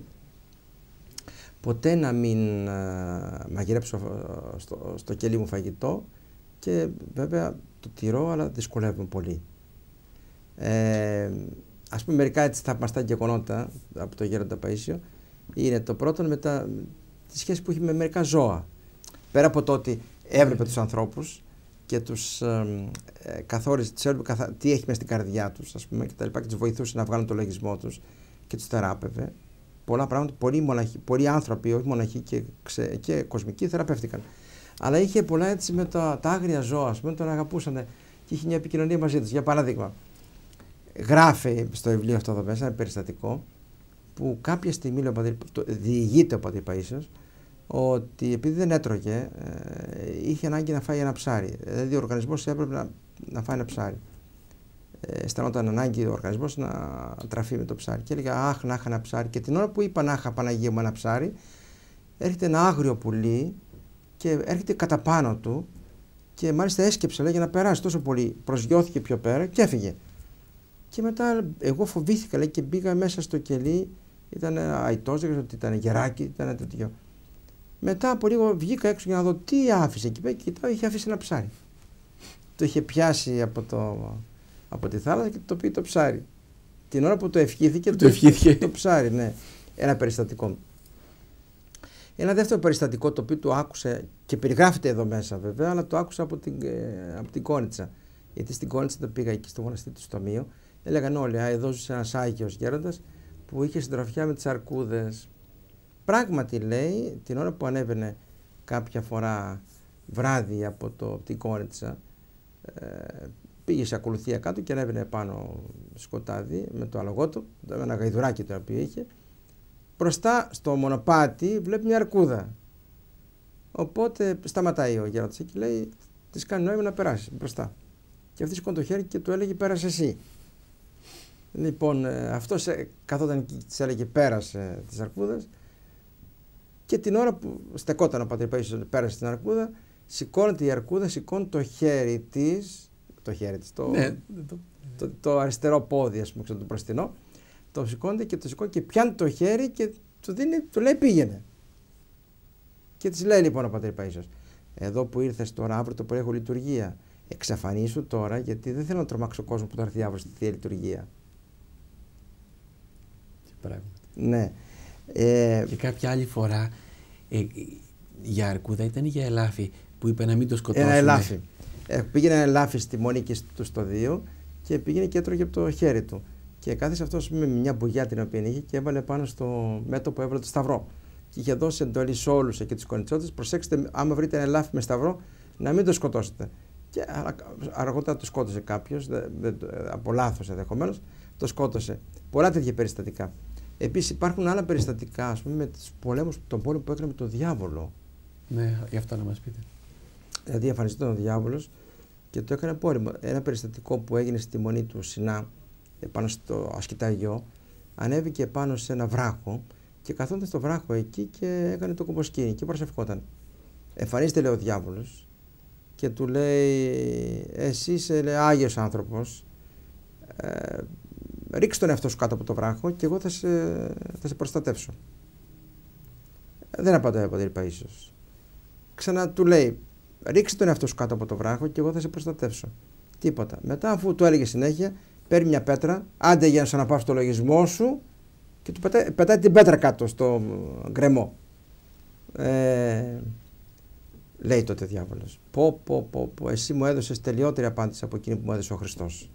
ποτέ να μην α, μαγειρέψω στο, στο κελί μου φαγητό και βέβαια το τηρώ, αλλά δυσκολεύομαι πολύ. Ε, ας πούμε μερικά έτσι θαυμαστά γεγονότα από το Γέροντα Παΐσιο είναι το πρώτο με τα, τη σχέση που έχει με μερικά ζώα. Πέρα από το ότι έβλεπε τους ανθρώπους και τους ε, ε, καθόριζε, τους έβλεπε καθα... τι έχει μέσα στην καρδιά τους, ας πούμε, και τα λοιπά, και τους βοηθούσε να βγάλουν το λογισμό τους και τους θεράπευε. Πολλά πράγματα, πολλοί, μοναχοί, πολλοί άνθρωποι, όχι μοναχοί και, ξε... και κοσμικοί, θεραπεύτηκαν. Αλλά είχε πολλά έτσι με τα, τα άγρια ζώα, ας πούμε, τον αγαπούσαν και είχε μια επικοινωνία μαζί τους. Για παράδειγμα, γράφει στο βιβλίο αυτό εδώ μέσα ένα περιστατικό που κάποια στιγμή λέει, το, διηγείται ο πατήρ Παΐσιος ότι επειδή δεν έτρωγε, ε, είχε ανάγκη να φάει ένα ψάρι. Δηλαδή ο οργανισμός έπρεπε να, να φάει ένα ψάρι. Ε, αισθανόταν ανάγκη ο οργανισμός να τραφεί με το ψάρι. Και έλεγε αχ, να είχα ένα ψάρι. Και την ώρα που είπα να είχα, Παναγία μου, ένα ψάρι, έρχεται ένα άγριο πουλί και έρχεται κατά πάνω του και μάλιστα έσκεψε, λέει, για να περάσει τόσο πολύ. Προσγειώθηκε πιο πέρα και έφυγε. Και μετά εγώ φοβήθηκα, λέει, και μπήκα μέσα στο κελί. Ήταν αητός, δεν ξέρω ότι ήταν γεράκι, ήταν τέτοιο. Μετά από λίγο βγήκα έξω για να δω τι άφησε εκεί πέρα και κοιτάω, είχε αφήσει ένα ψάρι. Το είχε πιάσει από, το, από τη θάλασσα και το πήγε το ψάρι. Την ώρα που το ευχήθηκε, το, το ευχήθηκε το ψάρι, ναι. Ένα περιστατικό. Ένα δεύτερο περιστατικό το οποίο το άκουσε και περιγράφεται εδώ μέσα βέβαια, αλλά το άκουσα από την, από την Κόνιτσα. Γιατί στην Κόνιτσα το πήγα εκεί στο μοναστήρι του Στομίου. Έλεγαν όλοι, α, εδώ ζούσε ένας Άγιος Γέροντας που είχε συντροφιά με τις αρκούδες. Πράγματι, λέει, την ώρα που ανέβαινε κάποια φορά βράδυ από, το, από την Κόνιτσα, ε, πήγε σε ακολουθία κάτω και ανέβαινε πάνω σκοτάδι με το άλογο του, με ένα γαϊδουράκι το οποίο είχε. Μπροστά στο μονοπάτι βλέπει μια αρκούδα. Οπότε σταματάει ο Γέροντας και λέει, της κάνει νόημα να περάσει μπροστά. Και αυτή σηκώνει το χέρι και του έλεγε, πέρασε εσύ. Λοιπόν, αυτός καθόταν και της έλεγε, πέρασε τις αρκούδες. Και την ώρα που στεκόταν ο πατήρ Παΐσιος, πέρασε την αρκούδα, σηκώνεται η αρκούδα, σηκώνει το χέρι της, το χέρι της, το, ναι, το, το, το αριστερό πόδι, ας πούμε, το μπροστινό, το σηκώνεται και το σηκώνει και πιάνει το χέρι και του, δίνει, του λέει πήγαινε. Και της λέει λοιπόν ο πατήρ Παΐσιος, εδώ που ήρθες τώρα, αύριο το πρωί έχω λειτουργία. Εξαφανίσου τώρα, γιατί δεν θέλω να τρομάξω κόσμο που θα έρθει αύριο στη Θεία Λειτουργία. Και πράγμα. Ναι. Ε, και κάποια άλλη φορά ε, για αρκούδα ήταν ή για ελάφι που είπε να μην το σκοτώσουν. Ένα ελάφι. Ε, πήγαινε ένα ελάφι στη Μονίκη του στο δύο και πήγαινε και έτρωγε από το χέρι του. Και κάθισε αυτός με μια μπουγιά την οποία είχε και έβαλε πάνω στο μέτωπο, έβαλε το σταυρό. Και είχε δώσει εντολή σε όλους εκεί τους κονιτσότες, προσέξτε, άμα βρείτε ένα ελάφι με σταυρό, να μην το σκοτώσετε. Και αργότερα το σκότωσε κάποιος, από λάθος ενδεχομένως, το σκότωσε. Πολλά τέτοια περιστατικά. Επίσης υπάρχουν άλλα περιστατικά, ας πούμε, με τους πολέμους, τον πόλεμο που έκανε με τον διάβολο. Ναι, γι' αυτό να μας πείτε. Δηλαδή εμφανιστεί ο διάβολος και το έκανε πόλεμο. Ένα περιστατικό που έγινε στη Μονή του Σινά, πάνω στο ασκητάγιο, ανέβηκε πάνω σε ένα βράχο και καθόταν στο βράχο εκεί και έκανε το κομποσκίνη και προσευχόταν. Εμφανίζεται, λέει, ο διάβολος και του λέει, εσύ είσαι, λέει, άγιος άνθρωπος, ε, ρίξε τον εαυτό σου κάτω από το βράχο και εγώ θα σε, θα σε προστατεύσω. Δεν απαντάει ο πατήρ Παΐσιος. Ξανά του λέει, ρίξε τον εαυτό σου κάτω από το βράχο και εγώ θα σε προστατεύσω. Τίποτα. Μετά, αφού του έλεγε συνέχεια, παίρνει μια πέτρα, άντε για να σου αναπαύσει το λογισμό σου και του πετάει, πετάει την πέτρα κάτω στο γκρεμό. Ε, λέει τότε ο διάβολος, πω, πω, πω, πω, εσύ μου έδωσες τελειότερη απάντηση από εκείνη που μου έδωσε ο Χριστός.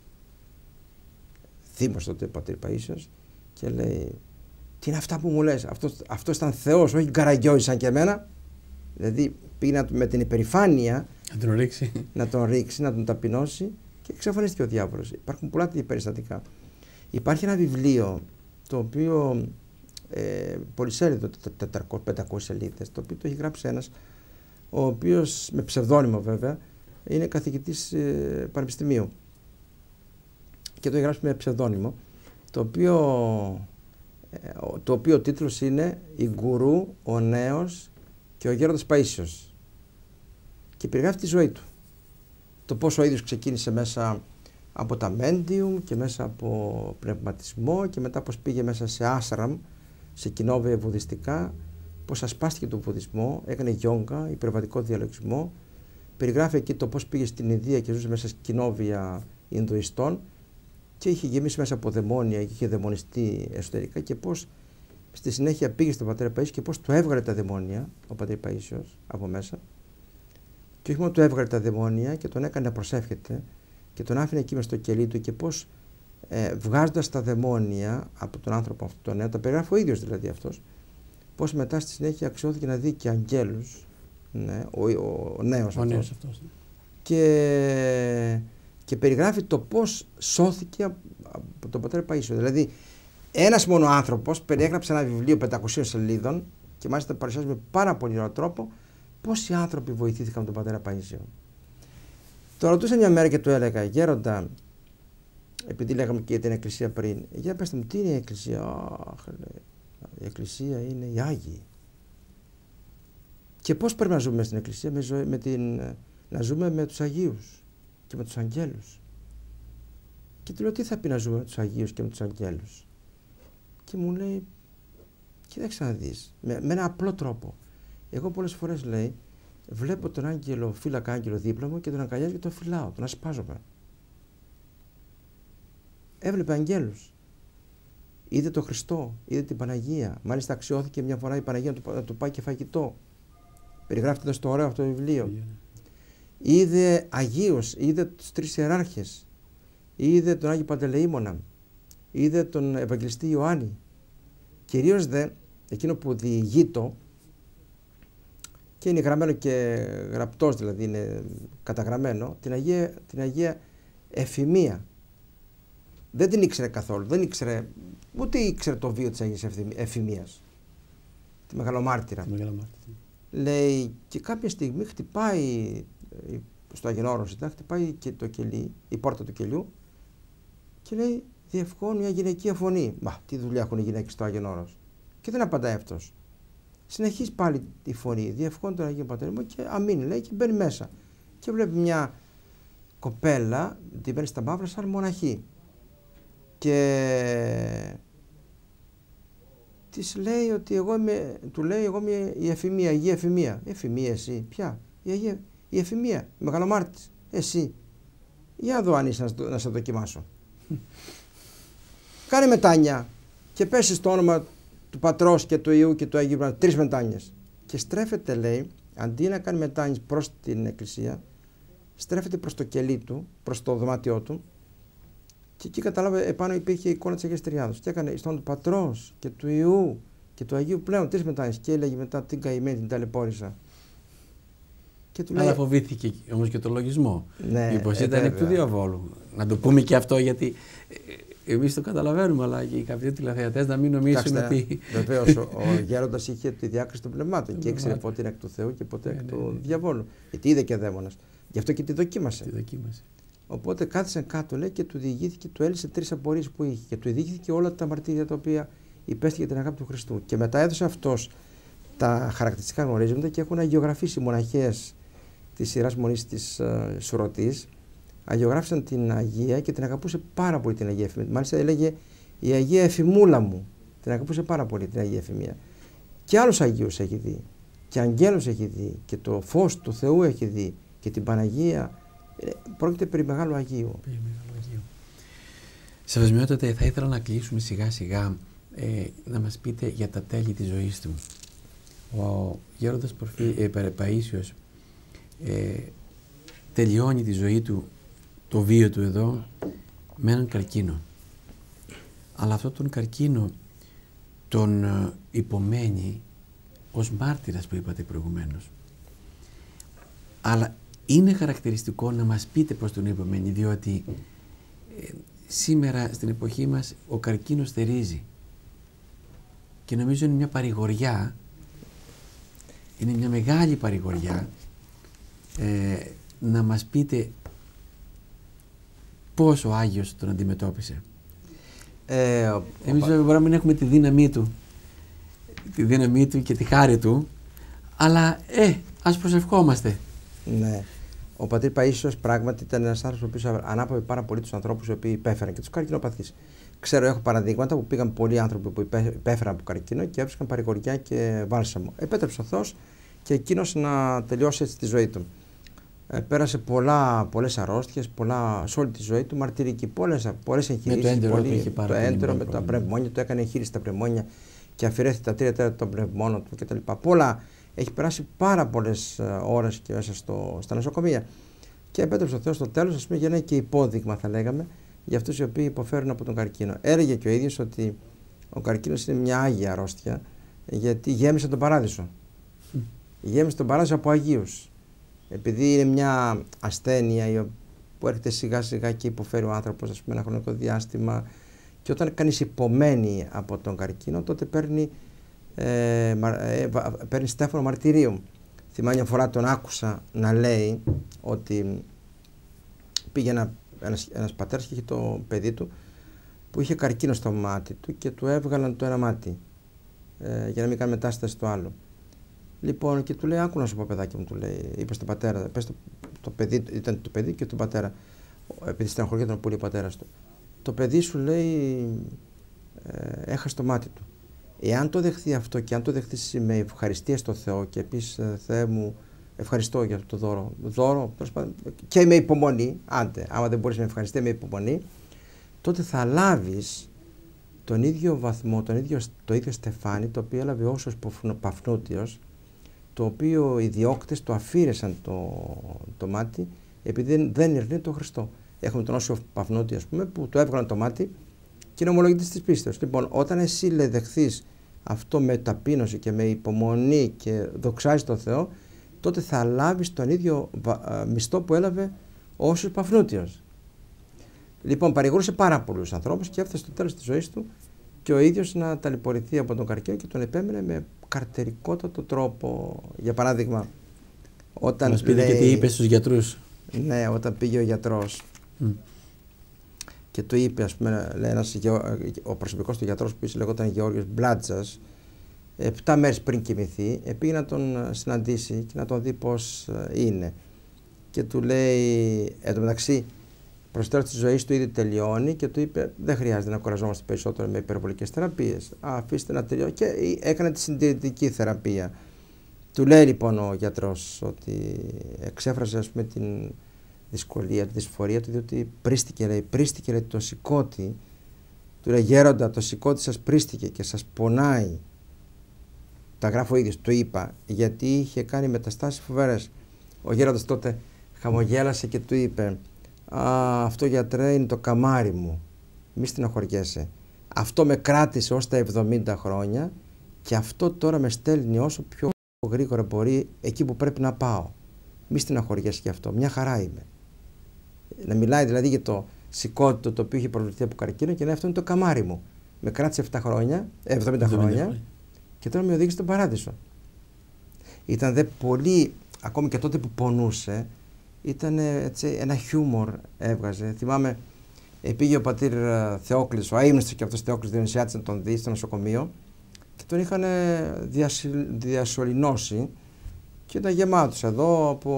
Θύμωσε τότε ο πατήρ Παΐσιος και λέει, τι είναι αυτά που μου λες, αυτός, αυτός ήταν Θεός, όχι γκαραγιώης σαν και εμένα. Δηλαδή πήγε με την υπερηφάνεια να τον ρίξει, να τον, ρίξει, να τον ταπεινώσει και εξαφανίστηκε ο διάβολος. Υπάρχουν πολλά τέτοια περιστατικά. Υπάρχει ένα βιβλίο το οποίο ε, πολυσέλιδο, τετρακόσιες πεντακόσιες σελίδες, το οποίο το έχει γράψει ένας ο οποίος, με ψευδόνυμο βέβαια, είναι καθηγητής ε, πανεπιστημίου και το έχει γράψει με ψευδόνυμο, το οποίο, ε, το οποίο τίτλος είναι «Η Γκουρού, ο νέος και ο Γέροντας Παΐσιος και περιγράφει τη ζωή του. Το πώς ο ίδιος ξεκίνησε μέσα από τα μέντιουμ και μέσα από πνευματισμό και μετά πώς πήγε μέσα σε άσραμ, σε κοινόβια βουδιστικά, πώς ασπάστηκε τον βουδισμό, έκανε γιόγκα, υπερβατικό διαλογισμό. Περιγράφει εκεί το πώς πήγε στην Ινδία και ζούσε μέσα σε κοινόβια Ινδουιστών και είχε γεμίσει μέσα από δαιμόνια και είχε δαιμονιστεί εσωτερικά και πώς στη συνέχεια πήγε στον πατέρα Παΐσιο και πώς του έβγαλε τα δαιμόνια ο πατέρα Παΐσιος από μέσα. Και όχι μόνο του έβγαλε τα δαιμόνια και τον έκανε να προσεύχεται και τον άφηνε εκεί μες στο κελί του και πώς ε, βγάζοντας τα δαιμόνια από τον άνθρωπο αυτό τον νέο, τα περιγράφει ο ίδιος δηλαδή αυτός, πώς μετά στη συνέχεια αξιώθηκε να δει και αγγέλους, ναι, ο, ο, ο νέος ο αυτός, νέος αυτός ναι. και, και περιγράφει το πώς σώθηκε από, από τον πατέρα Παΐσιο. Δηλαδή ένας μόνο άνθρωπος περιέγραψε ένα βιβλίο πεντακοσίων σελίδων και μάλιστα παρουσιάζει με πάρα πολύ ωραίο τρόπο πόσοι άνθρωποι βοηθήθηκαν από τον πατέρα Παΐσιο. Το ρωτούσα μια μέρα και του έλεγα, Γέροντα, επειδή λέγαμε και για την Εκκλησία πριν, για πέστε μου, τι είναι η Εκκλησία? Αχ, λέει, η Εκκλησία είναι οι Άγιοι. Και πώς πρέπει να ζούμε στην Εκκλησία? Με ζωή, με την, να ζούμε με τους Αγίους και με τους Αγγέλους. Και του λέω, τι θα πει να ζούμε με τους Αγίους και με τους Αγγέλους? Και μου λέει, κοίταξε να δεις, με, με ένα απλό τρόπο. Εγώ πολλές φορές, λέει, βλέπω τον άγγελο, φύλακα άγγελο δίπλα μου και τον αγκαλιάζω και τον φυλάω, τον ασπάζομαι. Έβλεπε αγγέλους. Είδε τον Χριστό, είδε την Παναγία. Μάλιστα αξιώθηκε μια φορά η Παναγία να του, να του πάει και φαγητό. Περιγράφεται εδώ στο ωραίο αυτό το βιβλίο. Yeah. Είδε Αγίους, είδε τους τρεις ιεράρχες. Είδε τον Άγιο Παντελεήμονα. Είδε τον Ευαγγελιστή Ιωάννη. Κυρίως δε, εκείνο που διηγείτο, και είναι γραμμένο και γραπτός, δηλαδή είναι καταγραμμένο, την Αγία, την Αγία Εφημία. Δεν την ήξερε καθόλου, δεν ήξερε, ούτε ήξερε το βίο της Αγίας Εφημίας, τη Μεγαλομάρτυρα. Τη Μεγαλομάρτυρα. Λέει, και κάποια στιγμή χτυπάει, στο Αγενόρος ήταν, χτυπάει και το κελί, η πόρτα του κελιού και λέει, διευχών μια γυναικεία φωνή. Μα, τι δουλειά έχουν οι γυναίκες στο Αγενόρος? Και δεν απαντάει αυτός. Συνεχίζει πάλι τη φωνή, διευχών τον Αγίο Πατέρα μου και αμήν, λέει, και μπαίνει μέσα. Και βλέπει μια κοπέλα, την μπαίνει στα μαύρα σαν μοναχή. Και της λέει ότι εγώ είμαι, του λέει, εγώ είμαι η Εφημία, η Αγία Εφημία. Εφημία εσύ, ποια? Η Αγία, η Εφημία, η Μεγαλομάρτης, εσύ. Για δω αν είσαι να, να σε δοκιμάσω. Κάνε μετάνια και πέσει στο όνομα του Πατρός και του Υιού και του Αγίου Πνεύματος, τρεις μετάνιες. Και στρέφεται, λέει, αντί να κάνει μετάνιες προς την Εκκλησία, στρέφεται προς το κελί του, προς το δωμάτιό του, και εκεί κατάλαβε επάνω υπήρχε η εικόνα της Αγίας Τριάδος. Και έκανε στον του Πατρός και του Υιού και του Αγίου Πνεύματος τρεις μετάνιες. Και έλεγε μετά την καημένη, την ταλαιπώρησα. Και του λέει, αλλά φοβήθηκε όμως και το λογισμό. Ναι, μήπως ε, ήταν εκ του βέβαια. διαβόλου. Να το πούμε και αυτό, γιατί εμείς το καταλαβαίνουμε, αλλά και οι κάποιοι τηλεθεατές να μην νομίζουν ότι. Βεβαίως, ο, ο Γέροντας είχε τη διάκριση των πνευμάτων και ήξερε πότε είναι εκ του Θεού και πότε εκ του ναι, ναι. διαβόλου. Γιατί είδε και δαίμονας. Γι' αυτό και τη δοκίμασε. Τη δοκίμασε. Οπότε κάθισαν κάτω, λέει, και του διηγήθηκε, του έλυσε τρεις απορίες που είχε και του διηγήθηκε όλα τα μαρτύρια τα οποία υπέστη για την αγάπη του Χριστού. Και μετά έδωσε αυτός τα χαρακτηριστικά γνωρίζοντα και έχουν αγιογραφήσει οι μοναχές της Ιεράς Μονής της uh, Σουρωτής. Αγιογράφησαν την Αγία και την αγαπούσε πάρα πολύ την Αγία Εφημία. Μάλιστα έλεγε η Αγία Εφημούλα μου. Την αγαπούσε πάρα πολύ την Αγία Εφημία. Και άλλους Αγίους έχει δει. Και αγγέλους έχει δει. Και το φως του Θεού έχει δει. Και την Παναγία. Πρόκειται περί μεγάλου Αγίου. Περί μεγάλου Αγίου. Σεβασμιότατε, θα ήθελα να κλείσουμε σιγά σιγά ε, να μας πείτε για τα τέλη της ζωής του. Ο Γέροντας Πορφύ, ε, Παΐσιος ε, τελειώνει τη ζωή του, το βίο του εδώ, με έναν καρκίνο. Αλλά αυτόν τον καρκίνο τον ε, υπομένει ως μάρτυρας που είπατε προηγουμένως. Αλλά είναι χαρακτηριστικό να μας πείτε πώς τον υπομένει, διότι ε, σήμερα στην εποχή μας ο καρκίνος θερίζει και νομίζω είναι μια παρηγοριά, είναι μια μεγάλη παρηγοριά ε, να μας πείτε πώς ο Άγιος τον αντιμετώπισε. Ε, ο, Εμείς ο, μπορεί να μην έχουμε τη δύναμή του, τη δύναμή του και τη χάρη του, Αλλά ε, ας προσευχόμαστε. Ναι. Ο πατήρ Παΐσιος πράγματι ήταν ένας άνθρωπος που ανάπαυε πάρα πολύ τους ανθρώπους οι οποίοι υπέφεραν και τους καρκινοπαθείς. Ξέρω, έχω παραδείγματα που πήγαν πολλοί άνθρωποι που υπέφεραν από καρκίνο και έβρισκαν παρηγοριά και βάλσαμο. Επέτρεψε ο Θεός και εκείνος να τελειώσει έτσι τη ζωή του. Ε, πέρασε πολλά, πολλές αρρώστιες, πολλά, σε όλη τη ζωή του, μαρτυρική, πολλές, πολλές εγχειρήσεις. Με το έντερο πολύ, που είχε πάρα το έντερο, με πρόβλημα. τα πνευμόνια, το έκανε εγχείρηση στα πνευμόνια και αφιερέθηκε τα τρία τέταρτα των πνευμόνων του κτλ. Πολλά. Έχει περάσει πάρα πολλές ώρες και μέσα στο, στα νοσοκομεία. Και επέτρεψε ο Θεός στο τέλος, ας πούμε, για να είναι και υπόδειγμα, θα λέγαμε, για αυτούς οι οποίοι υποφέρουν από τον καρκίνο. Έλεγε και ο ίδιος ότι ο καρκίνος είναι μια άγια αρρώστια, γιατί γέμισε τον παράδεισο. Mm. Γέμισε τον παράδεισο από αγίους. Επειδή είναι μια ασθένεια που έρχεται σιγά σιγά και υποφέρει ο άνθρωπος, ας πούμε, ένα χρονικό διάστημα, και όταν κανείς υπομένει από τον καρκίνο, τότε παίρνει, ε, ε, παίρνει στέφανο μαρτυρίου. Θυμάμαι μια φορά τον άκουσα να λέει ότι πήγε ένα, ένας, ένας πατέρας και είχε το παιδί του που είχε καρκίνο στο μάτι του και του έβγαλαν το ένα μάτι ε, για να μην κάνει μετάσταση στο άλλο. Λοιπόν, και του λέει, άκου να σου πω, παιδάκι μου, του λέει, είπε στον πατέρα, πες το, το παιδί, ήταν το παιδί και τον πατέρα, επειδή στεναχωριόταν πολύ ο πατέρας του. Το παιδί σου, λέει, ε, έχασε το μάτι του. Εάν το δεχθεί αυτό και αν το δεχθεί με ευχαριστία στο Θεό και επίσης, Θεέ μου, ευχαριστώ για αυτό το δώρο, δώρο και με υπομονή, άντε, άμα δεν μπορείς με ευχαριστία, με υπομονή, τότε θα λάβεις τον ίδιο βαθμό, τον ίδιο, το ίδιο στεφάνι, το οποίο έλαβε όσος Παφνούτιος, το οποίο οι διώκτες το αφήρεσαν το, το μάτι, επειδή δεν, δεν ειρνεί το Χριστό. Έχουμε τον Όσιο Παφνούτη, ας πούμε, που το έβγαλαν το μάτι και είναι ομολογητής της πίστεως. Λοιπόν, όταν εσύ λέει, δεχθείς αυτό με ταπείνωση και με υπομονή και δοξάζεις τον Θεό, τότε θα λάβεις τον ίδιο μισθό που έλαβε ο Όσιος Παφνούτιος. Λοιπόν, παρηγορούσε πάρα πολλούς ανθρώπους και έφτασε στο τέλος της ζωής του και ο ίδιος να ταλαιπωρηθεί από τον καρκίνο και τον επέμενε με καρτερικότατο τρόπο. Για παράδειγμα, όταν. Μας πείτε λέει, και τι είπε στους γιατρούς. Ναι, όταν πήγε ο γιατρός mm. και του είπε, ας πούμε, λέει, ένας, ο προσωπικός του γιατρός που λεγόταν Γεώργιος Μπλάτζας, επτά μέρες πριν κοιμηθεί, πήγε να τον συναντήσει και να τον δει πώς είναι. Και του λέει, εν τω μεταξύ, προς το τέλος της ζωής του ήδη τελειώνει και του είπε, δεν χρειάζεται να κουραζόμαστε περισσότερο με υπερβολικές θεραπείες. Αφήστε να τελειώσει. Και έκανε τη συντηρητική θεραπεία. Του λέει λοιπόν ο γιατρός ότι εξέφρασε, ας πούμε, την δυσκολία, τη δυσφορία του, διότι πρίστηκε, λέει, πρίστηκε λέει, το σηκώτη. Του λέει, γέροντα, το σηκώτη σας πρίστηκε και σας πονάει. Τα γράφω ο ίδιος, το είπα, γιατί είχε κάνει μεταστάσεις φοβερές. Ο γέροντας τότε χαμογέλασε και του είπε, α, αυτό γιατρέ είναι το καμάρι μου, μη στεναχωριέσαι. Αυτό με κράτησε ως τα εβδομήντα χρόνια και αυτό τώρα με στέλνει όσο πιο γρήγορα μπορεί εκεί που πρέπει να πάω. Μη στεναχωριέσαι γι' αυτό, μια χαρά είμαι. Να μιλάει δηλαδή για το σηκώτο το οποίο είχε προβληθεί από καρκίνο και να αυτό είναι το καμάρι μου. Με κράτησε επτά χρόνια, εβδομήντα χρόνια και τώρα με οδήγησε στον παράδεισο. Ήταν δε πολύ, ακόμη και τότε που πονούσε, ήταν έτσι, ένα χιούμορ έβγαζε. Θυμάμαι, πήγε ο πατήρ Θεόκλης, ο αείμνηστος και αυτός Θεόκλης Διονυσιάτης να τον δει στο νοσοκομείο και τον είχαν διασωληνώσει και ήταν γεμάτος εδώ από,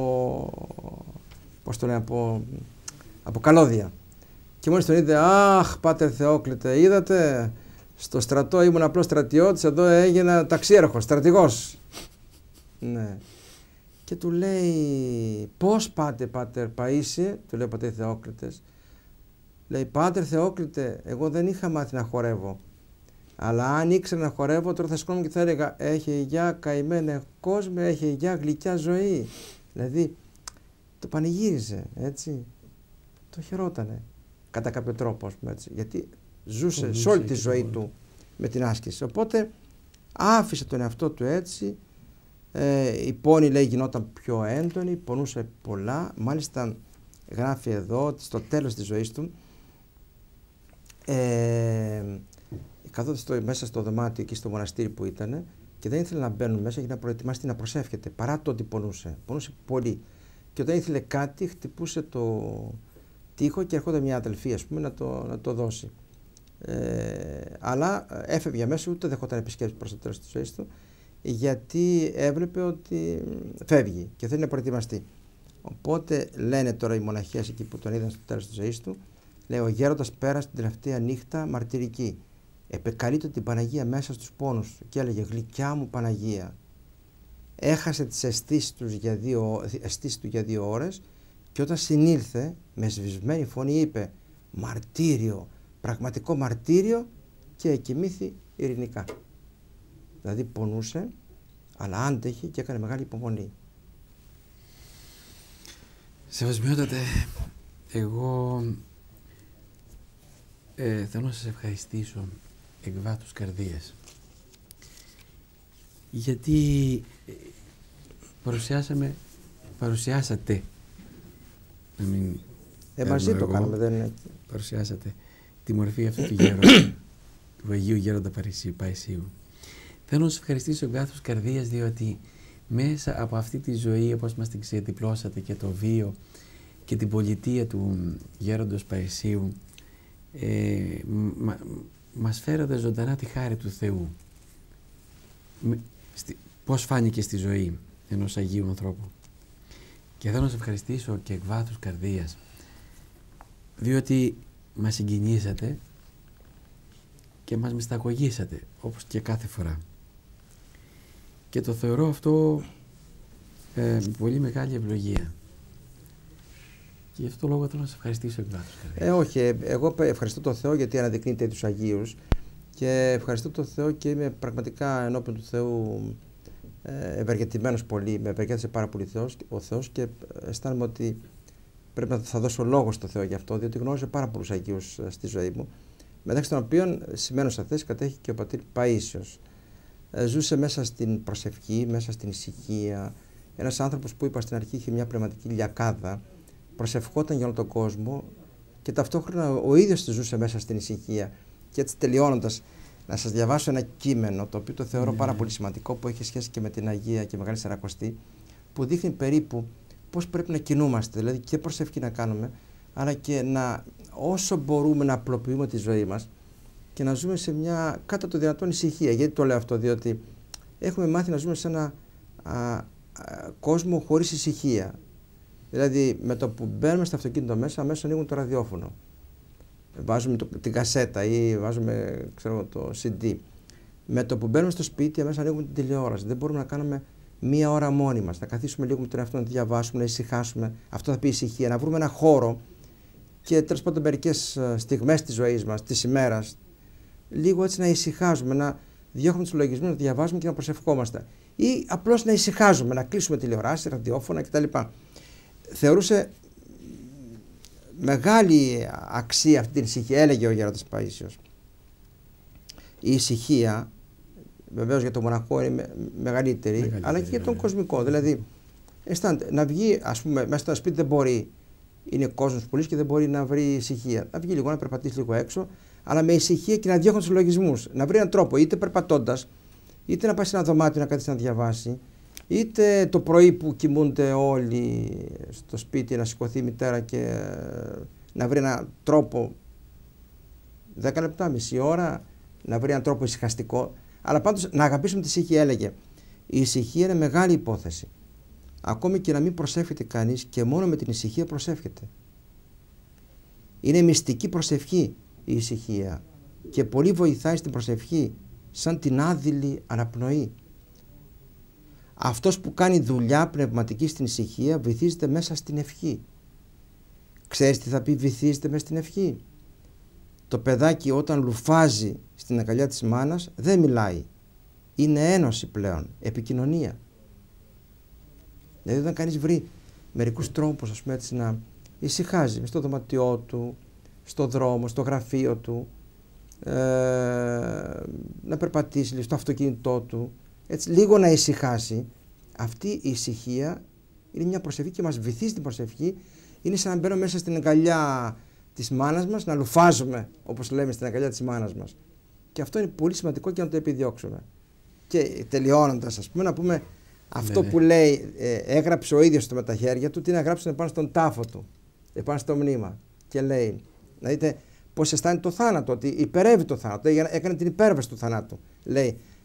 πώς το λένε, από, από καλώδια. Και μόλις τον είδε, αχ, πάτερ Θεόκλητε, είδατε, στο στρατό ήμουν απλός στρατιώτης, εδώ έγινα ταξίαρχος, στρατηγός. Ναι. Και του λέει, πώς πάτε, πάτερ Παΐσιε, του λέει ο πατήρ Θεόκλητες. Λέει, πάτερ Θεόκλητε, εγώ δεν είχα μάθει να χορεύω. Αλλά αν ήξερα να χορεύω, τώρα θα σκόμουν και θα έλεγα, έχει γεια καημένε κόσμο, έχει γεια γλυκιά ζωή. Δηλαδή, το πανηγύριζε, έτσι. Το χαιρότανε, κατά κάποιο τρόπο, ας πούμε, έτσι. Γιατί ζούσε σε όλη τη ζωή του με την άσκηση. Οπότε, άφησε τον εαυτό του έτσι. Ε, η πόνη, λέει, γινόταν πιο έντονη, πονούσε πολλά. Μάλιστα γράφει εδώ ότι στο τέλος της ζωής του, ε, καθόταν μέσα στο δωμάτιο εκεί στο μοναστήρι που ήταν και δεν ήθελε να μπαίνουν μέσα για να προετοιμαστεί να προσεύχεται, παρά το ότι πονούσε. Πονούσε πολύ. Και όταν ήθελε κάτι, χτυπούσε το τοίχο και ερχόταν μια αδελφή, ας πούμε, να το, να το δώσει. Ε, αλλά έφευγε μέσα, ούτε δεχόταν επισκέψεις προς το τέλος της ζωής του. γιατί έβλεπε ότι φεύγει και θέλει να προετοιμαστεί. Οπότε λένε τώρα οι μοναχές εκεί που τον είδαν στο τέλος της ζωής του, λέει, ο γέροντας πέρασε την τελευταία νύχτα μαρτυρική. Επεκαλείται την Παναγία μέσα στους πόνους του και έλεγε, γλυκιά μου Παναγία. Έχασε τις αισθήσεις του για δύο, αισθήσεις του για δύο ώρες και όταν συνήλθε με σβησμένη φωνή είπε, μαρτύριο, πραγματικό μαρτύριο, και εκοιμήθη ειρηνικά. Δηλαδή πονούσε, αλλά άντεχε και έκανε μεγάλη υπομονή. Σεβασμιότατε, εγώ ε, θέλω να σας ευχαριστήσω εκ βάθους καρδίας, γιατί παρουσιάσαμε, παρουσιάσατε, να μην ε, μαζί το κάναμε, δεν είναι. Παρουσιάσατε τη μορφή αυτού του γέροντα, του Αγίου Γέροντα Παϊσίου. Θέλω να σας ευχαριστήσω εκ βάθους καρδίας, διότι μέσα από αυτή τη ζωή, όπως μας την ξεδιπλώσατε, και το βίο και την πολιτεία του Γέροντος Παϊσίου, ε, μα, μας φέρατε ζωντανά τη χάρη του Θεού. Στη, πώς φάνηκε στη ζωή ενός Αγίου ανθρώπου. Και θέλω να σας ευχαριστήσω και εκ βάθους καρδίας, διότι μας συγκινήσατε και μας μυσταγωγήσατε, όπως και κάθε φορά. Και το θεωρώ αυτό ε, πολύ μεγάλη ευλογία. Και γι' αυτό το λόγο θέλω να σας ευχαριστήσω εκ βάθους καρδίας. Ε, όχι, εγώ ευχαριστώ τον Θεό γιατί αναδεικνύεται τους Αγίους, και ευχαριστώ τον Θεό και είμαι πραγματικά ενώπιον του Θεού ε, ευεργετημένος πολύ, με ευεργέτησε πάρα πολύ Θεός, ο Θεός, και αισθάνομαι ότι πρέπει να θα δώσω λόγο στο Θεό γι' αυτό, διότι γνώριζε πάρα πολλούς Αγίους στη ζωή μου, μεταξύ των οποίων σημαίνωσα θέση κατέχει και ο πατήρ Παΐσιος. Ε, ζούσε μέσα στην προσευχή, μέσα στην ησυχία. Ένας άνθρωπος που είπα στην αρχή είχε μια πνευματική λιακάδα, προσευχόταν για όλο τον κόσμο και ταυτόχρονα ο ίδιος τη ζούσε μέσα στην ησυχία. Και έτσι τελειώνοντας, να σας διαβάσω ένα κείμενο το οποίο το θεωρώ mm. πάρα πολύ σημαντικό, που έχει σχέση και με την Αγία και Μεγάλη Σαρακοστή, που δείχνει περίπου πώς πρέπει να κινούμαστε, δηλαδή και προσευχή να κάνουμε, αλλά και να, όσο μπορούμε, να απλοποιούμε τη ζωή μας και να ζούμε σε μια κατά το δυνατόν ησυχία. Γιατί το λέω αυτό? Διότι έχουμε μάθει να ζούμε σε ένα α, α, κόσμο χωρίς ησυχία. Δηλαδή με το που μπαίνουμε στο αυτοκίνητο μέσα, αμέσως ανοίγουν το ραδιόφωνο. Βάζουμε το, την κασέτα ή βάζουμε, ξέρω, το σι ντι. Με το που μπαίνουμε στο σπίτι, αμέσως ανοίγουμε την τηλεόραση. Δεν μπορούμε να κάνουμε μία ώρα μόνοι μας. Να καθίσουμε λίγο με τον εαυτό, να τη διαβάσουμε, να ησυχάσουμε. Αυτό θα πει ησυχία. Να βρούμε ένα χώρο και τέλος πάντων μερικές στιγμές της ζωής μας, της ημέρας, λίγο έτσι να ησυχάζουμε, να διώχνουμε τους λογισμούς, να διαβάζουμε και να προσευχόμαστε. Ή απλώς να ησυχάζουμε, να κλείσουμε τηλεοράση, ραδιόφωνα κτλ. Θεωρούσε μεγάλη αξία αυτή την ησυχία, έλεγε ο Γέροντας Παΐσιος. Η ησυχία, βεβαίως για τον μοναχό είναι μεγαλύτερη, μεγαλύτερη αλλά και για τον κοσμικό. Δηλαδή, αισθάνεται, να βγει, ας πούμε, μέσα στο σπίτι δεν μπορεί, είναι κόσμος πολλής και δεν μπορεί να βρει ησυχία. Να βγει λίγο, να περπατήσει λίγο έξω, αλλά με ησυχία και να διώχνει τους λογισμούς. Να βρει έναν τρόπο, είτε περπατώντας, είτε να πάει σε ένα δωμάτιο να κάτσει να διαβάσει, είτε το πρωί που κοιμούνται όλοι στο σπίτι να σηκωθεί η μητέρα και να βρει έναν τρόπο, δέκα λεπτά, μισή ώρα, να βρει έναν τρόπο ησυχαστικό. Αλλά πάντως να αγαπήσουμε τη ησυχία, έλεγε. Η ησυχία είναι μεγάλη υπόθεση. Ακόμη και να μην προσεύχεται κανείς, και μόνο με την ησυχία προσεύχεται. Είναι μυστική προσευχή η ησυχία και πολύ βοηθάει στην προσευχή, σαν την άδειλη αναπνοή. Αυτός που κάνει δουλειά πνευματική στην ησυχία βυθίζεται μέσα στην ευχή. Ξέρεις τι θα πει βυθίζεται μέσα στην ευχή? Το παιδάκι όταν λουφάζει στην αγκαλιά της μάνας δεν μιλάει. Είναι ένωση πλέον, επικοινωνία. Δηλαδή όταν κανείς βρει μερικούς τρόπους, ας πούμε, έτσι, να ησυχάζει στο δωματιό του, στο δρόμο, στο γραφείο του, ε, να περπατήσει στο αυτοκίνητό του, έτσι λίγο να ησυχάσει, αυτή η ησυχία είναι μια προσευχή και μας βυθίζει την προσευχή. Είναι σαν να μπαίνουμε μέσα στην αγκαλιά της μάνας μας, να λουφάζουμε, όπως λέμε, στην αγκαλιά της μάνας μας. Και αυτό είναι πολύ σημαντικό και να το επιδιώξουμε. Και τελειώνοντας, ας πούμε, να πούμε αυτό ναι, που λέει, ε, έγραψε ο ίδιος το με τα χέρια του, τι να γράψει επάνω στον τάφο του, επάνω στο μνήμα. Και λέει, να δείτε πώς αισθάνεται το θάνατο, ότι υπερεύει το θάνατο, έκανε την υπέρβαση του θανάτου. Λέει,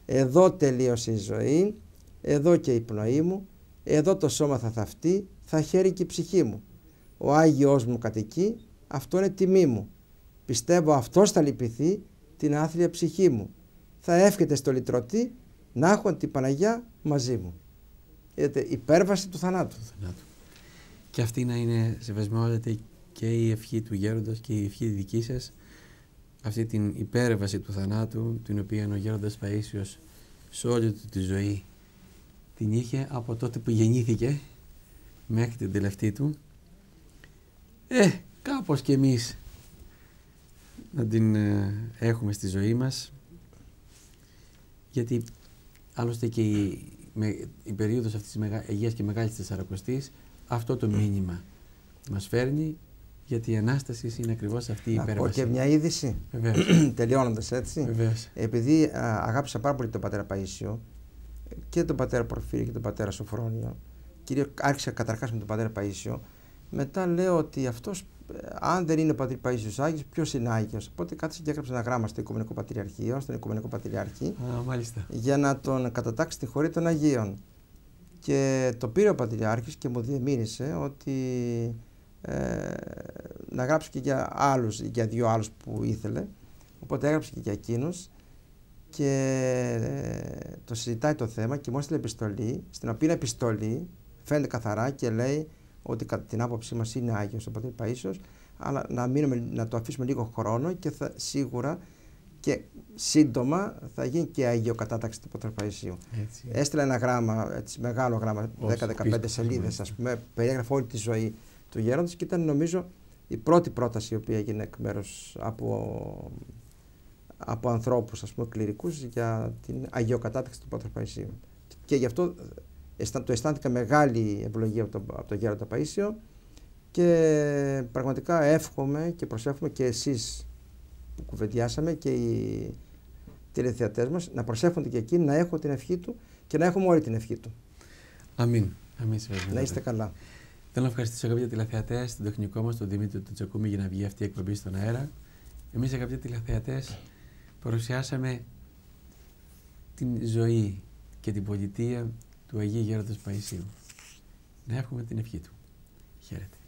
Εδώ τελείωσε η ζωή, εδώ και η πνοή μου, εδώ το σώμα θα θαυτεί, θα χαίρει και η ψυχή μου. Ο Άγιος μου κατοικεί, αυτό είναι τιμή μου. Πιστεύω αυτός θα λυπηθεί την άθλια ψυχή μου. Θα εύχεται στο λυτρωτή να έχω την Παναγιά μαζί μου. Είδατε, υπέρβαση του θανάτου. Του θανάτου. Και αυτή να είναι σεβασμιότατη και η ευχή του γέροντος και η ευχή δική σας, αυτή την υπέρβαση του θανάτου, την οποία ο γέροντας Παΐσιος σε όλη του τη ζωή την είχε από τότε που γεννήθηκε μέχρι την τελευταία του. Ε, κάπως και εμείς να την ε, έχουμε στη ζωή μας, γιατί άλλωστε και η, με, η περίοδος αυτής της μεγα, Αγίας και Μεγάλης Τεσσαρακοστής αυτό το μήνυμα μας φέρνει, γιατί η Ανάσταση είναι ακριβώς αυτή η υπέρβαση. Να πω και μια είδηση, τελειώνοντας έτσι. Βεβαίως. Επειδή α, αγάπησα πάρα πολύ τον πατέρα Παΐσιο και τον πατέρα Πορφύριο και τον πατέρα Σοφρόνιο, κυρίως άρχισα καταρχάς με τον πατέρα Παΐσιο, μετά λέω ότι αυτός, αν δεν είναι ο πατήρ Παΐσιος Άγιος, ποιος είναι Άγιος? Οπότε κάθισα και έγραψα ένα γράμμα στο Οικουμενικό Πατριαρχείο, στον Οικουμενικό Πατριάρχη, Α, μάλιστα. για να τον κατατάξει στη χωρία των Αγίων. Και το πήρε ο Πατριάρχης και μου διεμήνυσε ότι ε, να γράψω και για άλλους, για δύο άλλους που ήθελε. Οπότε έγραψε και για εκείνους και ε, το συζητάει το θέμα και μου έστειλε επιστολή, στην οποία επιστολή φαίνεται καθαρά και λέει ότι κατά την άποψή μας είναι Άγιος ο πατήρ Παΐσιος, αλλά να, μείνουμε, να το αφήσουμε λίγο χρόνο και θα, σίγουρα και σύντομα θα γίνει και αγιοκατάταξη του πατήρ Παΐσιου. Έστειλε ένα γράμμα, έτσι, μεγάλο γράμμα, δέκα με δεκαπέντε σελίδες, ας πούμε, περιέγραφε όλη τη ζωή του γέροντος και ήταν νομίζω η πρώτη πρόταση η οποία έγινε εκ μέρους από, από ανθρώπους, ας πούμε, κληρικούς για την αγιοκατάταξη του πατήρ Παΐσιου. Και γι' αυτό το αισθάνθηκα μεγάλη ευλογία από τον από το γέροντα Παΐσιο και πραγματικά εύχομαι και προσεύχομαι και εσείς που κουβεντιάσαμε και οι τηλεθεατές μας να προσεύχονται και εκείνοι να έχω την ευχή του και να έχουμε όλη την ευχή του. Αμήν. Αμήν. Να είστε καλά. Θέλω να ευχαριστήσω αγαπητοί τηλεθεατές, τον τεχνικό μας, τον Δημήτρη του Τσακούμη, για να βγει αυτή η εκπομπή στον αέρα. Εμείς, αγαπητοί τηλεθεατές, παρουσιάσαμε την ζωή και την πολιτεία του Αγίου Γέροντος Παΐσιου. Να έχουμε την ευχή του. Χαίρετε.